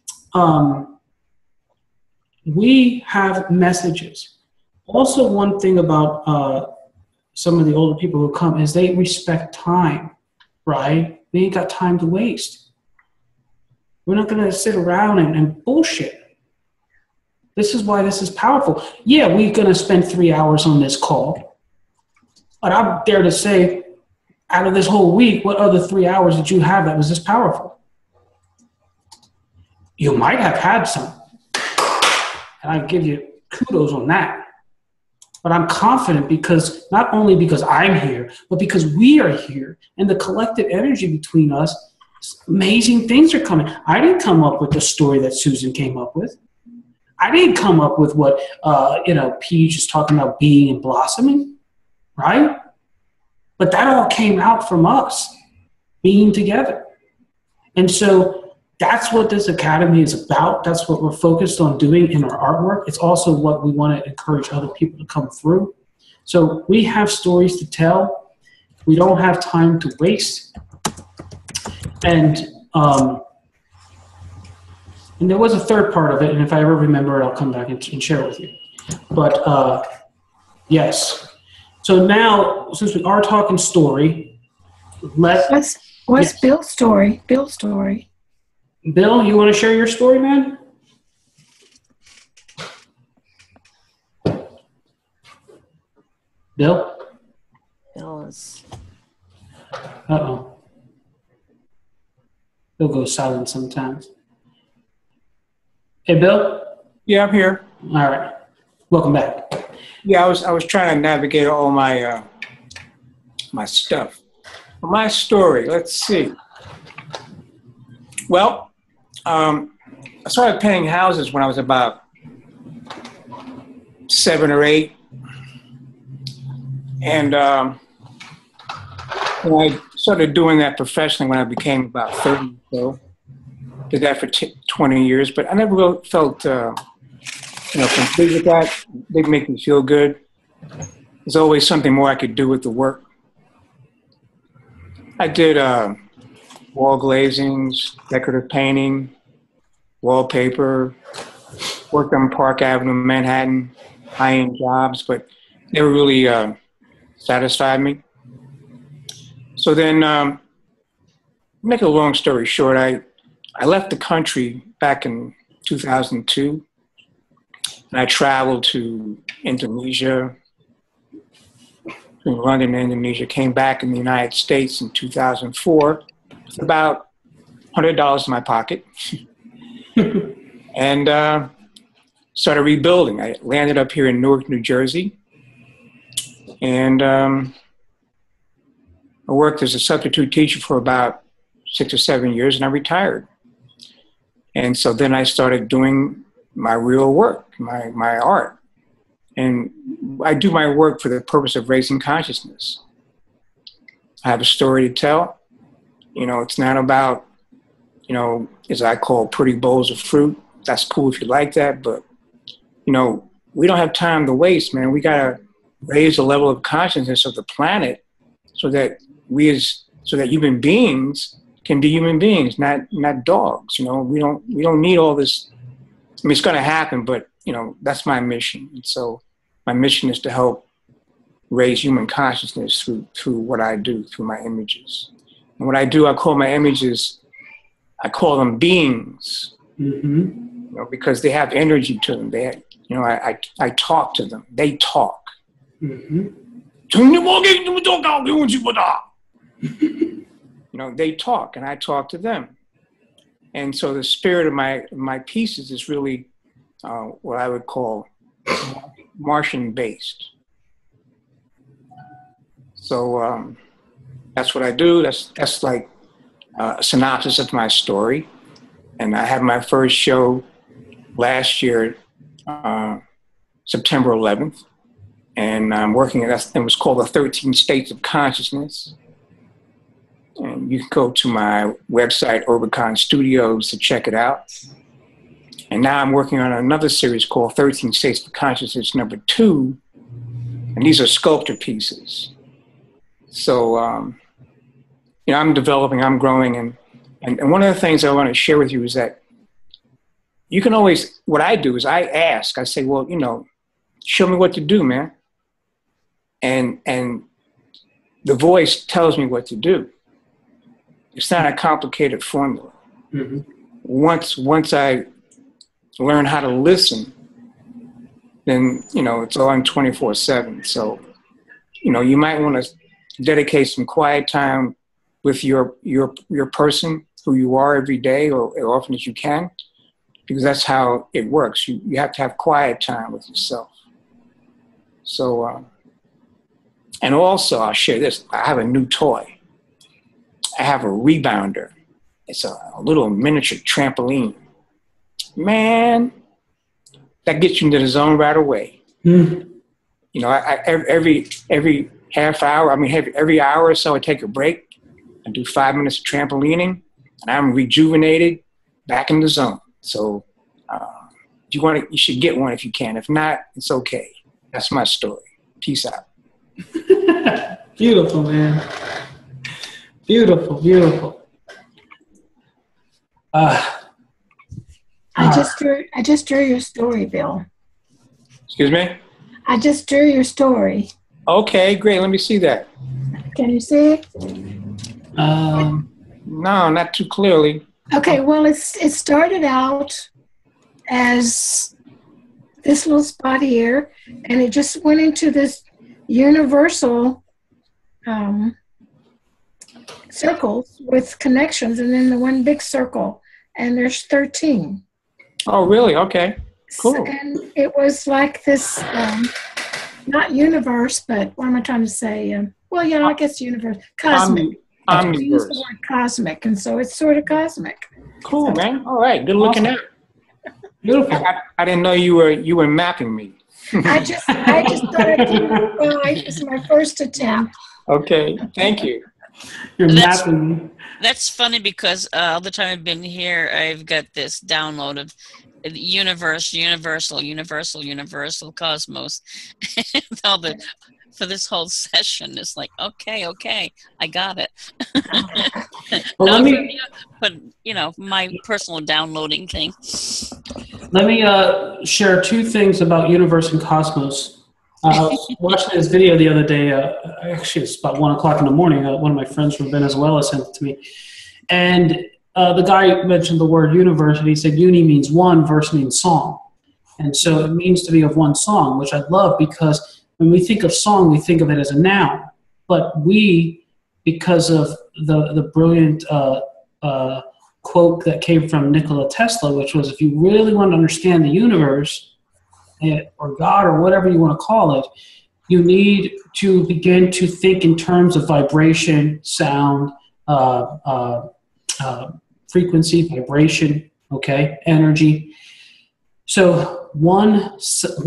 we have messages. Also, one thing about some of the older people who come is they respect time, right? They ain't got time to waste. We're not going to sit around and bullshit. This is why this is powerful. Yeah, we're going to spend 3 hours on this call. But I dare to say, out of this whole week, what other 3 hours did you have that was this powerful? You might have had some. And I give you kudos on that. But I'm confident because not only because I'm here, but because we are here, and the collective energy between us, amazing things are coming. I didn't come up with the story that Susan came up with. I didn't come up with what Peach is talking about being and blossoming, right? But that all came out from us being together. And so that's what this academy is about. That's what we're focused on doing in our artwork. It's also what we want to encourage other people to come through. So we have stories to tell. We don't have time to waste. And there was a third part of it, and if I ever remember it, I'll come back and share it with you. But yes. So now, since we are talking story, what's yes. Bill's story? Bill's story. Bill, you want to share your story, man? Bill? Bill is. Uh-oh. Bill goes silent sometimes. Hey, Bill? Yeah, I'm here. All right. Welcome back. Yeah, I was trying to navigate all my my stuff. My story. Let's see. Well, I started painting houses when I was about 7 or 8, and I started doing that professionally when I became about 30 or so. Did that for 20 years, but I never really felt complete with that. They make me feel good. There's always something more I could do with the work. I did wall glazings, decorative painting, wallpaper, worked on Park Avenue, Manhattan, high-end jobs, but they were really satisfied me. So then, make a long story short, I left the country back in 2002, and I traveled to Indonesia, between London and Indonesia, came back in the United States in 2004 with about $100 in my pocket, and started rebuilding. I landed up here in Newark, New Jersey, and I worked as a substitute teacher for about 6 or 7 years, and I retired. And so then I started doing my real work, my art. And I do my work for the purpose of raising consciousness. I have a story to tell. It's not about, as I call pretty bowls of fruit. That's cool if you like that, but, we don't have time to waste, man. We got to raise the level of consciousness of the planet so that human beings can be human beings, not dogs. We don't need all this. I mean, it's going to happen, but that's my mission. And so my mission is to help raise human consciousness through what I do, through my images. And what I do, I call my images, I call them beings, because they have energy to them. They, I talk to them. They talk. They talk, and I talk to them. And so the spirit of my pieces is really what I would call Martian-based. So that's what I do. That's like a synopsis of my story. And I had my first show last year, September 11th. And I'm working it was called The 13 States of Consciousness. And you can go to my website, Orbicon Studios, to check it out. And now I'm working on another series called 13 States of Consciousness #2. And these are sculpture pieces. So, I'm developing, I'm growing. And one of the things I want to share with you is that you can always, what I do is I say, well, show me what to do, man. And the voice tells me what to do. It's not a complicated formula. Once I learn how to listen, then, it's on 24/7. So, you might want to dedicate some quiet time with your person, who you are every day or as often as you can, because that's how it works. You have to have quiet time with yourself. So, and also I'll share this. I have a new toy. I have a rebounder. It's a little miniature trampoline. Man, that gets you into the zone right away. Mm. You know, every half hour, every hour or so I take a break and do 5 minutes of trampolining, and I'm rejuvenated, back in the zone. So if you want it, you should get one if you can. If not, it's okay. That's my story. Peace out. Beautiful, man. Beautiful, beautiful. I just drew your story, Bill. Excuse me? I just drew your story. Okay, great. Let me see that. Can you see it? No, not too clearly. Okay, well, it started out as this little spot here, and it just went into this universal circles with connections, and then the one big circle, and there's 13. Oh, really? Okay, cool. And it was like this, not universe, but what am I trying to say? Well, yeah, I guess universe, cosmic. I use the word cosmic, and so it's sort of cosmic. Cool, man. All right, good looking at. Beautiful. I didn't know you were mapping me. I just thought I'd do it. Well, it's my first attempt. Okay, thank you. You're mapping. That's funny because all the time I've been here, I've got this download of universe, universal, cosmos. For this whole session, it's like, okay, I got it. Well, but my personal downloading thing. let me share two things about universe and cosmos. I was watching this video the other day. Actually, it's about 1 o'clock in the morning. One of my friends from Venezuela sent it to me. And the guy mentioned the word universe, and he said uni means one, verse means song. And so it means to be of one song, which I love because when we think of song, we think of it as a noun. But we, because of the brilliant quote that came from Nikola Tesla, which was, if you really want to understand the universe, or God, or whatever you want to call it, you need to begin to think in terms of vibration, sound, frequency, vibration, okay, energy. So one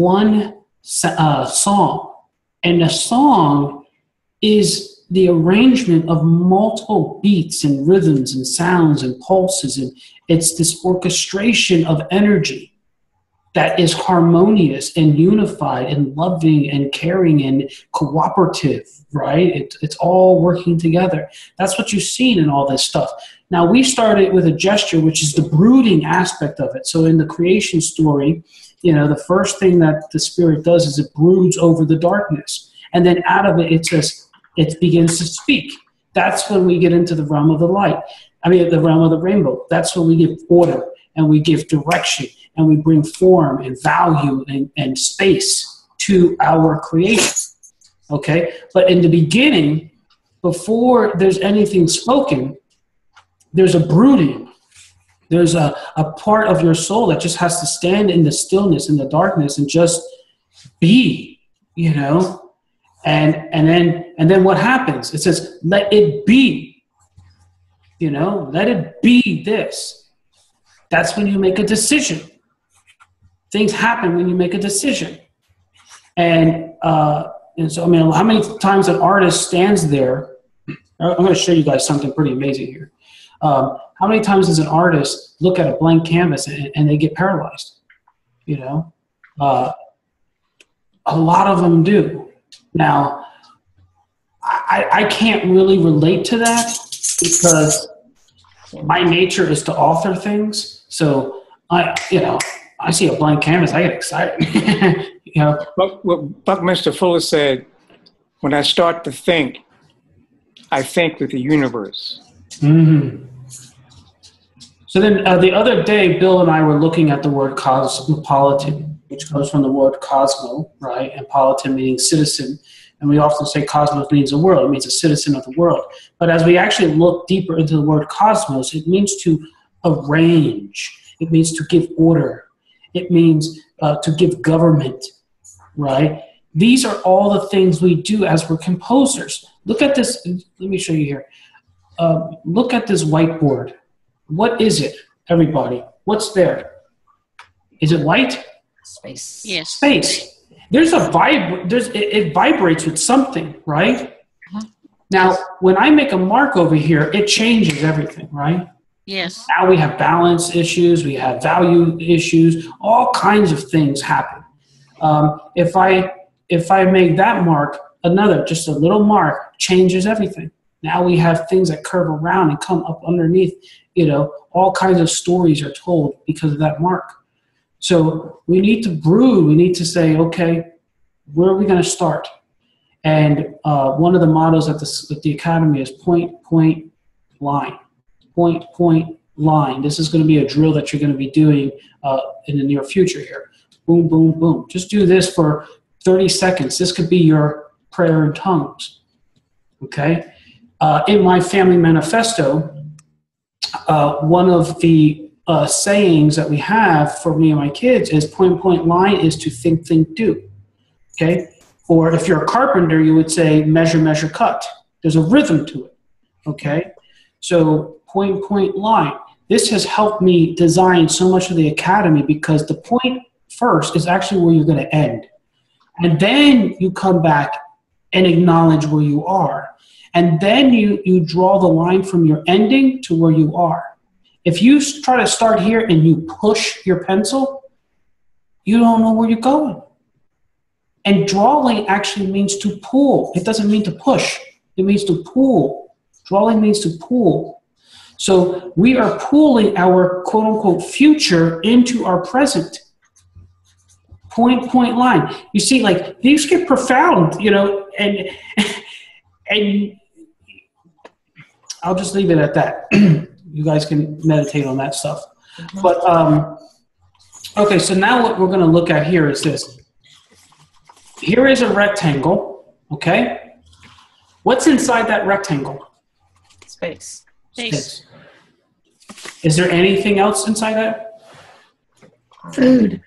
song, and a song is the arrangement of multiple beats and rhythms and sounds and pulses, and it's this orchestration of energy that is harmonious and unified and loving and caring and cooperative, right? It's all working together. That's what you've seen in all this stuff. Now, we started with a gesture, which is the brooding aspect of it. So in the creation story, the first thing that the spirit does is it broods over the darkness. And then out of it, it begins to speak. That's when we get into the realm of the light. The realm of the rainbow. That's when we give order and we give direction and we bring form and value and space to our creation. Okay? But in the beginning, before there's anything spoken, there's a brooding. There's a part of your soul that just has to stand in the stillness, in the darkness, and just be, And then what happens? It says, let it be. Let it be this. That's when you make a decision. Things happen when you make a decision. And so, how many times an artist stands there? I'm going to show you guys something pretty amazing here. How many times does an artist look at a blank canvas and they get paralyzed? A lot of them do. Now, I can't really relate to that because my nature is to author things. So I see a blank canvas, I get excited. What Buckminster Fuller said, when I start to think, I think with the universe. Mm-hmm. So then the other day, Bill and I were looking at the word cosmopolitan, which comes from the word cosmo, right? And politan meaning citizen. And we often say cosmos means a world. It means a citizen of the world. But as we actually look deeper into the word cosmos, it means to arrange. It means to give order. It means to give government, right? These are all the things we do as we're composers. Look at this. Let me show you here. Look at this whiteboard. What is it, everybody? What's there? Is it white? Space. Yes. Space. There's a it vibrates with something, right? Now, when I make a mark over here, it changes everything, right? Yes. Now we have balance issues, we have value issues, all kinds of things happen. If I make that mark, just a little mark changes everything. Now we have things that curve around and come up underneath, all kinds of stories are told because of that mark. So we need to brood, we need to say, okay, where are we going to start? And one of the mottos at the Academy is point, point, line. Point, point, line. This is going to be a drill that you're going to be doing in the near future here. Boom, boom, boom. Just do this for 30 seconds. This could be your prayer in tongues. Okay? In my family manifesto, one of the sayings that we have for me and my kids is point, point, line is to think, think, do. Okay? Or if you're a carpenter, you would say measure, measure, cut. There's a rhythm to it. Okay? So point, point, line. This has helped me design so much of the Academy because the point first is actually where you're going to end. And then you come back and acknowledge where you are. And then you draw the line from your ending to where you are. If you try to start here and you push your pencil, you don't know where you're going. And drawing actually means to pull. It doesn't mean to push. It means to pull. Drawing means to pull. So we are pulling our quote-unquote future into our present. Point, point, line. You see, like, these get profound, and I'll just leave it at that. You guys can meditate on that stuff. But, okay, so now what we're going to look at here is this. Here is a rectangle, okay? What's inside that rectangle? Space. Space. Is there anything else inside that? Food.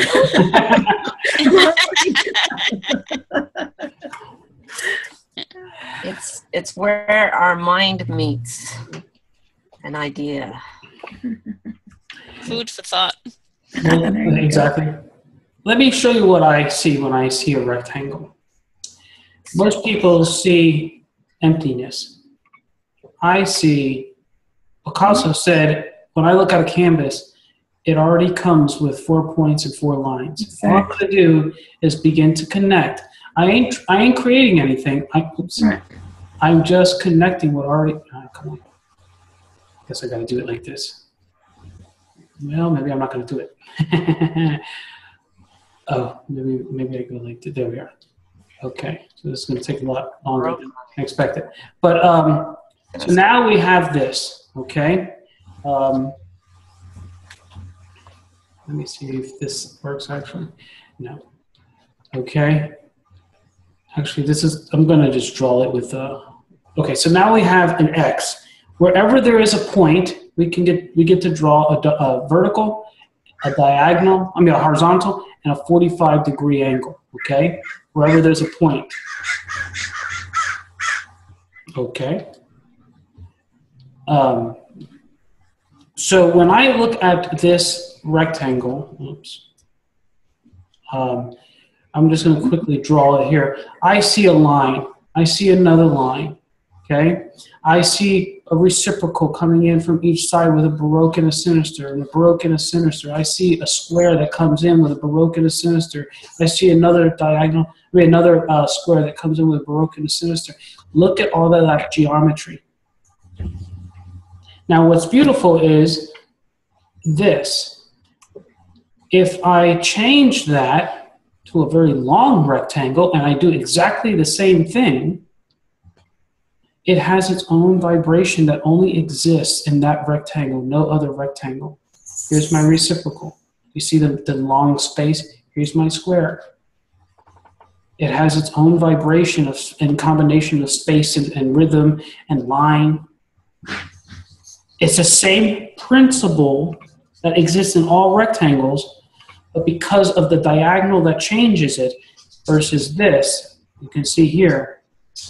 It's where our mind meets an idea. Food for thought. Exactly. Let me show you what I see when I see a rectangle. Most people see emptiness. I see, Picasso said, when I look at a canvas, it already comes with 4 points and 4 lines. Exactly. All I'm going to do is begin to connect. I ain't creating anything. I'm just connecting what already. Come on. I guess I got to do it like this. Well, maybe I'm not going to do it. Oh, maybe I go like that. There we are. Okay, so this is going to take a lot longer than I expected. But so now we have this. Okay. Let me see if this works actually. No. Okay. Actually, I'm going to just draw it with okay, so now we have an X. Wherever there is a point, we get to draw a vertical, a diagonal, a horizontal, and a 45-degree angle, okay? Wherever there's a point. Okay. So when I look at this rectangle, oops, I'm just going to quickly draw it here. I see a line. I see another line, okay? I see a reciprocal coming in from each side with a Baroque and a sinister, and a Baroque and a sinister. I see a square that comes in with a Baroque and a sinister. I see another another square that comes in with a Baroque and a sinister. Look at all of that geometry. Now, what's beautiful is this. If I change that to a very long rectangle and I do exactly the same thing, it has its own vibration that only exists in that rectangle, no other rectangle. Here's my reciprocal. You see the long space? Here's my square. It has its own vibration in combination of space and rhythm and line. It's the same principle that exists in all rectangles, but because of the diagonal that changes it, versus this, you can see here,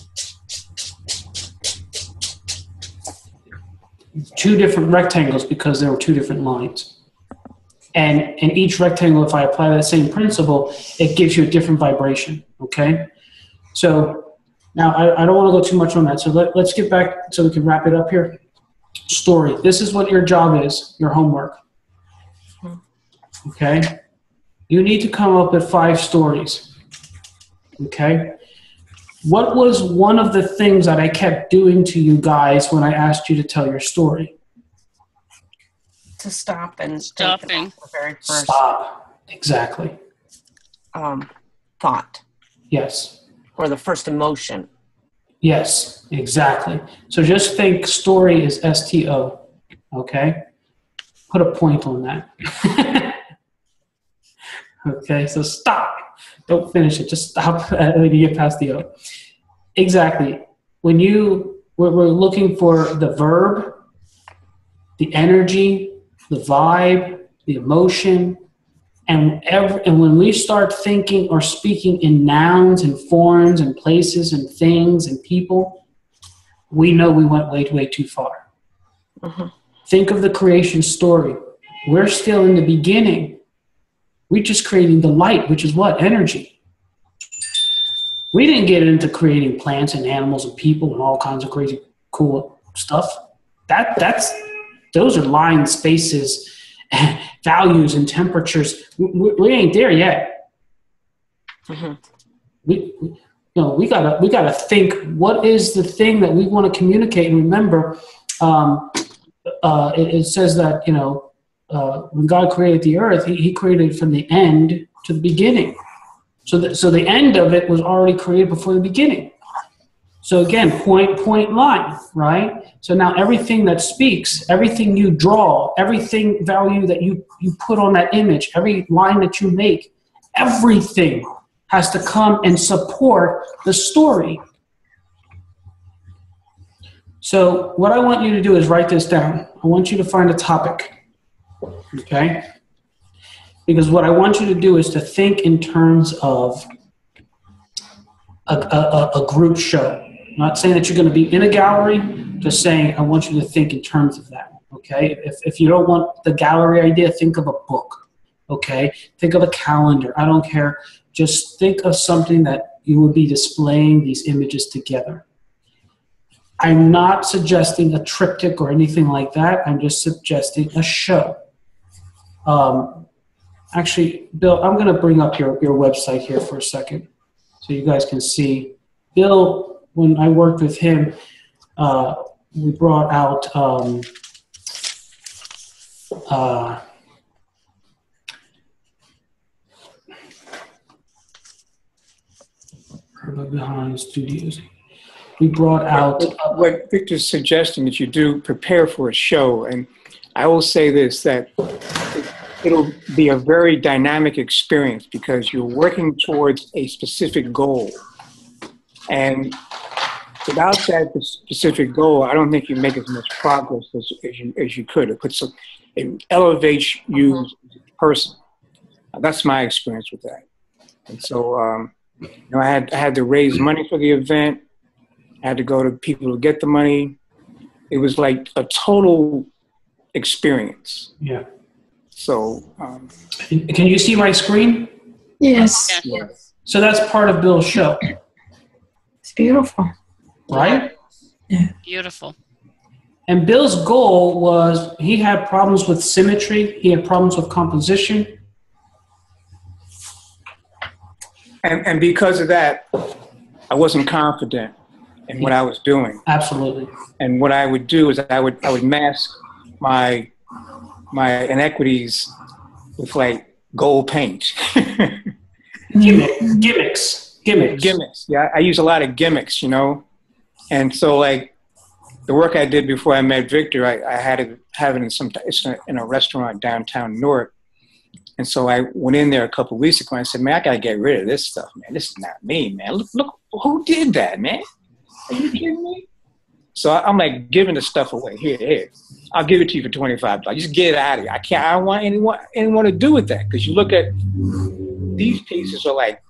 two different rectangles because there were two different lines. And in each rectangle, if I apply that same principle, it gives you a different vibration, okay? So now I don't want to go too much on that. So let's get back so we can wrap it up here. Story. This is what your job is, your homework. Okay? You need to come up with 5 stories. Okay? What was one of the things that I kept doing to you guys when I asked you to tell your story? To stop and Stopping. think about the very first Stop. Exactly. thought Yes. or the first emotion. Yes, exactly. So just think story is STO, okay? Put a point on that. Okay, so stop. Don't finish it. Just stop when you get past the O. Exactly. When we're looking for the verb, the energy, the vibe, the emotion, and when we start thinking or speaking in nouns and forms and places and things and people, we know we went way, way too far. Mm-hmm. Think of the creation story. We're still in the beginning. We're just creating the light, which is what? Energy. We didn't get into creating plants and animals and people and all kinds of crazy cool stuff. Those are line spaces, values and temperatures. We ain't there yet. Mm-hmm. We gotta think. What is the thing that we want to communicate? And remember, it says that when God created the earth, He created from the end to the beginning. So the end of it was already created before the beginning. So again, point, line, right? So now everything that speaks, everything you draw, everything value that you put on that image, every line that you make, everything has to come and support the story. So what I want you to do is write this down. I want you to find a topic, okay? Because what I want you to do is to think in terms of a group show. I'm not saying that you're going to be in a gallery, just saying I want you to think in terms of that, okay? If you don't want the gallery idea, think of a book, okay? Think of a calendar. I don't care. Just think of something that you would be displaying these images together. I'm not suggesting a triptych or anything like that. I'm just suggesting a show. Actually, Bill, I'm going to bring up your website here for a second so you guys can see. Bill, when I worked with him, we brought out Behind Studios. We brought out what Victor's suggesting that you do prepare for a show, and I will say this, that it'll be a very dynamic experience because you're working towards a specific goal, and without that specific goal, I don't think you make as much progress as you could. It elevates you as a person. That's my experience with that. And so I had to raise money for the event. I had to go to people to get the money. It was like a total experience. Yeah. So. Can you see my screen? Yes. Yes. So that's part of Bill's show. It's beautiful. Right? Yeah. Beautiful. And Bill's goal was he had problems with symmetry. He had problems with composition. And because of that, I wasn't confident in what I was doing. Absolutely. And what I would do is I would mask my inequities with like gold paint. Gimmicks. Yeah, I use a lot of gimmicks, And so like the work I did before I met Victor, I had it in a restaurant downtown Newark. And so I went in there a couple of weeks ago and I said, man, I got to get rid of this stuff, man. This is not me, man. Look, who did that, man? Are you kidding me? So I'm like giving the stuff away. Here. I'll give it to you for $25. Just get it out of here. I don't want anyone to do with that. Because you look at these pieces are like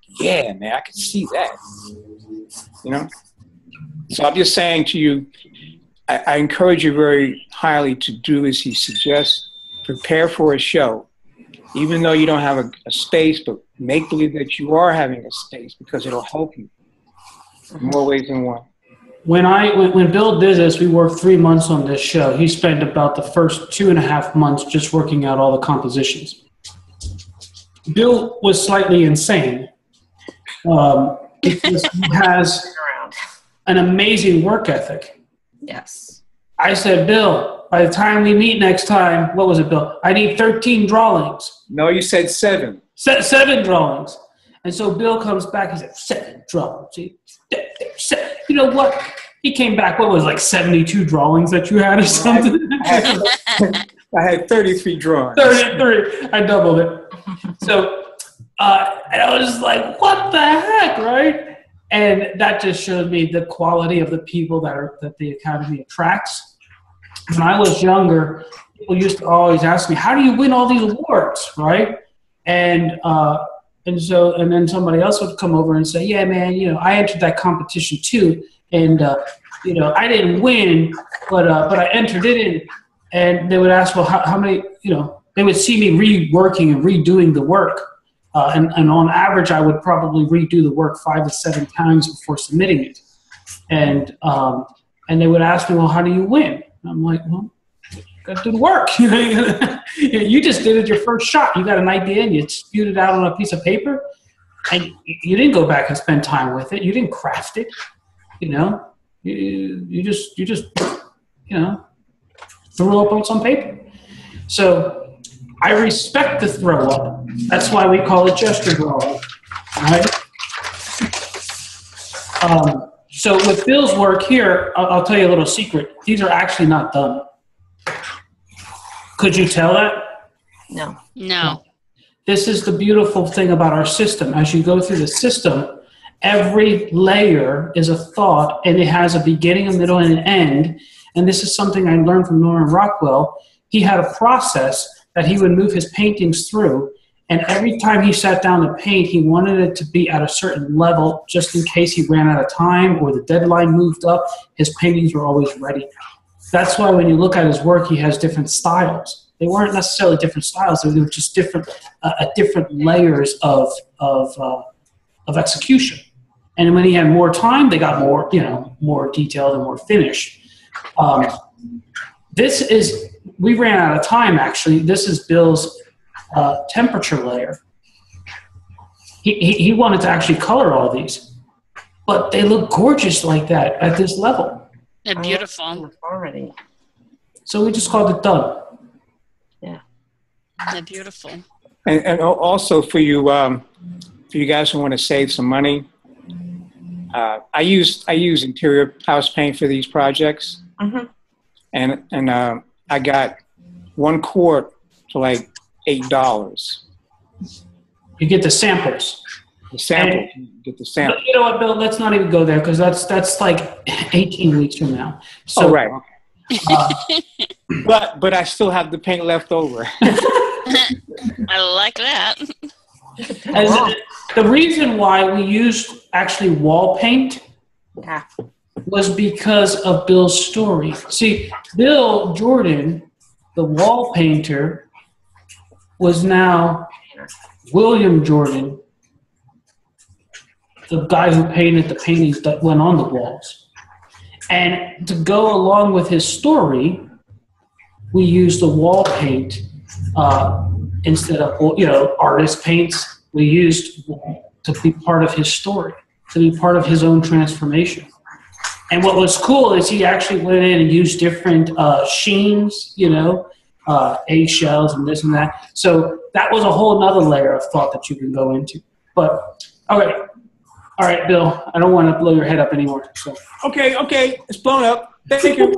yeah, man, I can see that. You know? So I'm just saying to you, I encourage you very highly to do as he suggests. Prepare for a show. Even though you don't have a space, but make believe that you are having a space because it'll help you in more ways than one. When Bill did this, we worked 3 months on this show. He spent about the first 2.5 months just working out all the compositions. Bill was slightly insane because he has an amazing work ethic. Yes. I said, Bill, by the time we meet next time, what was it, Bill? I need 13 drawings. No, you said 7. 7 drawings. And so Bill comes back, he said, 7 drawings. You know what? He came back, what was like 72 drawings that you had or something? I had 33 drawings. 33. I doubled it. So, and I was just like, what the heck, right? And that just showed me the quality of the people that the Academy attracts. When I was younger, people used to always ask me, how do you win all these awards, right? And then somebody else would come over and say, yeah, man, you know, I entered that competition too. And, you know, I didn't win, but I entered it in. And they would ask, well, how many, you know, they would see me reworking and redoing the work. And on average, I would probably redo the work 5 to 7 times before submitting it. And they would ask me, well, how do you win? And I'm like, well, you got to do the work. You just did it your first shot. You got an idea and you spewed it out on a piece of paper. And you didn't go back and spend time with it. You didn't craft it. You know, you just you know, threw up on some paper. So I respect the throw up. That's why we call it gesture drawing, right? So with Bill's work here, I'll tell you a little secret. These are actually not done. Could you tell that? No. No. This is the beautiful thing about our system. As you go through the system, every layer is a thought, and it has a beginning, a middle, and an end. And this is something I learned from Norman Rockwell. He had a process that he would move his paintings through, and every time he sat down to paint, he wanted it to be at a certain level just in case he ran out of time or the deadline moved up. His paintings were always ready. That's why when you look at his work, he has different styles. They weren't necessarily different styles. They were just different layers of execution. And when he had more time, they got more, you know, more detailed and more finished. We ran out of time, actually. This is Bill's temperature layer. He wanted to actually color all these, but they look gorgeous like that at this level. They're beautiful. Already. So we just called it done. Yeah. They're beautiful. And also for you guys who want to save some money, I use interior house paint for these projects, and I got 1 quart for like $8. You get the samples. The sample, get the sample. But you know what, Bill? Let's not even go there because that's like 18 weeks from now. So, oh, right. But I still have the paint left over. I like that. The reason why we used actually wall paint was because of Bill's story. See, Bill Jordan, the wall painter, was now William Jordan, the guy who painted the paintings that went on the walls. And to go along with his story, we used the wall paint instead of, you know, artist paints. We used to be part of his story, to be part of his own transformation. And what was cool is he actually went in and used different sheens, you know, eggshells and this and that. So that was a whole nother layer of thought that you can go into. But, all right, Bill, I don't want to blow your head up anymore. So. Okay, it's blown up. Thank you.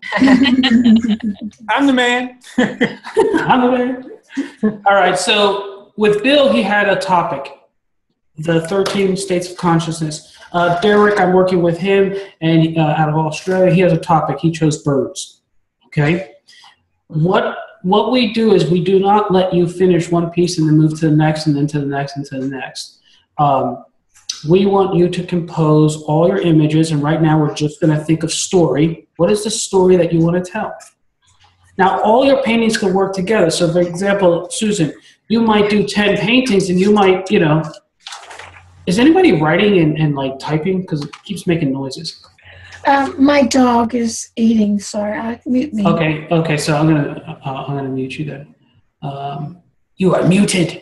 I'm the man. I'm the man. All right, so with Bill, he had a topic, the 13 states of consciousness. Derek, I'm working with him, and out of Australia, he has a topic. He chose birds. Okay? What we do is we do not let you finish one piece and then move to the next and then to the next and to the next. We want you to compose all your images, and right now we're just going to think of story. What is the story that you want to tell? Now, all your paintings can work together. So, for example, Susan, you might do 10 paintings, and you might, is anybody writing and like typing? Because it keeps making noises. My dog is eating. Sorry, mute me. Okay. So I'm gonna mute you then. You are muted.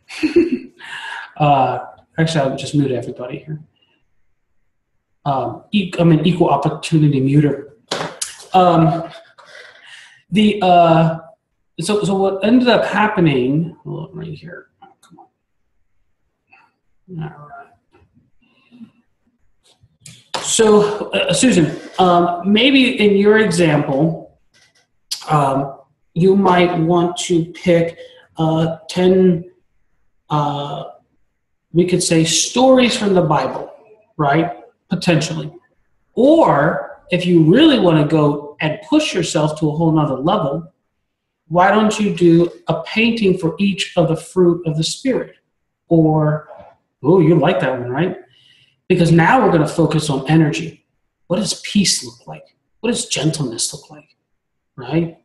Actually, I'll just mute everybody here. I'm an equal opportunity muter. So what ended up happening? Hold on, right here. Oh, come on. All right. So, Susan, maybe in your example, you might want to pick 10, we could say, stories from the Bible, right? Potentially. Or if you really want to go and push yourself to a whole nother level, why don't you do a painting for each of the fruit of the Spirit? Or, oh, you like that one, right? Because now we're going to focus on energy. What does peace look like? What does gentleness look like? Right?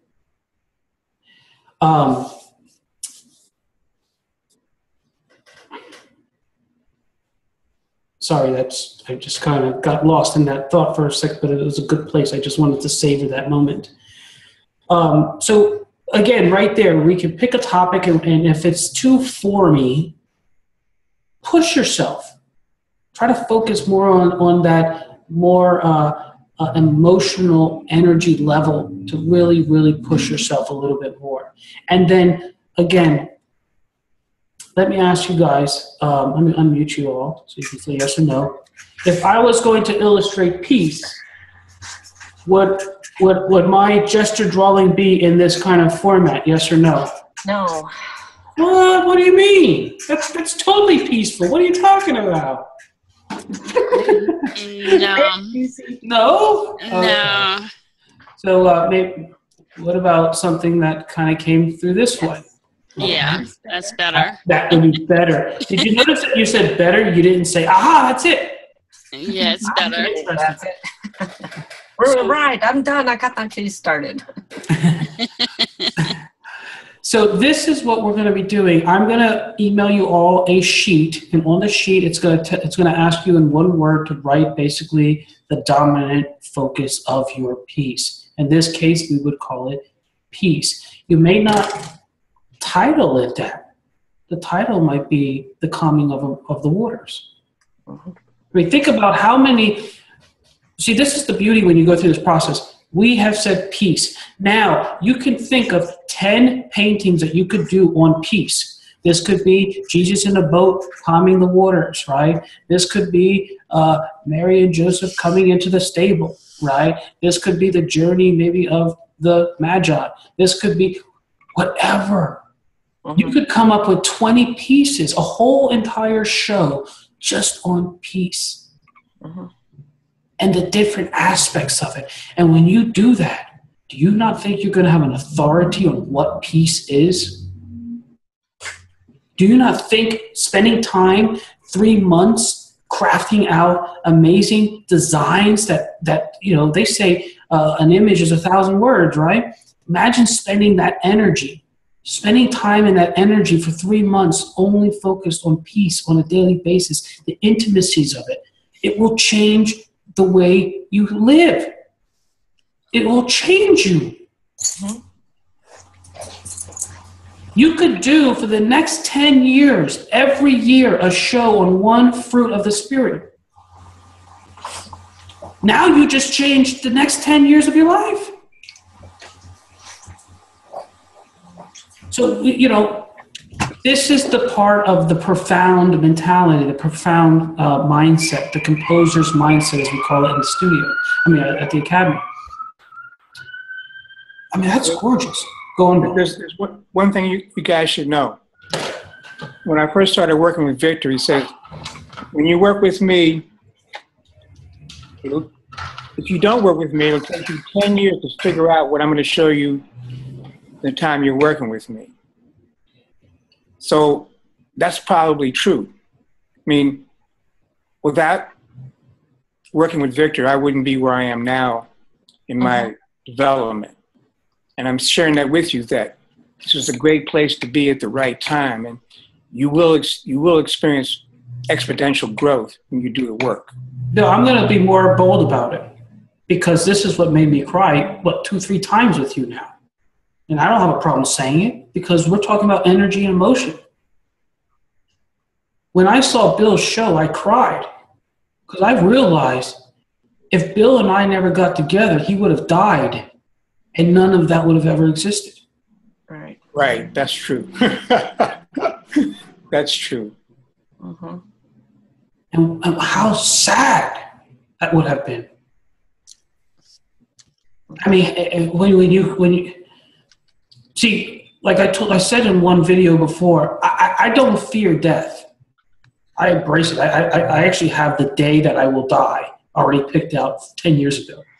Sorry, I just kind of got lost in that thought for a sec, but it was a good place. I just wanted to savor that moment. So again, right there, we can pick a topic, and if it's too formy, push yourself. Try to focus more on that more emotional energy level to really, really push yourself a little bit more. And then, again, let me ask you guys, let me unmute you all so you can say yes or no. If I was going to illustrate peace, would my gesture drawing be in this kind of format, yes or no? No. What do you mean? That's totally peaceful. What are you talking about? No. No? No. So maybe, what about something that kind of came through this way? Yeah, that's better. That would be better. Did you notice that you said better? You didn't say, aha, that's it. Yeah, it's better. That's it. We're right. I'm done. I got that piece started. So this is what we're going to be doing. I'm going to email you all a sheet, and on the sheet, it's going to ask you in one word to write basically the dominant focus of your piece. In this case, we would call it peace. You may not title it that. The title might be the calming of the waters. I mean, think about how many. See, this is the beauty when you go through this process. We have said peace. Now, you can think of 10 paintings that you could do on peace. This could be Jesus in a boat calming the waters, right? This could be Mary and Joseph coming into the stable, right? This could be the journey maybe of the Magi. This could be whatever. You could come up with 20 pieces, a whole entire show just on peace. And the different aspects of it. And when you do that, do you not think you're going to have an authority on what peace is? Do you not think spending time, 3 months, crafting out amazing designs that they say an image is 1,000 words, right? Imagine spending that energy, spending time in that energy for 3 months only focused on peace on a daily basis, the intimacies of it. It will change the way you live. It will change you. You could do for the next 10 years, every year, a show on one fruit of the Spirit. Now you just changed the next 10 years of your life. So, this is the part of the profound mentality, the profound mindset, the composer's mindset, as we call it in the studio. At the academy. That's gorgeous. Go on, Bill. There's one thing you guys should know. When I first started working with Victor, he said, when you work with me, if you don't work with me, it'll take you 10 years to figure out what I'm going to show you the time you're working with me. So that's probably true. mean, without working with Victor, I wouldn't be where I am now in my development. And I'm sharing that with you, that this is a great place to be at the right time. And you will experience exponential growth when you do the work. No, I'm going to be more bold about it, because this is what made me cry, 2-3 times with you now. And I don't have a problem saying it, because we're talking about energy and emotion. When I saw Bill's show, I cried, because I realized if Bill and I never got together, he would have died, and none of that would have ever existed. Right. Right, that's true. That's true. And how sad that would have been. I mean, when you see, like I said in one video before, I don't fear death. I embrace it. I actually have the day that I will die already picked out 10 years ago.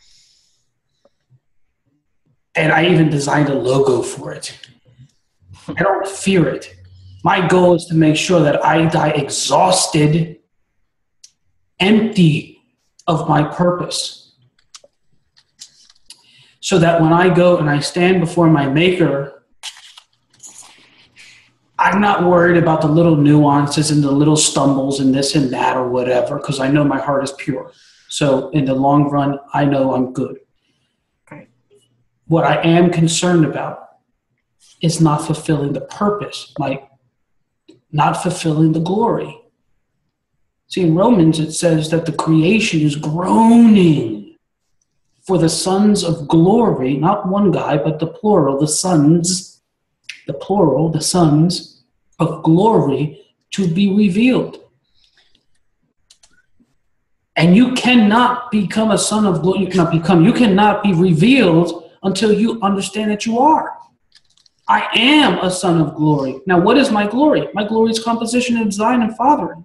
And I even designed a logo for it. I don't fear it. My goal is to make sure that I die exhausted, empty of my purpose. So that when I go and I stand before my maker, I'm not worried about the little nuances and the little stumbles and this and that or whatever, because I know my heart is pure. So in the long run, I know I'm good. Right. What I am concerned about is not fulfilling the purpose, not fulfilling the glory. See, in Romans, it says that the creation is groaning for the sons of glory, not one guy, but the plural, the sons, the plural, the sons of glory to be revealed. And you cannot become a son of glory, you cannot be revealed until you understand that you are. I am a son of glory. Now, what is my glory? My glory is composition and design and fathering.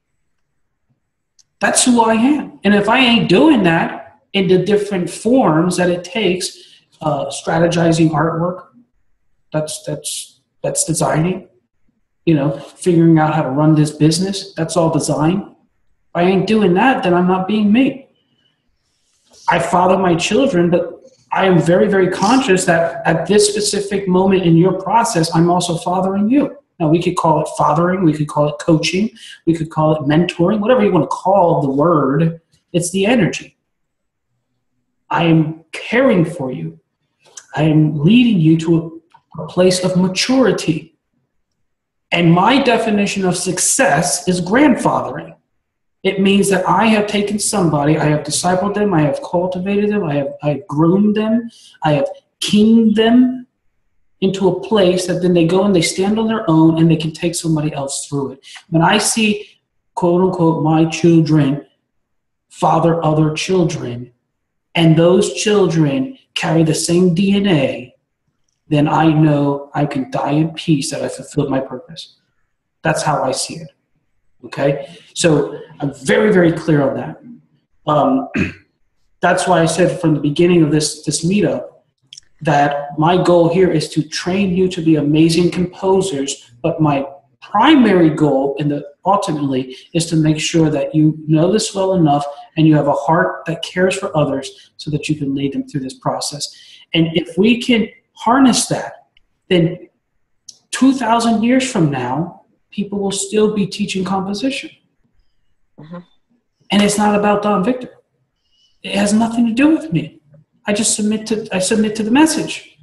That's who I am. And if I ain't doing that in the different forms that it takes, strategizing artwork, that's designing, figuring out how to run this business, that's all design. If I ain't doing that, then I'm not being me. I father my children, but I am very, very conscious that at this specific moment in your process, I'm also fathering you. Now, we could call it fathering, we could call it coaching, we could call it mentoring, whatever you want to call the word, it's the energy. I am caring for you. I am leading you to a place of maturity. And my definition of success is grandfathering. It means that I have taken somebody, I have discipled them, I have cultivated them, I have groomed them, I have kinged them into a place that then they go and they stand on their own and they can take somebody else through it. When I see, quote unquote, my children father other children, and those children carry the same DNA, then I know I can die in peace, that I fulfilled my purpose. That's how I see it. Okay? So I'm very, very clear on that. That's why I said from the beginning of this meetup that my goal here is to train you to be amazing composers, but my primary goal ultimately is to make sure that you know this well enough and you have a heart that cares for others so that you can lead them through this process. And if we can harness that, then 2,000 years from now, people will still be teaching composition. And it's not about Don Victor. It has nothing to do with me. I submit to the message.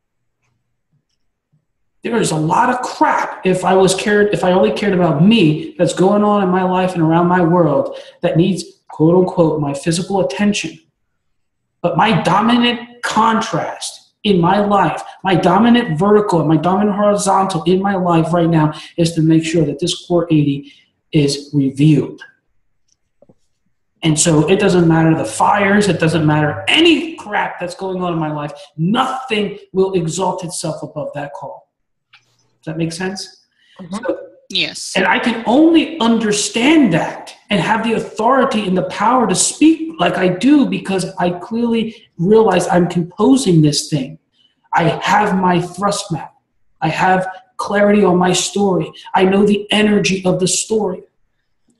There is a lot of crap if I only cared about me that's going on in my life and around my world that needs, quote unquote, my physical attention. But my dominant contrast in my life, my dominant vertical and my dominant horizontal in my life right now is to make sure that this core 80 is revealed. And so it doesn't matter the fires, it doesn't matter any crap that's going on in my life, nothing will exalt itself above that call. Does that make sense? So, yes. And I can only understand that and have the authority and the power to speak like I do because I clearly realize I'm composing this thing. I have my thrust map. I have clarity on my story. I know the energy of the story.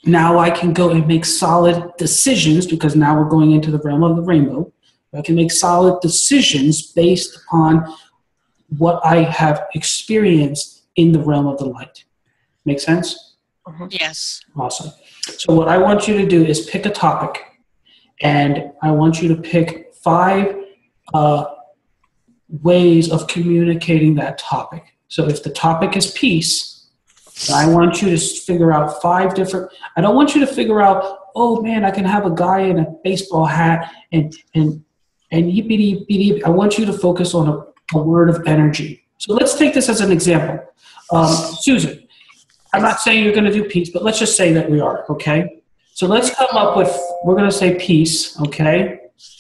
Now I can go and make solid decisions because now we're going into the realm of the rainbow. I can make solid decisions based upon what I have experienced in the realm of the light. Make sense? Yes. Awesome. So what I want you to do is pick a topic, and I want you to pick 5 ways of communicating that topic. So if the topic is peace, I want you to figure out 5 different, I don't want you to figure out, oh man, I can have a guy in a baseball hat and yippity yippity. I want you to focus on a word of energy. So let's take this as an example. Susan, I'm not saying you're going to do peace, but let's just say that we are, okay? So let's come up with, we're going to say peace, okay?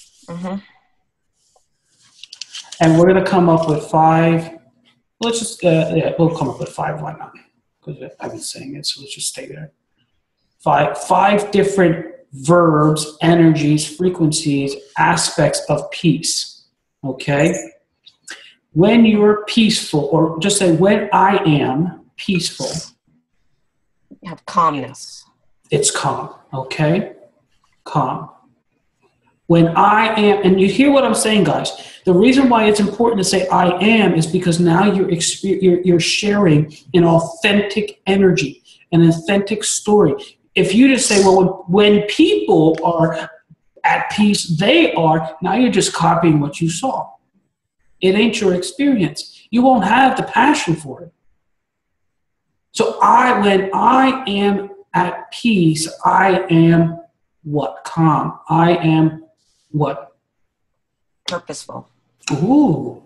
And we're going to come up with 5, let's just, yeah, we'll come up with 5, why not? Because I've been saying it, so let's just stay there. 5 different verbs, energies, frequencies, aspects of peace, okay? When you're peaceful, or just say when I am peaceful. You have calmness. It's calm, okay? Calm. When I am, and you hear what I'm saying, guys. The reason why it's important to say I am is because now you're sharing an authentic energy, an authentic story. If you just say, well, when people are at peace, they are, now you're just copying what you saw. It ain't your experience. You won't have the passion for it. So when I am at peace, I am what? Calm. I am what? Purposeful. Ooh.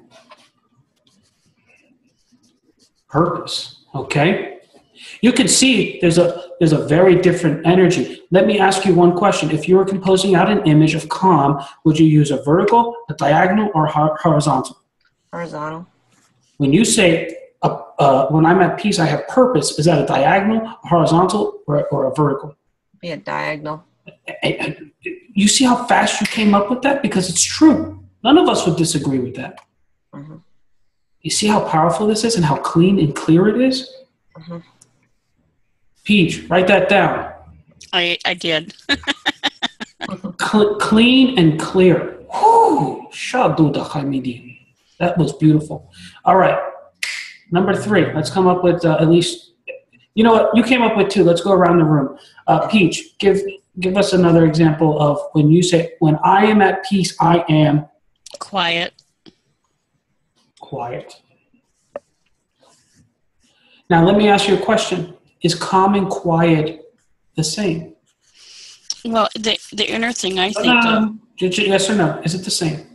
Purpose. Okay. You can see there's a very different energy. Let me ask you one question. If you were composing out an image of calm, would you use a vertical, a diagonal, or horizontal? Horizontal. When you say, when I'm at peace, I have purpose, is that a diagonal, a horizontal, or a vertical? Be a diagonal. You see how fast you came up with that? Because it's true. None of us would disagree with that. You see how powerful this is and how clean and clear it is? Peach, write that down. I did. Clean and clear. Whew. That was beautiful. All right. Number 3. Let's come up with at least, you know what? You came up with 2. Let's go around the room. Peach, give us another example of when you say, when I am at peace, I am Quiet. Quiet. Now, let me ask you a question. Is calm and quiet the same? Well, the inner thing, I think. Yes or no? Is it the same?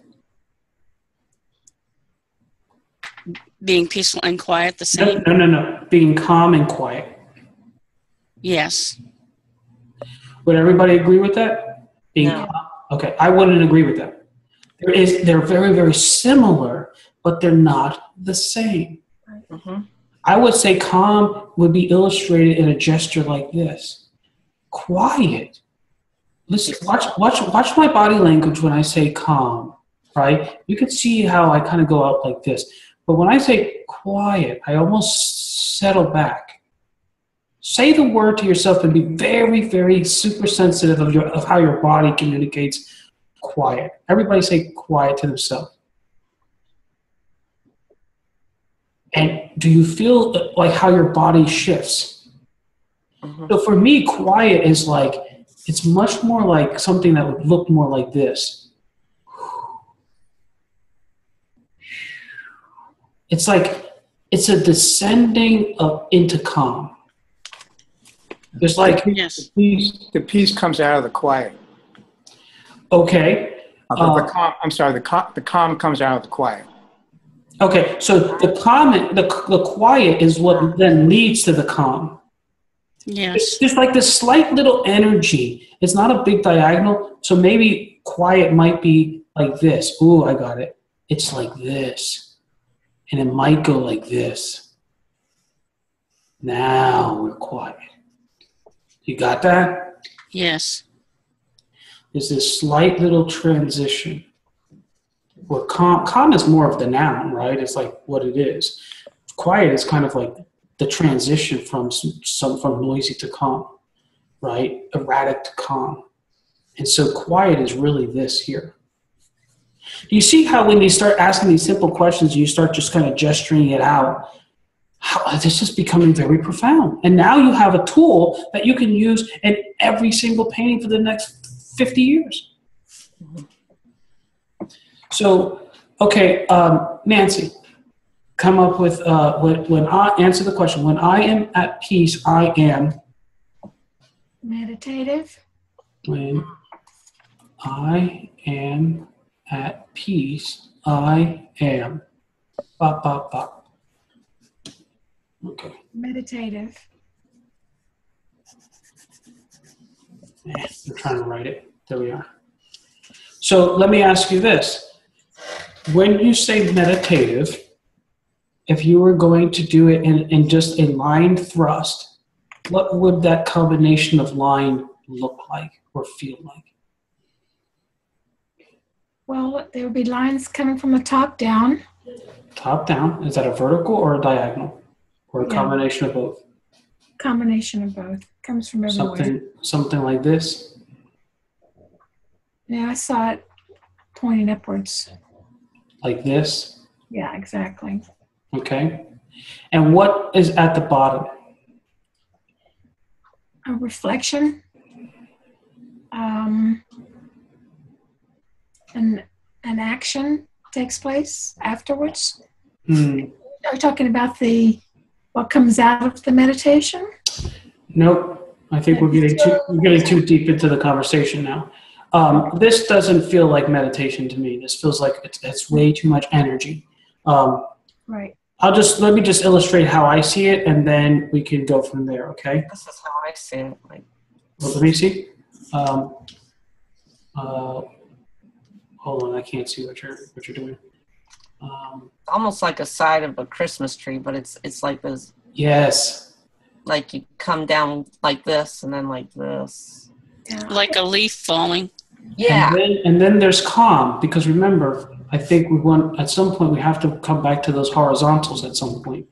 Being peaceful and quiet, the same? No. Being calm and quiet. Yes. Would everybody agree with that? Being calm? Okay, I wouldn't agree with that. They're very, very similar, but they're not the same. I would say calm would be illustrated in a gesture like this. Quiet. Listen, watch my body language when I say calm, right? You can see how I kind of go out like this. But when I say quiet, I almost settle back. Say the word to yourself and be very, very super sensitive of how your body communicates quiet. Everybody say quiet to themselves. And do you feel like how your body shifts? So for me, quiet is like, it's much more like something that would look more like this. It's like, it's a descending into calm. There's like, yes. The peace comes out of the quiet. Okay. The calm comes out of the quiet. Okay, so the quiet is what then leads to the calm. Yes. It's just like this slight little energy. It's not a big diagonal, so maybe quiet might be like this. Ooh, I got it. It's like this. And it might go like this. Now we're quiet. You got that? Yes. There's this slight little transition. Where calm is more of the noun, right? It's like what it is. Quiet is kind of like the transition from noisy to calm. right? Erratic to calm. And so quiet is really this here. Do you see how when you start asking these simple questions, you start just kind of gesturing it out? How, this is becoming very profound. And now you have a tool that you can use in every single painting for the next 50 years. So, okay, Nancy, come up with, when I answer the question, when I am at peace, I am? Meditative. When I am at peace, I am. Bop, bop, bop. Okay. Meditative. I'm trying to write it. There we are. So let me ask you this. When you say meditative, if you were going to do it in just a line thrust, what would that combination of line look like or feel like? Well, there would be lines coming from the top down. Top down. Is that a vertical or a diagonal? Or a combination of both? Combination of both. Comes from everywhere. Something like this? Yeah, I saw it pointing upwards. Like this? Yeah, exactly. Okay. And what is at the bottom? A reflection. An action takes place afterwards. Are you talking about what comes out of the meditation? Nope. I think we're getting too deep into the conversation now. This doesn't feel like meditation to me. This feels like it's way too much energy. Right. Let me just illustrate how I see it, and then we can go from there. Okay. This is how I see it. Well, let me see. Hold on, I can't see what you're doing. Almost like a side of a Christmas tree, but it's like this. Yes. Like you come down like this and then like this. Yeah. Like a leaf falling. Yeah. And then there's calm, because remember, I think at some point we have to come back to those horizontals at some point.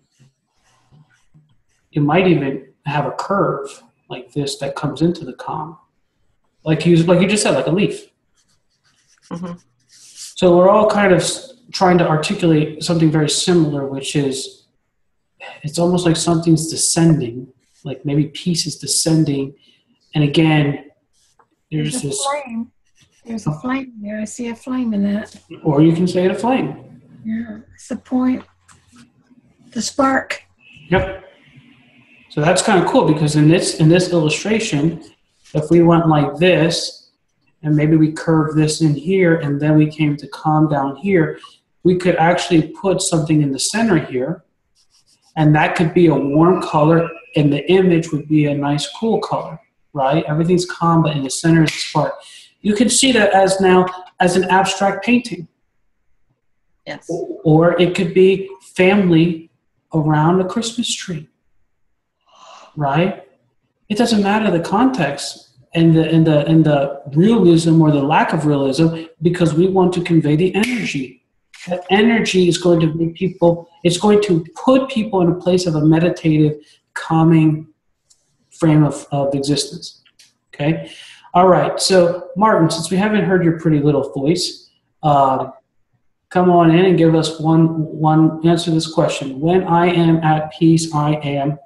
You might even have a curve like this that comes into the calm. Like you just said, like a leaf. Mm-hmm. So we're all kind of trying to articulate something very similar, which is it's almost like something's descending, like maybe peace is descending. And again, there's this flame. There's a flame there. I see a flame in that. Or you can say it a flame. Yeah, it's the point. The spark. Yep. So that's kind of cool, because in this illustration, if we went like this, and maybe we curved this in here, and then we came to calm down here, we could actually put something in the center here, and that could be a warm color, and the image would be a nice cool color, right? Everything's calm, but in the center is the spark. You can see that as an abstract painting. Yes. Or it could be family around a Christmas tree, right? It doesn't matter the context and the realism or the lack of realism, because we want to convey the energy. That energy is going to make people, it's going to put people in a place of a meditative, calming frame of existence. Okay? All right, so Martin, since we haven't heard your pretty little voice, come on in and give us one answer to this question. When I am at peace, I am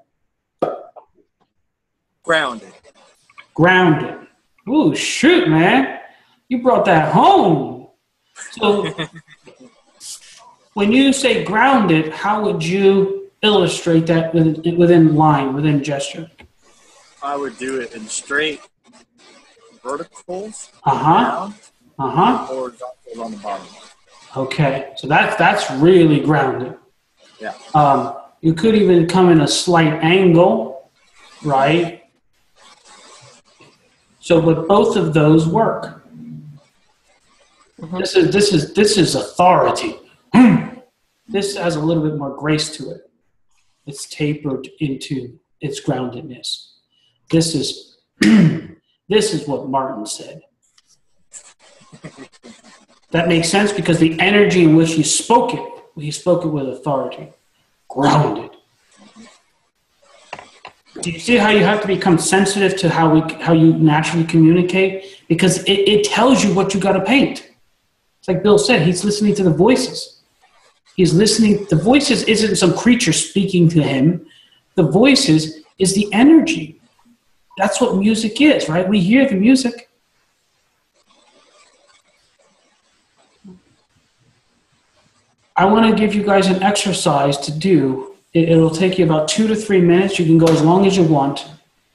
grounded. Grounded. Ooh, shoot, man. You brought that home. So when you say grounded, how would you illustrate that within line, within gesture? I would do it in straight verticals. Down, horizontals on the bottom. Okay, so that's really grounded. Yeah. You could even come in a slight angle, right? So, but both of those work. Mm-hmm. This is authority. This has a little bit more grace to it. It's tapered into its groundedness. This is this is what Martin said. That makes sense, because the energy in which he spoke it with authority. Grounded. Do you see how you have to become sensitive to how you naturally communicate? Because it tells you what you got to paint. It's like Bill said, he's listening to the voices. He's listening. The voices isn't some creature speaking to him. The voices is the energy. That's what music is, right? We hear the music. I want to give you guys an exercise to do. It'll take you about 2 to 3 minutes. You can go as long as you want.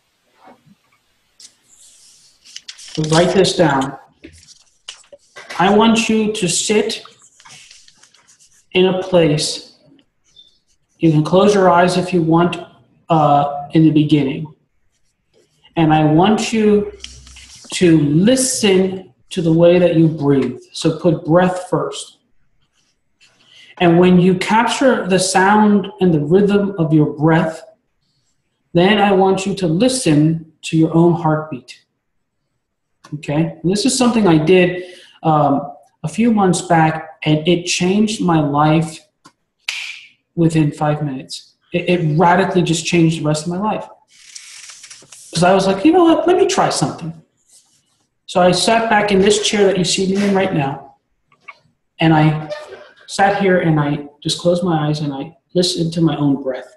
So write this down. I want you to sit in a place. You can close your eyes if you want in the beginning. And I want you to listen to the way that you breathe. So put breath first. And when you capture the sound and the rhythm of your breath, then I want you to listen to your own heartbeat. Okay? And this is something I did a few months back, and it changed my life within 5 minutes. It radically just changed the rest of my life. Because I was like, you know what, let me try something. So I sat back in this chair that you see me in right now, and I sat here and I just closed my eyes and I listened to my own breath.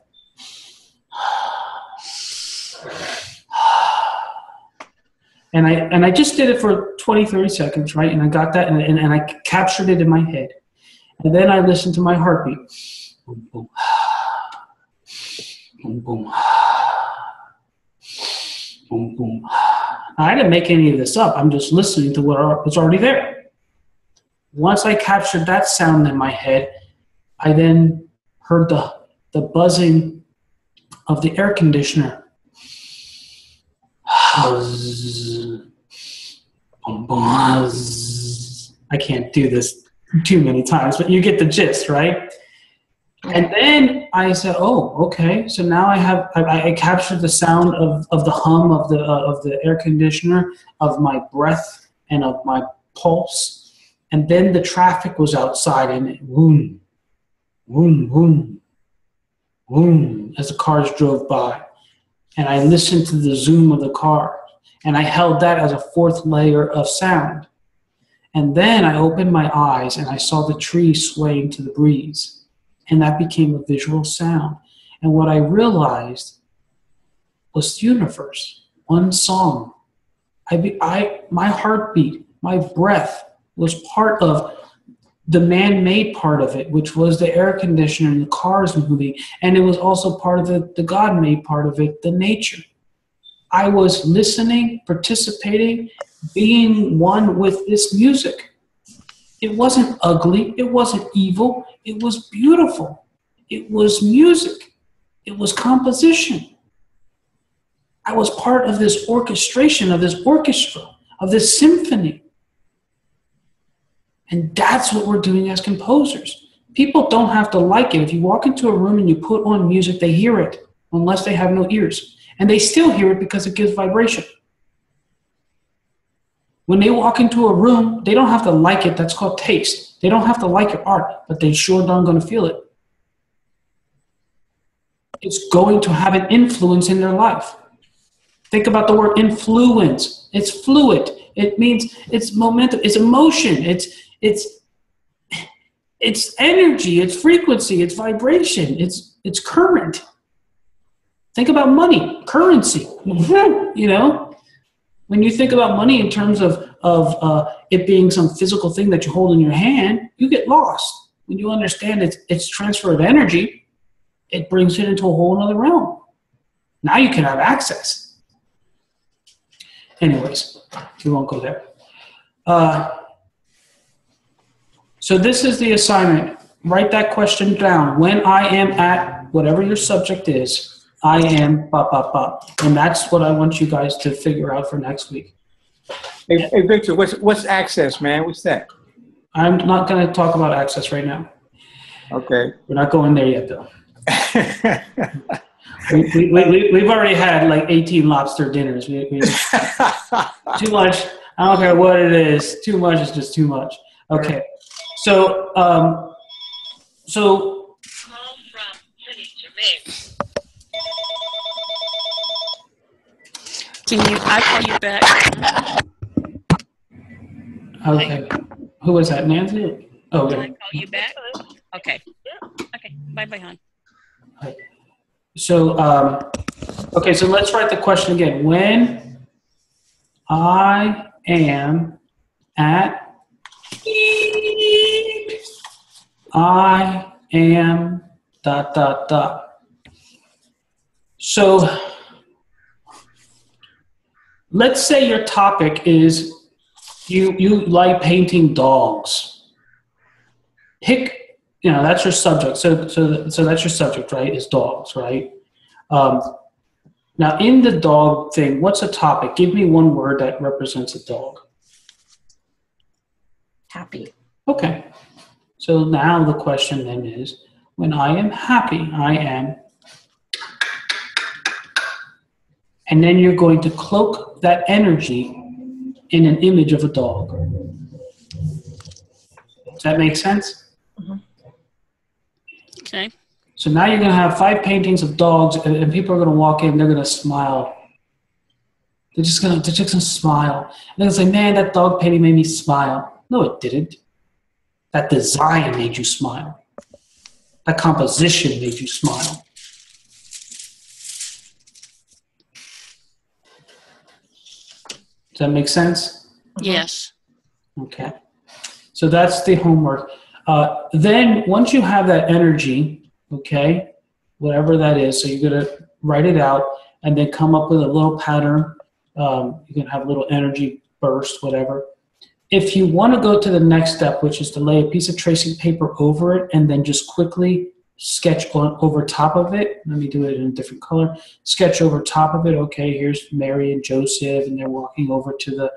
And I just did it for 20, 30 seconds, right? And I got that and I captured it in my head. And then I listened to my heartbeat. Boom, boom. Boom, boom. Boom, boom. I didn't make any of this up. I'm just listening to what's already there. Once I captured that sound in my head, I then heard the buzzing of the air conditioner. I can't do this too many times, but you get the gist, right? And then I said, oh, okay. So now I captured the sound of the hum of the air conditioner, of my breath, and of my pulse. And then the traffic was outside, and it boom, boom, boom, boom, as the cars drove by. And I listened to the zoom of the car, and I held that as a fourth layer of sound. And then I opened my eyes, and I saw the trees swaying to the breeze, and that became a visual sound. And what I realized was the universe, one song. My heartbeat, my breath, was part of the man-made part of it, which was the air conditioner and the cars moving, and it was also part of the God-made part of it, the nature. I was listening, participating, being one with this music. It wasn't ugly, it wasn't evil, it was beautiful. It was music, it was composition. I was part of this orchestration, of this orchestra, of this symphony. And that's what we're doing as composers. People don't have to like it. If you walk into a room and you put on music, they hear it, unless they have no ears. And they still hear it because it gives vibration. When they walk into a room, they don't have to like it. That's called taste. They don't have to like your art, but they sure darn going to feel it. It's going to have an influence in their life. Think about the word influence. It's fluid. It means it's momentum. It's emotion. It's energy, it's frequency, it's vibration, it's current. Think about money, currency. You know, when you think about money in terms of it being some physical thing that you hold in your hand, you get lost. When you understand it's transfer of energy, it brings it into a whole other realm. Now you can have access. Anyways, we won't go there. So this is the assignment. Write that question down. When I am at whatever your subject is, I am blah, blah, blah. And that's what I want you guys to figure out for next week. Hey Victor, what's access, man? What's that? I'm not going to talk about access right now. Okay. We're not going there yet, though. We've already had like 18 lobster dinners. Too much. I don't care what it is. Too much is just too much. Okay. So, Call from City to me. I call you back? Okay. Who was that, Nancy? Oh, Can I yeah. call you back? Okay. Okay. Bye-bye, hon. So, okay, so let's write the question again. When I am at I am ... So, let's say your topic is you like painting dogs. Pick, that's your subject. So that's your subject, right? Is dogs, right? Now, in the dog thing, what's a topic? Give me one word that represents a dog. Happy. Okay. So now the question then is, when I am happy, I am... And then you're going to cloak that energy in an image of a dog. Does that make sense? Okay. So now you're going to have 5 paintings of dogs, and people are going to walk in, they're going to smile. They're just going to smile. And they're going to say, man, that dog painting made me smile. No, it didn't. That design made you smile. That composition made you smile. Does that make sense? Yes. Okay. So that's the homework. Then once you have that energy, okay, whatever that is, so you're going to write it out and then come up with a little pattern. You can have a little energy burst, whatever. If you want to go to the next step, which is to lay a piece of tracing paper over it and then just quickly sketch over top of it. Let me do it in a different color. Sketch over top of it. Okay, here's Mary and Joseph, and they're walking over to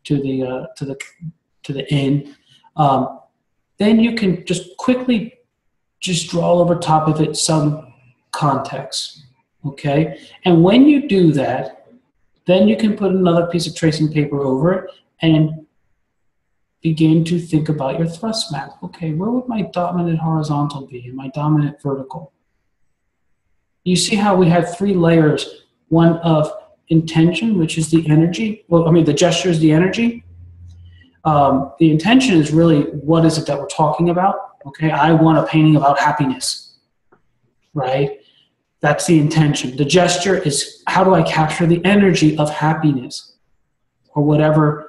the inn. Then you can just quickly just draw over top of it some context. Okay, and when you do that, then you can put another piece of tracing paper over it and begin to think about your thrust map. Okay, where would my dominant horizontal be and my dominant vertical? You see how we have 3 layers, one of intention, which is the energy. Well, I mean, the gesture is the energy. The intention is really what is it that we're talking about. Okay, I want a painting about happiness, right? That's the intention. The gesture is how do I capture the energy of happiness, or whatever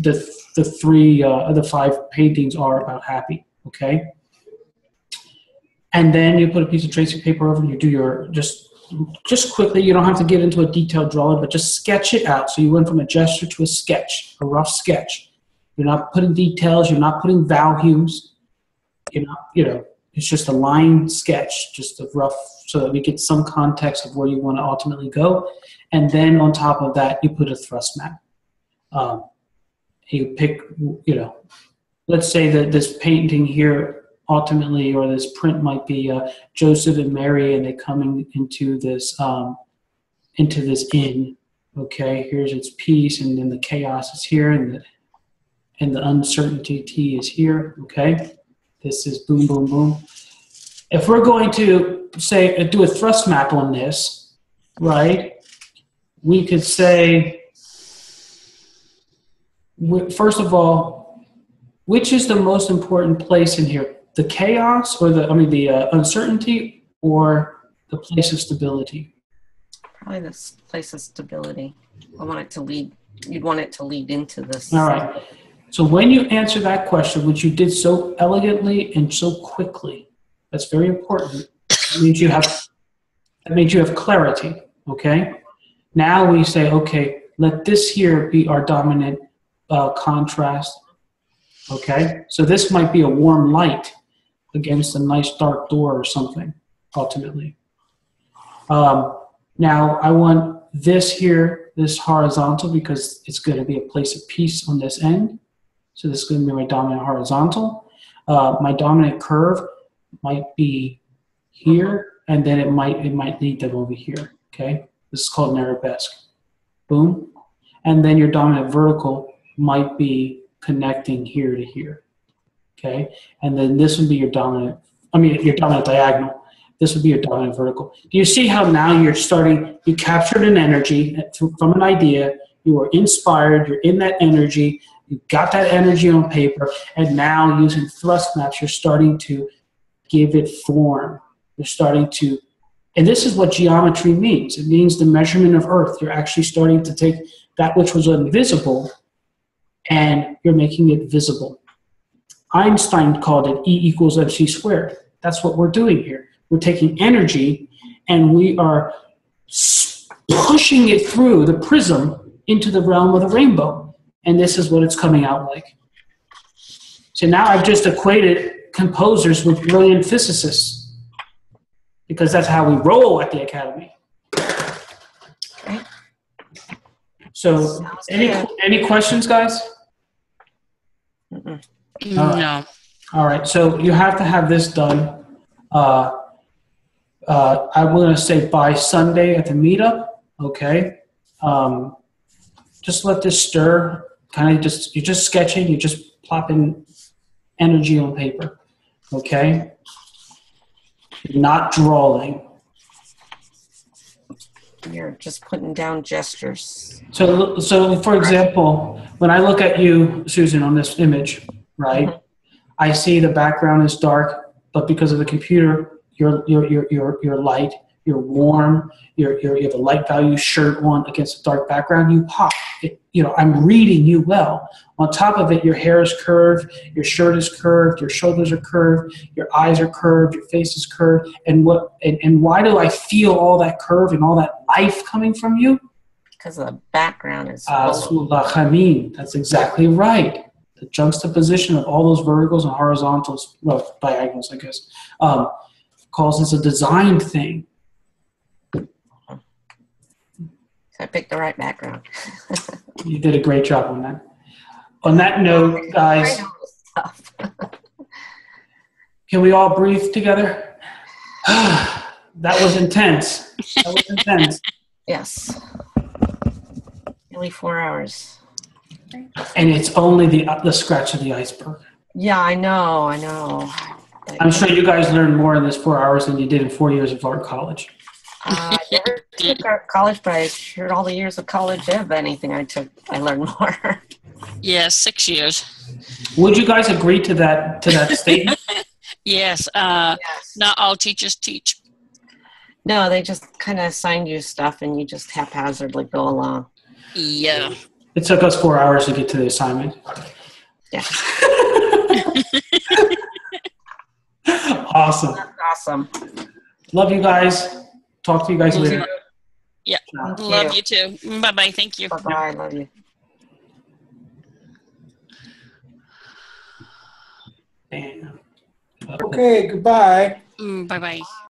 the 5 paintings are about happy. Okay, and then you put a piece of tracing paper over and you do your just quickly. You don't have to get into a detailed drawing, but just sketch it out. So you went from a gesture to a sketch, a rough sketch. You're not putting details. You're not putting values. You're not, it's just a line sketch, just a rough, so that we get some context of where you want to ultimately go. And then on top of that, you put a thrust map. You pick, let's say that this painting here ultimately, or this print might be Joseph and Mary, and they coming into this inn. Okay, here's its peace, and then the chaos is here, and the uncertainty is here. Okay, this is boom, boom, boom. If we're going to say do a thrust map on this, right? We could say, first of all, which is the most important place in here? The chaos, or the uncertainty, or the place of stability? Probably this place of stability. I want it to lead. You'd want it to lead into this. All right. So when you answer that question, which you did so elegantly and so quickly, that's very important. That means you have clarity. Okay. Now we say, okay, let this here be our dominant contrast. Okay. So this might be a warm light against a nice dark door or something, ultimately. Now I want this here, this horizontal, because it's going to be a place of peace on this end. So this is going to be my dominant horizontal. My dominant curve might be here, and then it might lead them over here. Okay, this is called an arabesque. Boom, and then your dominant vertical might be connecting here to here. Okay, and then this would be your dominant. Your dominant diagonal. This would be your dominant vertical. Do you see how now you captured an energy from an idea, you were inspired, you're in that energy, you got that energy on paper, and now using thrust maps, you're starting to give it form. You're starting to, and this is what geometry means. It means the measurement of Earth. You're actually starting to take that which was invisible and you're making it visible. Einstein called it E equals mc squared. That's what we're doing here. We're taking energy and we are pushing it through the prism into the realm of the rainbow. And this is what it's coming out like. So now I've just equated composers with brilliant physicists because that's how we roll at the Academy. Okay. So any questions, guys? Mm-mm. No. All right, so you have to have this done. I'm going to say by Sunday at the meetup, okay? Just let this stir. You're just sketching. You're just plopping energy on paper, okay? You're not drawing. You're just putting down gestures. So for example, when I look at you, Susan, on this image, right? Mm-hmm. I see the background is dark, but because of the computer, you're light, you're warm, you have a light value shirt on against a dark background, you pop. I'm reading you well. On top of it, your hair is curved, your shirt is curved, your shoulders are curved, your eyes are curved, your face is curved. And why do I feel all that curve and all that life coming from you? Because the background is That's exactly right. The juxtaposition of all those verticals and horizontals, well, diagonals, I guess, causes a design thing. I picked the right background. You did a great job on that. On that note, guys, can we all breathe together? That was intense. Yes. Nearly 4 hours. And it's only the scratch of the iceberg. Yeah, I know. I'm sure you guys learned more in this 4 hours than you did in 4 years of art college. I never took art college, but I sure all the years of college, if anything I took, I learned more. Yeah, 6 years. Would you guys agree to that statement? Yes. Yes. Not all teachers teach. No, they just kind of assign you stuff and you just haphazardly go along. Yeah. It took us 4 hours to get to the assignment. Yeah. Awesome. That's awesome. Love you guys. Talk to you guys later. Yeah. Thank Love you. you too. Bye-bye. Thank you. Bye-bye. Love you. Damn. Okay, goodbye. Bye-bye.